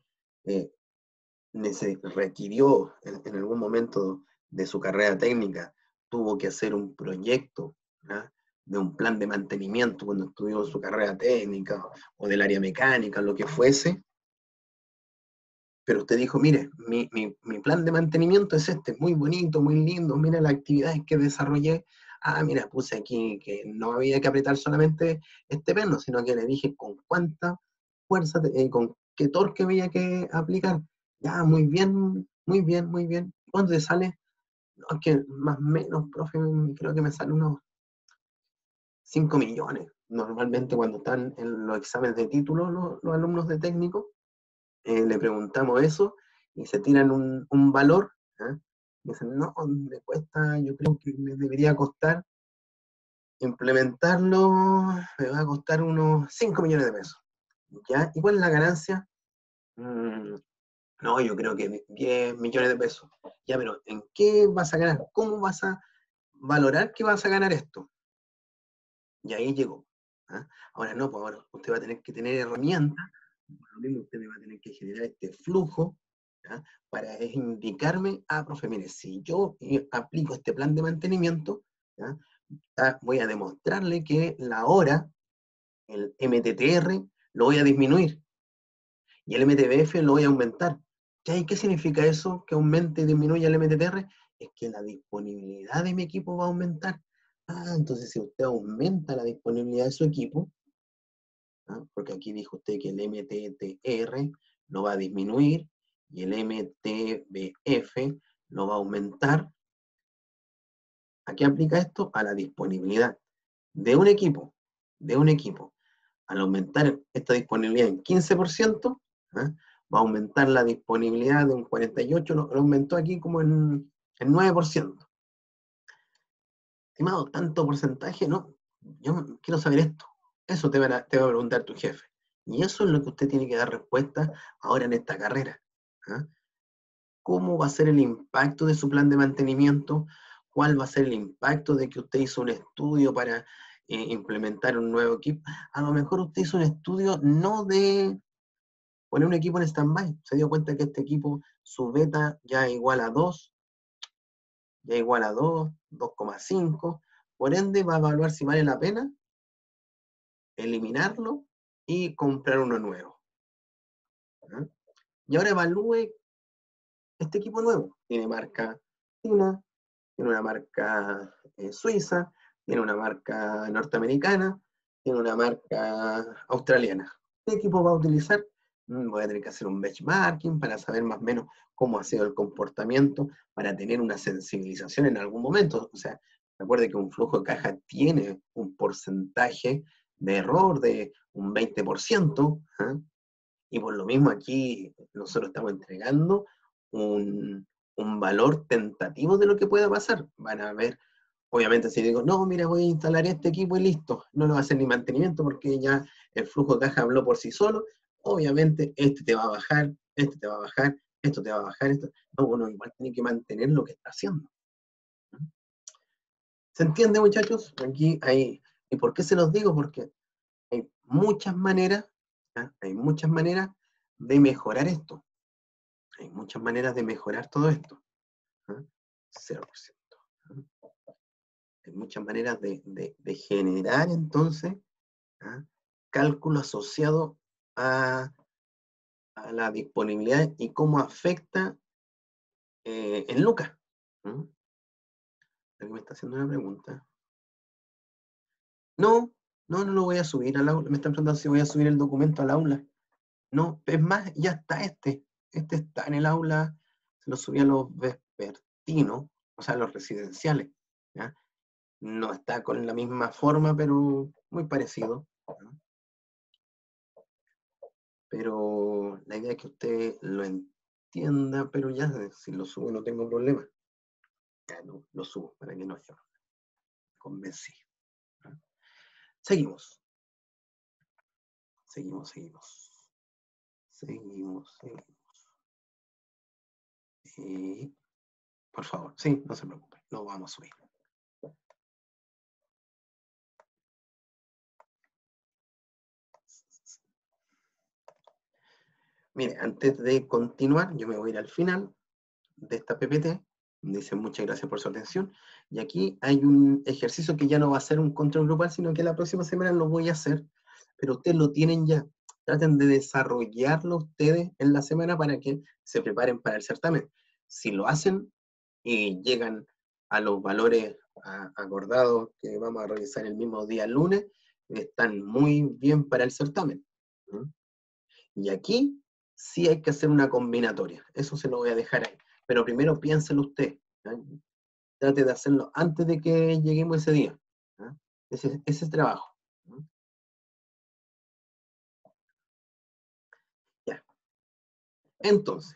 requirió en algún momento de su carrera técnica, tuvo que hacer un proyecto de un plan de mantenimiento cuando estudió su carrera técnica o del área mecánica, lo que fuese, pero usted dijo, mire, mi plan de mantenimiento es este, muy bonito, muy lindo, mira las actividades que desarrollé. Mira, puse aquí que no había que apretar solamente este perno, sino que le dije con cuánta fuerza, con qué torque había que aplicar. Ya, muy bien, muy bien, muy bien. ¿Cuánto te sale? No, es que más o menos, profe, creo que me sale unos 5 millones. Normalmente cuando están en los exámenes de título los alumnos de técnico, le preguntamos eso y se tiran un valor, y dicen, no, me cuesta, yo creo que me debería costar implementarlo, me va a costar unos 5 millones de pesos. ¿Ya? ¿Y cuál es la ganancia? No, yo creo que 10 millones de pesos. Ya, pero ¿en qué vas a ganar? ¿Cómo vas a valorar que vas a ganar esto? Y ahí llegó. Ahora no, pues ahora usted va a tener que tener herramientas, por lo mismo usted me va a tener que generar este flujo, para indicarme, profe, mire, si yo aplico este plan de mantenimiento, voy a demostrarle que la hora, el MTTR, lo voy a disminuir, y el MTBF lo voy a aumentar. ¿Y qué significa eso, que aumente y disminuya el MTTR? Es que la disponibilidad de mi equipo va a aumentar. Entonces si usted aumenta la disponibilidad de su equipo, porque aquí dijo usted que el MTTR lo va a disminuir y el MTBF lo va a aumentar. ¿A qué aplica esto? A la disponibilidad de un equipo. Al aumentar esta disponibilidad en 15%, va a aumentar la disponibilidad de un 48%, lo aumentó aquí como en 9%. Estimado, tanto porcentaje, no, yo quiero saber esto. Eso te va a preguntar tu jefe. Y eso es lo que usted tiene que dar respuesta ahora en esta carrera. ¿Cómo va a ser el impacto de su plan de mantenimiento? ¿Cuál va a ser el impacto de que usted hizo un estudio para implementar un nuevo equipo? A lo mejor usted hizo un estudio no de poner un equipo en stand-by. Se dio cuenta que este equipo, su beta ya es igual a 2, ya es igual a 2, 2,5. Por ende, va a evaluar si vale la pena eliminarlo y comprar uno nuevo. Y ahora evalúe este equipo nuevo. Tiene marca china, tiene una marca suiza, tiene una marca norteamericana, tiene una marca australiana. ¿Qué equipo va a utilizar? Voy a tener que hacer un benchmarking para saber más o menos cómo ha sido el comportamiento, para tener una sensibilización en algún momento. O sea, recuerde que un flujo de caja tiene un porcentaje de error de un 20%, y por lo mismo aquí nosotros estamos entregando un valor tentativo de lo que pueda pasar. Van a ver, obviamente si digo, no, mira, voy a instalar este equipo y listo, no lo va a hacer ni mantenimiento porque ya el flujo de caja habló por sí solo, obviamente este te va a bajar, este te va a bajar, esto te va a bajar, esto. No, bueno, igual tiene que mantener lo que está haciendo. ¿Se entiende, muchachos? Aquí hay, ¿y por qué se los digo? Porque hay muchas maneras, hay muchas maneras de mejorar esto. Hay muchas maneras de mejorar todo esto. 0%. Hay muchas maneras de generar entonces cálculo asociado a la disponibilidad y cómo afecta en lucas. ¿Alguien me está haciendo una pregunta? No lo voy a subir al aula. Me están preguntando si voy a subir el documento al aula. No, es más, ya está este. Este está en el aula. Se lo subí a los vespertinos, o sea, los residenciales, ¿ya? No está con la misma forma, pero muy parecido, ¿ya? Pero la idea es que usted lo entienda, pero ya si lo subo no tengo problema. Ya lo subo para que no yo convencí. ¿Ya? Seguimos. Seguimos. Por favor, sí, no se preocupe, lo vamos a subir. Mire, antes de continuar, yo me voy a ir al final de esta PPT. Dice muchas gracias por su atención. Y aquí hay un ejercicio que ya no va a ser un control grupal, sino que la próxima semana lo voy a hacer, pero ustedes lo tienen ya. Traten de desarrollarlo ustedes en la semana para que se preparen para el certamen. Si lo hacen y llegan a los valores acordados que vamos a revisar el mismo día lunes, están muy bien para el certamen. Y aquí sí hay que hacer una combinatoria. Eso se lo voy a dejar ahí. Pero primero piénselo usted. ¿Sí? Trate de hacerlo antes de que lleguemos ese día. ¿Sí? Ese es el trabajo. ¿Sí? Ya. Entonces,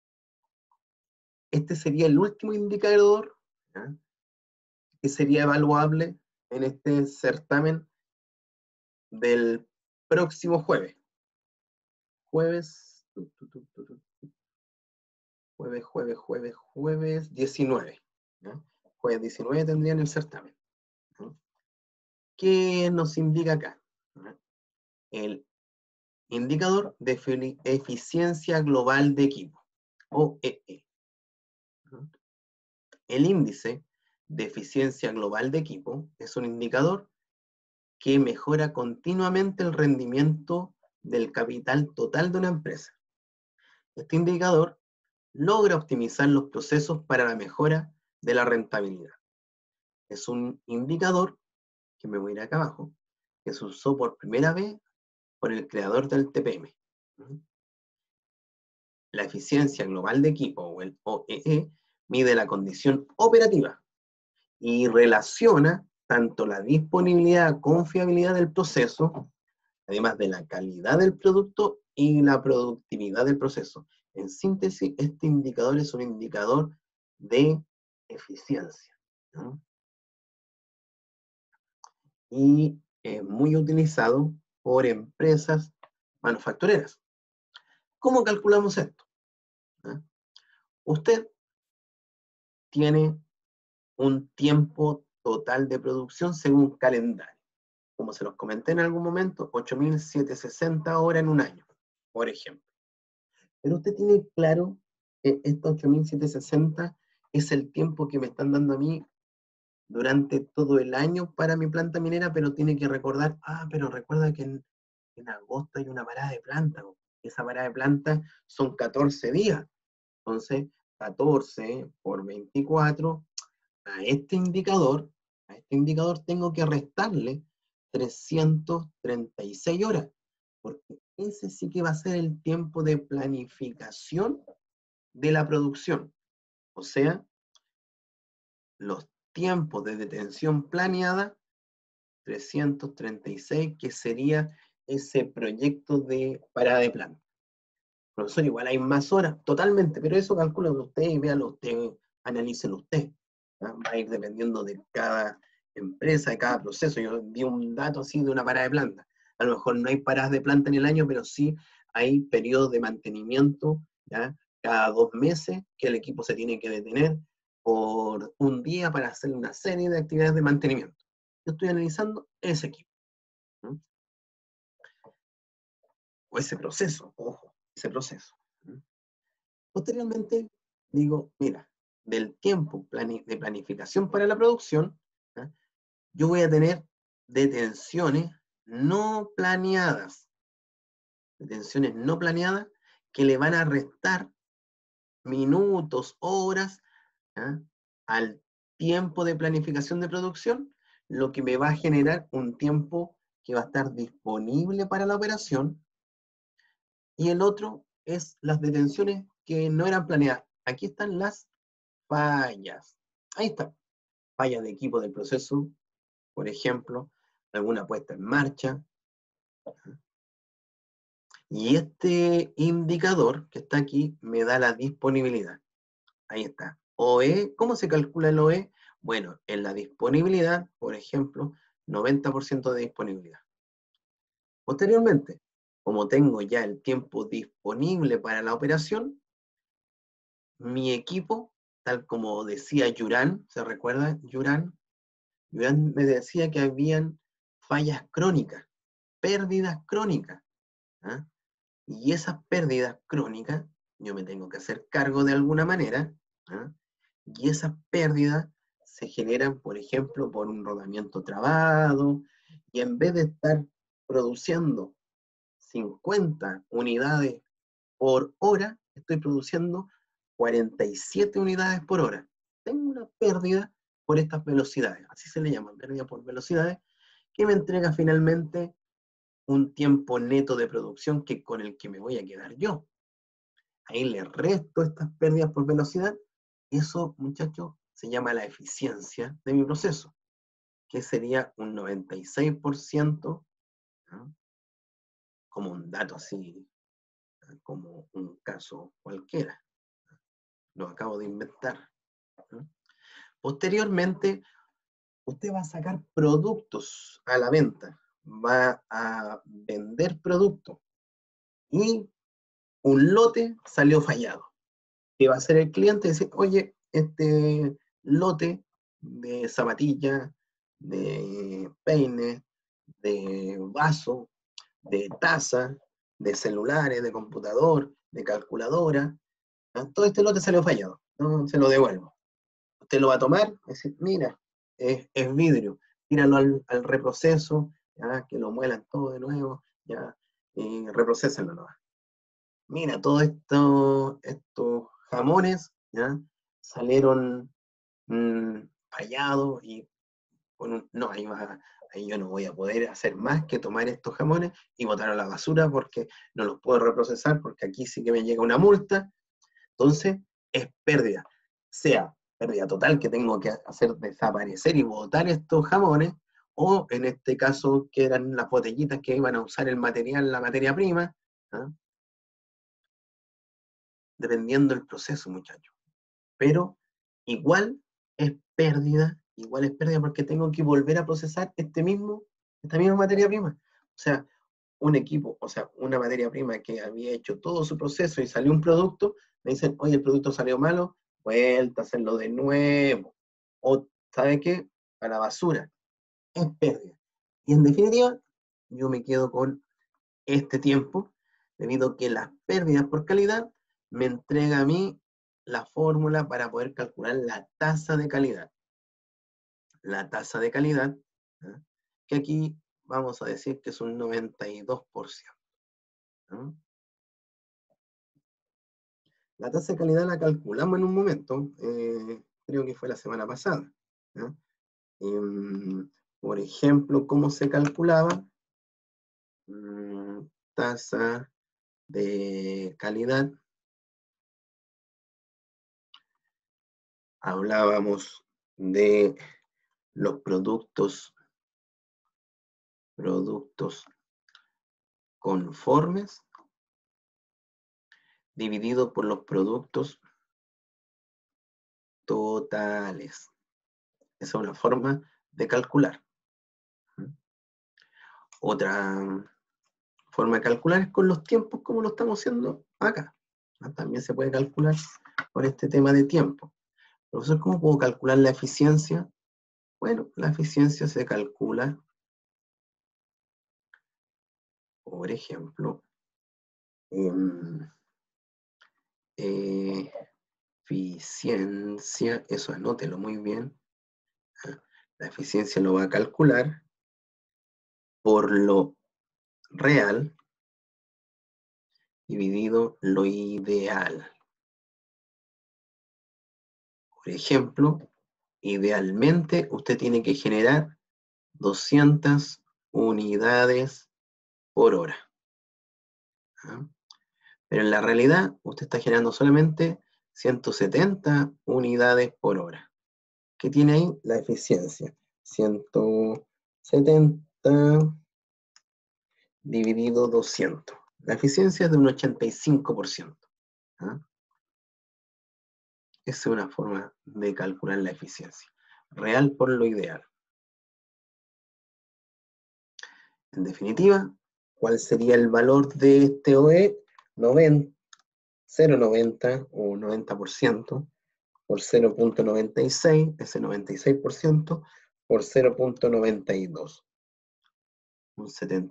este sería el último indicador, ¿sí?, que sería evaluable en este certamen del próximo jueves. Jueves 19. ¿Ya? Jueves 19 tendrían el certamen. ¿Ya? ¿Qué nos indica acá? ¿Ya? El indicador de eficiencia global de equipo, OEE. ¿Ya? El índice de eficiencia global de equipo es un indicador que mejora continuamente el rendimiento del capital total de una empresa. Este indicador logra optimizar los procesos para la mejora de la rentabilidad. Es un indicador, que me voy a ir acá abajo, que se usó por primera vez por el creador del TPM. La eficiencia global de equipo, o el OEE, mide la condición operativa y relaciona tanto la disponibilidad con fiabilidad del proceso, además de la calidad del producto y la productividad del proceso. En síntesis, este indicador es un indicador de eficiencia, ¿no? Y es muy utilizado por empresas manufactureras. ¿Cómo calculamos esto? ¿Ah? Usted tiene un tiempo total de producción según calendario. Como se los comenté en algún momento, 8.760 horas en un año, por ejemplo. Pero usted tiene claro que estos 8.760 es el tiempo que me están dando a mí durante todo el año para mi planta minera, pero tiene que recordar, pero recuerda que en agosto hay una parada de planta. Esa parada de planta son 14 días. Entonces, 14 por 24, a este indicador tengo que restarle 336 horas, porque ese sí que va a ser el tiempo de planificación de la producción. O sea, los tiempos de detención planeada, 336, que sería ese proyecto de parada de planta. Profesor, igual hay más horas, totalmente, pero eso calcúlalo usted y véalo usted, analícelo usted. ¿Ah? Va a ir dependiendo de cada empresa, de cada proceso. Yo di un dato así de una parada de planta. A lo mejor no hay paradas de planta en el año, pero sí hay periodos de mantenimiento, ¿ya?, cada 2 meses que el equipo se tiene que detener por un día para hacer una serie de actividades de mantenimiento. Yo estoy analizando ese equipo. ¿No? O ese proceso, ojo, ese proceso. ¿No? Posteriormente, digo, mira, del tiempo de planificación para la producción, ¿ya?, yo voy a tener detenciones no planeadas. Detenciones no planeadas que le van a restar minutos, horas, ¿ya?, al tiempo de planificación de producción, lo que me va a generar un tiempo que va a estar disponible para la operación, y el otro es las detenciones que no eran planeadas. Aquí están las fallas. Ahí está. Falla de equipo del proceso, por ejemplo, alguna puesta en marcha. Y este indicador que está aquí me da la disponibilidad. Ahí está. OE, ¿cómo se calcula el OE? Bueno, en la disponibilidad, por ejemplo, 90% de disponibilidad. Posteriormente, como tengo ya el tiempo disponible para la operación, mi equipo, tal como decía Yuran, ¿se recuerda Yuran? Yuran me decía que habían fallas crónicas, pérdidas crónicas. ¿Ah? Y esas pérdidas crónicas, yo me tengo que hacer cargo de alguna manera, ¿ah? Y esas pérdidas se generan, por ejemplo, por un rodamiento trabado, y en vez de estar produciendo 50 unidades por hora, estoy produciendo 47 unidades por hora. Tengo una pérdida por estas velocidades, así se le llama, pérdida por velocidades, que me entrega finalmente un tiempo neto de producción con el que me voy a quedar yo. Ahí le resto estas pérdidas por velocidad. Eso, muchachos, se llama la eficiencia de mi proceso, que sería un 96%, ¿no? Como un dato así, como un caso cualquiera. Lo acabo de inventar, ¿no? Posteriormente, usted va a sacar productos a la venta, va a vender productos y un lote salió fallado. ¿Qué va a hacer el cliente? Decir, oye, este lote de zapatillas, de peines, de vaso, de taza, de celulares, de computador, de calculadora, ¿no? Todo este lote salió fallado, no se lo devuelvo. Usted lo va a tomar, va a decir, mira, es vidrio, tíralo al reproceso, ¿ya? Que lo muelan todo de nuevo, ya, y reprocesenlo nomás. Mira, todos estos jamones, ¿ya? Salieron fallados y no, ahí yo no voy a poder hacer más que tomar estos jamones y botar a la basura porque no los puedo reprocesar porque aquí sí que me llega una multa. Entonces, es pérdida. Sea pérdida total que tengo que hacer desaparecer y botar estos jamones, o en este caso que eran las botellitas que iban a usar el material, la materia prima, ¿ah? Dependiendo del proceso, muchachos. Pero igual es pérdida porque tengo que volver a procesar esta misma materia prima. O sea, un equipo, o sea, una materia prima que había hecho todo su proceso y salió un producto, me dicen, oye, el producto salió malo, vuelta a hacerlo de nuevo. O, ¿sabe qué? A la basura. Es pérdida. Y en definitiva, yo me quedo con este tiempo, debido a que las pérdidas por calidad me entrega a mí la fórmula para poder calcular la tasa de calidad. La tasa de calidad, ¿eh? Que aquí vamos a decir que es un 92%. ¿No? La tasa de calidad la calculamos en un momento, creo que fue la semana pasada. ¿No? Por ejemplo, ¿cómo se calculaba? Tasa de calidad. Hablábamos de los productos conformes dividido por los productos totales. Esa es una forma de calcular. Otra forma de calcular es con los tiempos, como lo estamos haciendo acá. También se puede calcular con este tema de tiempo. Profesor, ¿cómo puedo calcular la eficiencia? Bueno, la eficiencia se calcula, por ejemplo, eficiencia, eso anótelo muy bien. La eficiencia lo va a calcular por lo real dividido lo ideal. Por ejemplo, idealmente usted tiene que generar 200 unidades por hora. ¿Ah? Pero en la realidad usted está generando solamente 170 unidades por hora. ¿Qué tiene ahí? La eficiencia. 170 dividido 200. La eficiencia es de un 85%. ¿Ah? Esa es una forma de calcular la eficiencia. Real por lo ideal. En definitiva, ¿cuál sería el valor de este OE? 0,90 o 90% por 0,96, ese 96% por 0,92. Un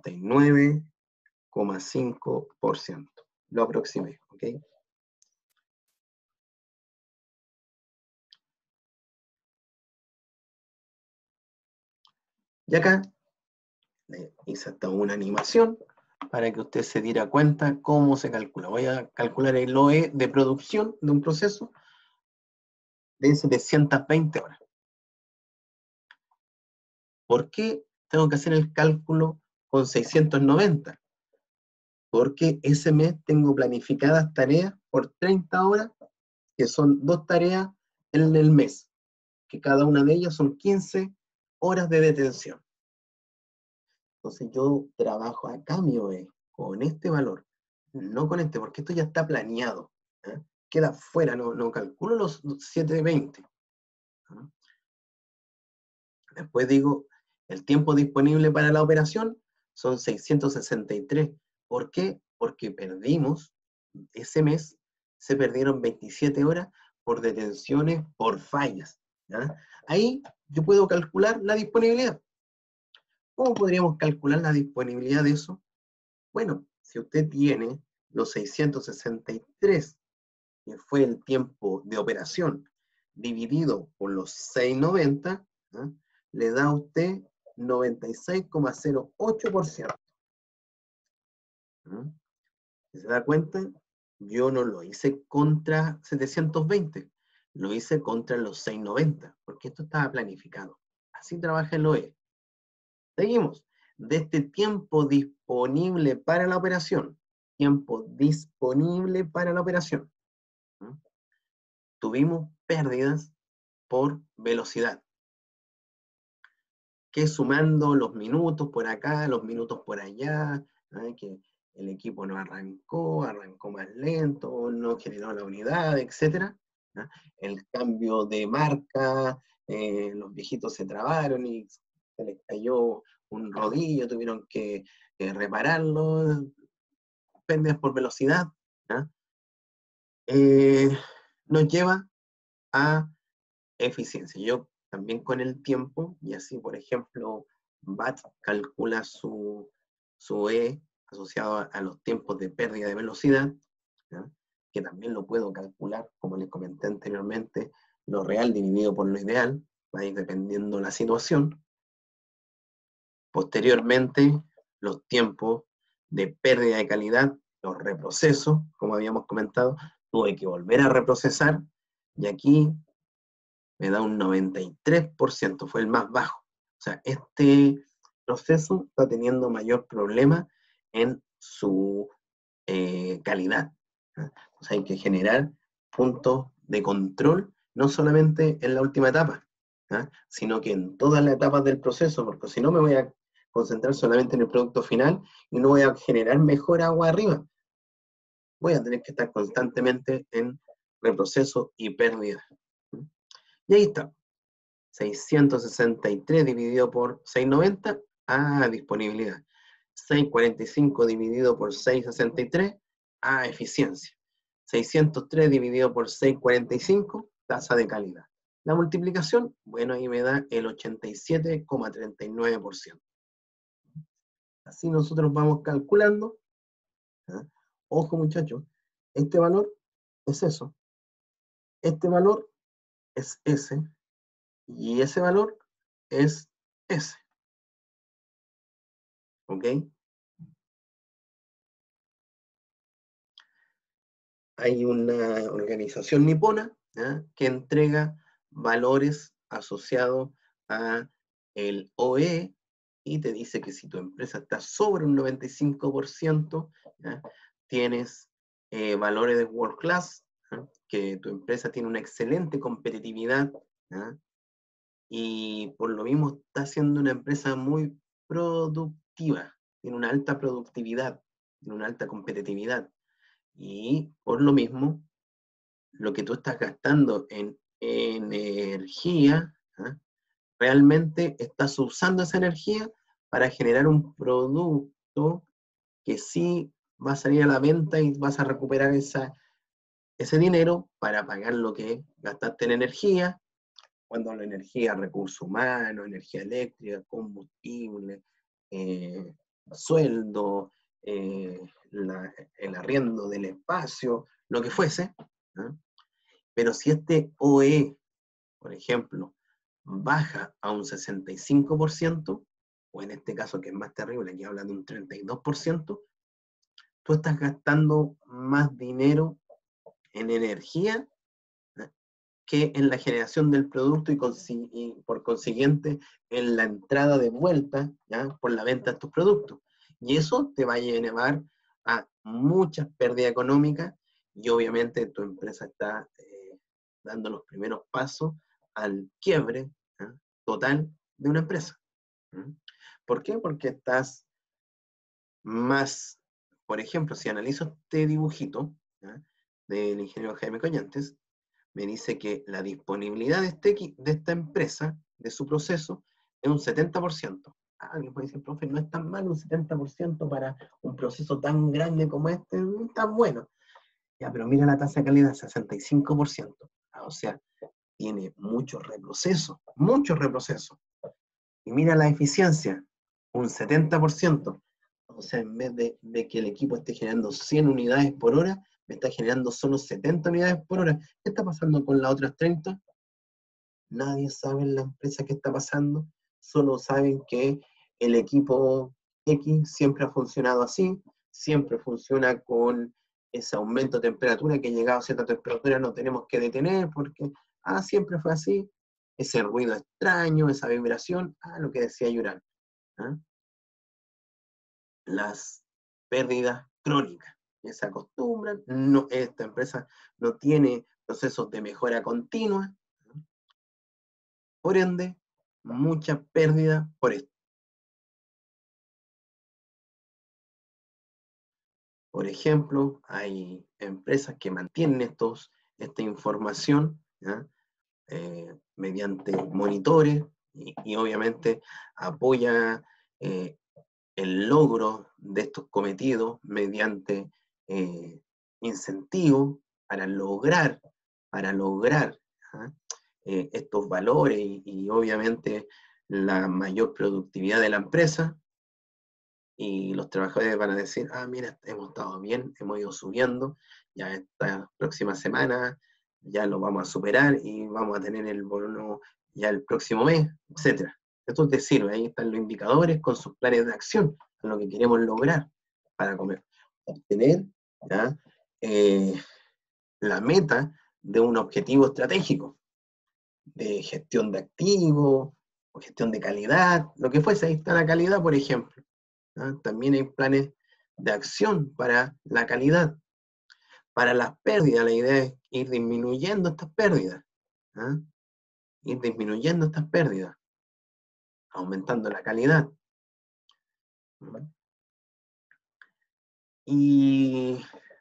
79,5%. Lo aproximé, ¿ok? Y acá hice hasta una animación para que usted se diera cuenta cómo se calcula. Voy a calcular el OE de producción de un proceso de 720 horas. ¿Por qué tengo que hacer el cálculo con 690? Porque ese mes tengo planificadas tareas por 30 horas, que son 2 tareas en el mes, que cada una de ellas son 15 horas de detención. Entonces yo trabajo acá mi OE con este valor, no con este, porque esto ya está planeado. ¿Eh? Queda fuera, no calculo los 720. ¿Eh? Después digo, el tiempo disponible para la operación son 663. ¿Por qué? Porque perdimos, ese mes se perdieron 27 horas por detenciones, por fallas. ¿Ya? Ahí yo puedo calcular la disponibilidad. ¿Cómo podríamos calcular la disponibilidad de eso? Bueno, si usted tiene los 663, que fue el tiempo de operación, dividido por los 690, ¿eh? Le da a usted 96,08%. ¿Mm? ¿Se da cuenta? Yo no lo hice contra 720, lo hice contra los 690, porque esto estaba planificado. Así trabaja el OE. Seguimos. De este tiempo disponible para la operación, tiempo disponible para la operación, ¿Mm? Tuvimos pérdidas por velocidad, que sumando los minutos por acá, los minutos por allá, ¿eh? Que el equipo no arrancó más lento, no generó la unidad, etc. ¿eh? El cambio de marca, los viejitos se trabaron y se les cayó un rodillo, tuvieron que repararlo, pérdidas por velocidad, nos lleva a eficiencia. Yo también con el tiempo, y así por ejemplo, BAT calcula su E asociado a los tiempos de pérdida de velocidad, ¿ya? Que también lo puedo calcular, como les comenté anteriormente, lo real dividido por lo ideal, va a ir dependiendo la situación. Posteriormente, los tiempos de pérdida de calidad, los reprocesos, como habíamos comentado, tuve que volver a reprocesar, y aquí me da un 93%, fue el más bajo. O sea, este proceso está teniendo mayor problema en su calidad. O sea, hay que generar puntos de control, no solamente en la última etapa, sino que en todas las etapas del proceso, porque si no me voy a concentrar solamente en el producto final y no voy a generar mejor agua arriba. Voy a tener que estar constantemente en reproceso y pérdida. Y ahí está. 663 dividido por 690, disponibilidad. 645 dividido por 663, eficiencia. 603 dividido por 645, tasa de calidad. La multiplicación, bueno, ahí me da el 87,39%. Así nosotros vamos calculando. Ojo muchachos, este valor es eso. Este valor es ese. Y ese valor es ese. ¿Ok? Hay una organización nipona, ¿ya?, que entrega valores asociados a el OE y te dice que si tu empresa está sobre un 95%, ¿ya?, tienes valores de World Class, ¿ya?, que tu empresa tiene una excelente competitividad, ¿ya?, y por lo mismo está siendo una empresa muy productiva, tiene una alta productividad, tiene una alta competitividad, y por lo mismo, lo que tú estás gastando en energía, ¿ah? Realmente estás usando esa energía para generar un producto que sí va a salir a la venta y vas a recuperar ese dinero para pagar lo que gastaste en energía, cuando la energía, recursos humanos, energía eléctrica, combustible, sueldo, el arriendo del espacio, lo que fuese, ¿no? Pero si este OE, por ejemplo, baja a un 65%, o en este caso que es más terrible, aquí habla de un 32%, tú estás gastando más dinero en energía, ¿eh? Que en la generación del producto y por consiguiente en la entrada de vuelta, ¿ya? Por la venta de tus productos. Y eso te va a llevar a muchas pérdidas económicas y obviamente tu empresa está dando los primeros pasos al quiebre, ¿ya? Total de una empresa. ¿Mm? ¿Por qué? Porque estás más, por ejemplo, si analizo este dibujito, ¿ya? Del ingeniero Jaime Collantes, me dice que la disponibilidad de esta empresa, de su proceso, es un 70%. Alguien puede decir, profe, no es tan mal un 70% para un proceso tan grande como este, no es tan bueno. Ya, pero mira la tasa de calidad, 65%. O sea, tiene muchos reprocesos, muchos reprocesos. Y mira la eficiencia, un 70%. O sea, en vez de que el equipo esté generando 100 unidades por hora, me está generando solo 70 unidades por hora. ¿Qué está pasando con las otras 30? Nadie sabe en la empresa qué está pasando, solo saben que el equipo X siempre ha funcionado así, siempre funciona con ese aumento de temperatura, que llegado a cierta temperatura no tenemos que detener porque, siempre fue así, ese ruido extraño, esa vibración, lo que decía Yuran, ¿ah? Las pérdidas crónicas, que se acostumbran, no, esta empresa no tiene procesos de mejora continua, ¿no? Por ende, mucha pérdida por esto. Por ejemplo, hay empresas que mantienen esta información, ¿ya? Mediante monitores y obviamente apoya el logro de estos cometidos mediante incentivos para lograr ¿ah? Estos valores y obviamente la mayor productividad de la empresa, y los trabajadores van a decir, mira, hemos estado bien, hemos ido subiendo, ya esta próxima semana ya lo vamos a superar y vamos a tener el bono ya el próximo mes, etc. Esto te sirve, ahí están los indicadores con sus planes de acción, lo que queremos lograr para obtener ¿ya? La meta de un objetivo estratégico, de gestión de activos, o gestión de calidad, lo que fuese, ahí está la calidad, por ejemplo. También hay planes de acción para la calidad. Para las pérdidas, la idea es ir disminuyendo estas pérdidas. ¿Ah? Ir disminuyendo estas pérdidas, aumentando la calidad. Y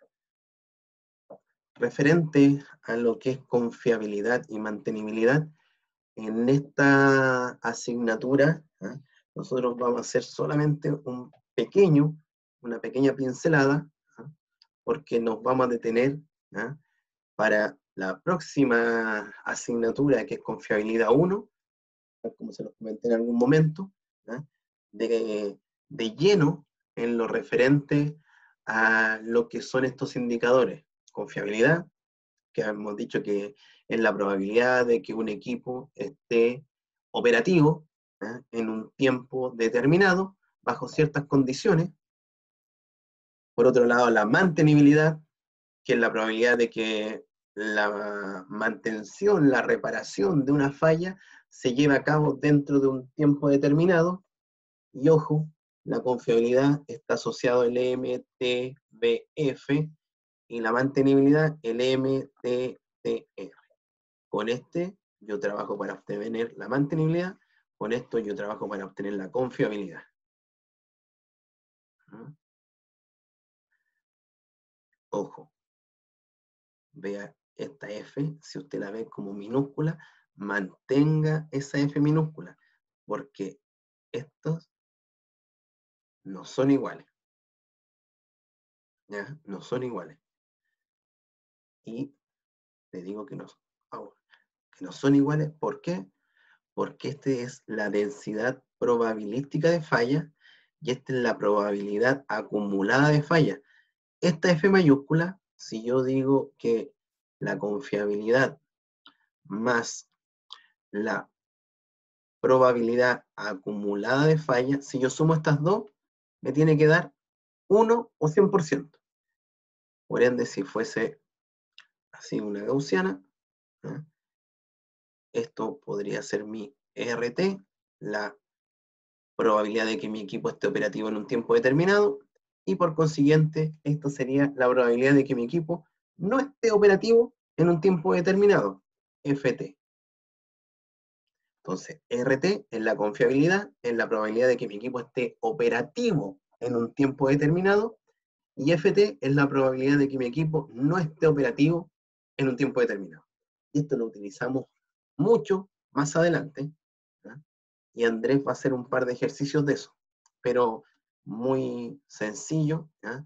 referente a lo que es confiabilidad y mantenibilidad, en esta asignatura, nosotros vamos a hacer solamente una pequeña pincelada, porque nos vamos a detener para la próxima asignatura, que es confiabilidad 1, como se los comenté en algún momento, de lleno en lo referente a lo que son estos indicadores. Confiabilidad, que hemos dicho que es la probabilidad de que un equipo esté operativo en un tiempo determinado, bajo ciertas condiciones. Por otro lado, la mantenibilidad, que es la probabilidad de que la mantención, la reparación de una falla se lleve a cabo dentro de un tiempo determinado. Y ojo, la confiabilidad está asociado al MTBF y la mantenibilidad, el MTTR. Con este yo trabajo para obtener la mantenibilidad, con esto yo trabajo para obtener la confiabilidad. ¿Mm? Ojo, vea esta F, si usted la ve como minúscula, mantenga esa F minúscula, porque estos no son iguales. ¿Ya? No son iguales. Y le digo que no son iguales. ¿Por qué? Porque esta es la densidad probabilística de falla y esta es la probabilidad acumulada de falla. Esta F mayúscula, si yo digo que la confiabilidad más la probabilidad acumulada de falla, si yo sumo estas dos, me tiene que dar 1 o 100%. Por ende, si fuese así una gaussiana, ¿eh? Esto podría ser mi ERT, la probabilidad de que mi equipo esté operativo en un tiempo determinado, y por consiguiente, esto sería la probabilidad de que mi equipo no esté operativo en un tiempo determinado, FT. Entonces, RT es la confiabilidad, es la probabilidad de que mi equipo esté operativo en un tiempo determinado, y FT es la probabilidad de que mi equipo no esté operativo en un tiempo determinado. Y esto lo utilizamos mucho más adelante, ¿ya? Y Andrés va a hacer un par de ejercicios de eso, pero muy sencillo, ¿ya?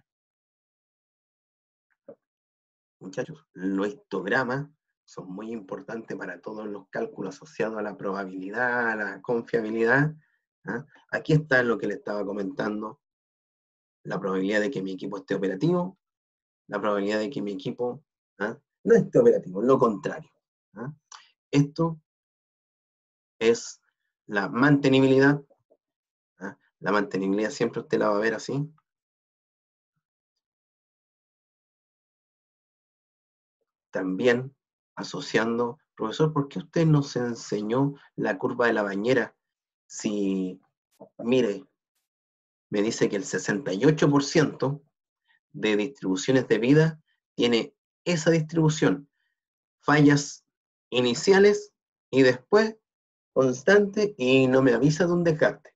Muchachos, los histogramas son muy importantes para todos los cálculos asociados a la probabilidad, a la confiabilidad, ¿ya? Aquí está lo que le estaba comentando, la probabilidad de que mi equipo esté operativo, la probabilidad de que mi equipo, ¿ah?, no esté operativo, lo contrario, ¿ah? Esto es la mantenibilidad, ¿ah? La mantenibilidad siempre usted la va a ver así. También asociando, profesor, ¿por qué usted nos enseñó la curva de la bañera? Si, mire, me dice que el 68% de distribuciones de vida tiene esa distribución, fallas iniciales y después constante, y no me avisa de un desgaste.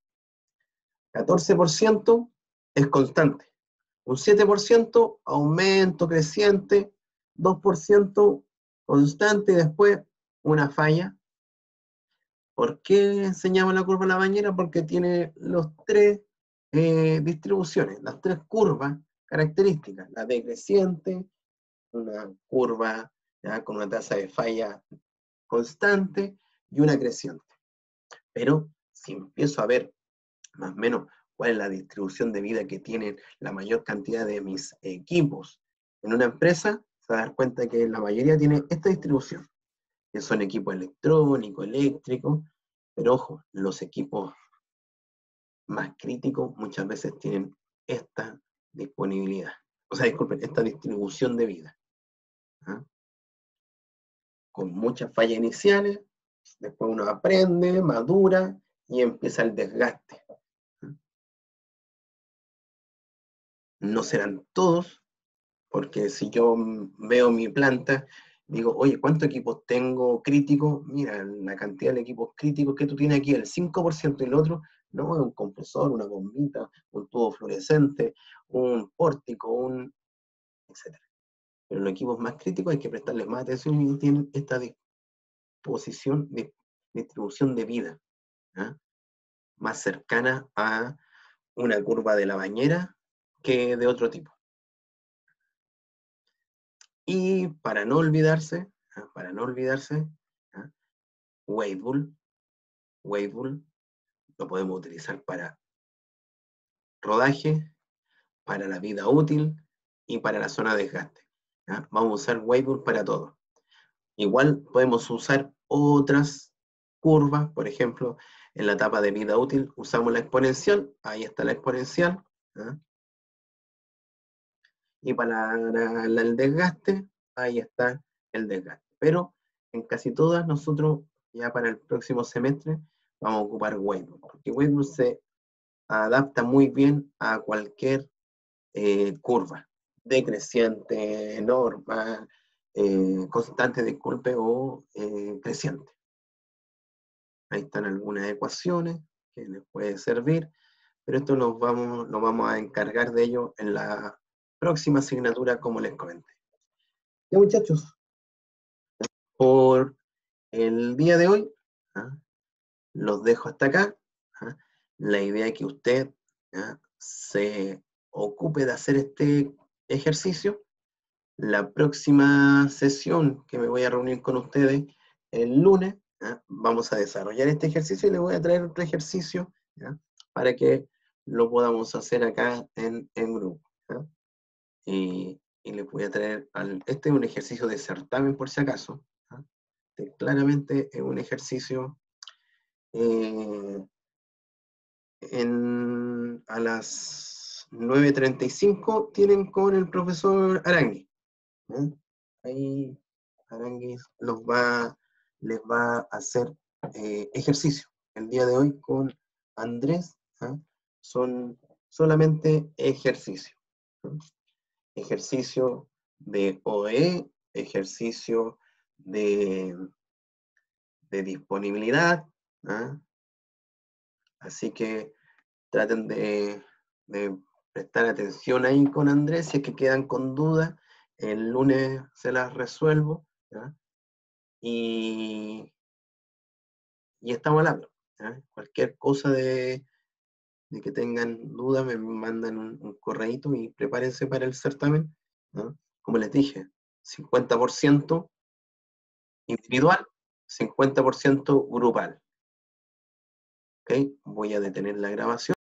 14% es constante, un 7% aumento creciente, 2% constante y después una falla. ¿Por qué enseñamos la curva de la bañera? Porque tiene los tres distribuciones, las tres curvas características, la decreciente, una curva ya con una tasa de falla constante y una creciente. Pero si empiezo a ver más o menos cuál es la distribución de vida que tienen la mayor cantidad de mis equipos en una empresa, se va a dar cuenta que la mayoría tiene esta distribución, que son equipos electrónicos, eléctricos, pero ojo, los equipos más críticos muchas veces tienen esta disponibilidad, o sea, disculpen, esta distribución de vida, ¿ah? Con muchas fallas iniciales, después uno aprende, madura y empieza el desgaste. No serán todos, porque si yo veo mi planta, digo, oye, ¿cuántos equipos tengo críticos? Mira, la cantidad de equipos críticos que tú tienes aquí, el 5%, y el otro, no, es un compresor, una bombita, un tubo fluorescente, un pórtico, etc. Pero los equipos más críticos hay que prestarles más atención y tienen esta distribución de vida, ¿eh? Más cercana a una curva de la bañera que de otro tipo. Y para no olvidarse, Weibull lo podemos utilizar para rodaje, para la vida útil y para la zona de desgaste, ¿ya? Vamos a usar Weibull para todo. Igual podemos usar otras curvas, por ejemplo, en la etapa de vida útil usamos la exponencial, ahí está la exponencial, ¿ya? Y para el desgaste, ahí está el desgaste. Pero en casi todas nosotros, ya para el próximo semestre, vamos a ocupar Weibull, porque Weibull se adapta muy bien a cualquier curva, decreciente, normal, constante, disculpe, o creciente. Ahí están algunas ecuaciones que les puede servir, pero esto lo vamos a encargar de ello en la próxima asignatura, como les comenté. Ya, muchachos, por el día de hoy, los dejo hasta acá. La idea es que usted se ocupe de hacer este ejercicio. La próxima sesión que me voy a reunir con ustedes el lunes, vamos a desarrollar este ejercicio y les voy a traer otro ejercicio para que lo podamos hacer acá en grupo. Y les voy a traer, este es un ejercicio de certamen por si acaso. Claramente es un ejercicio a las 9:35 tienen con el profesor Arangui. Ahí Arangui les va a hacer ejercicio. El día de hoy con Andrés son solamente ejercicio. Ejercicio de OE, ejercicio de disponibilidad. Así que traten de prestar atención ahí con Andrés. Si es que quedan con dudas, el lunes se las resuelvo. Y estamos hablando. Cualquier cosa de que tengan dudas, me mandan un correíto y prepárense para el certamen. Como les dije, 50% individual, 50% grupal. ¿Ok? Voy a detener la grabación.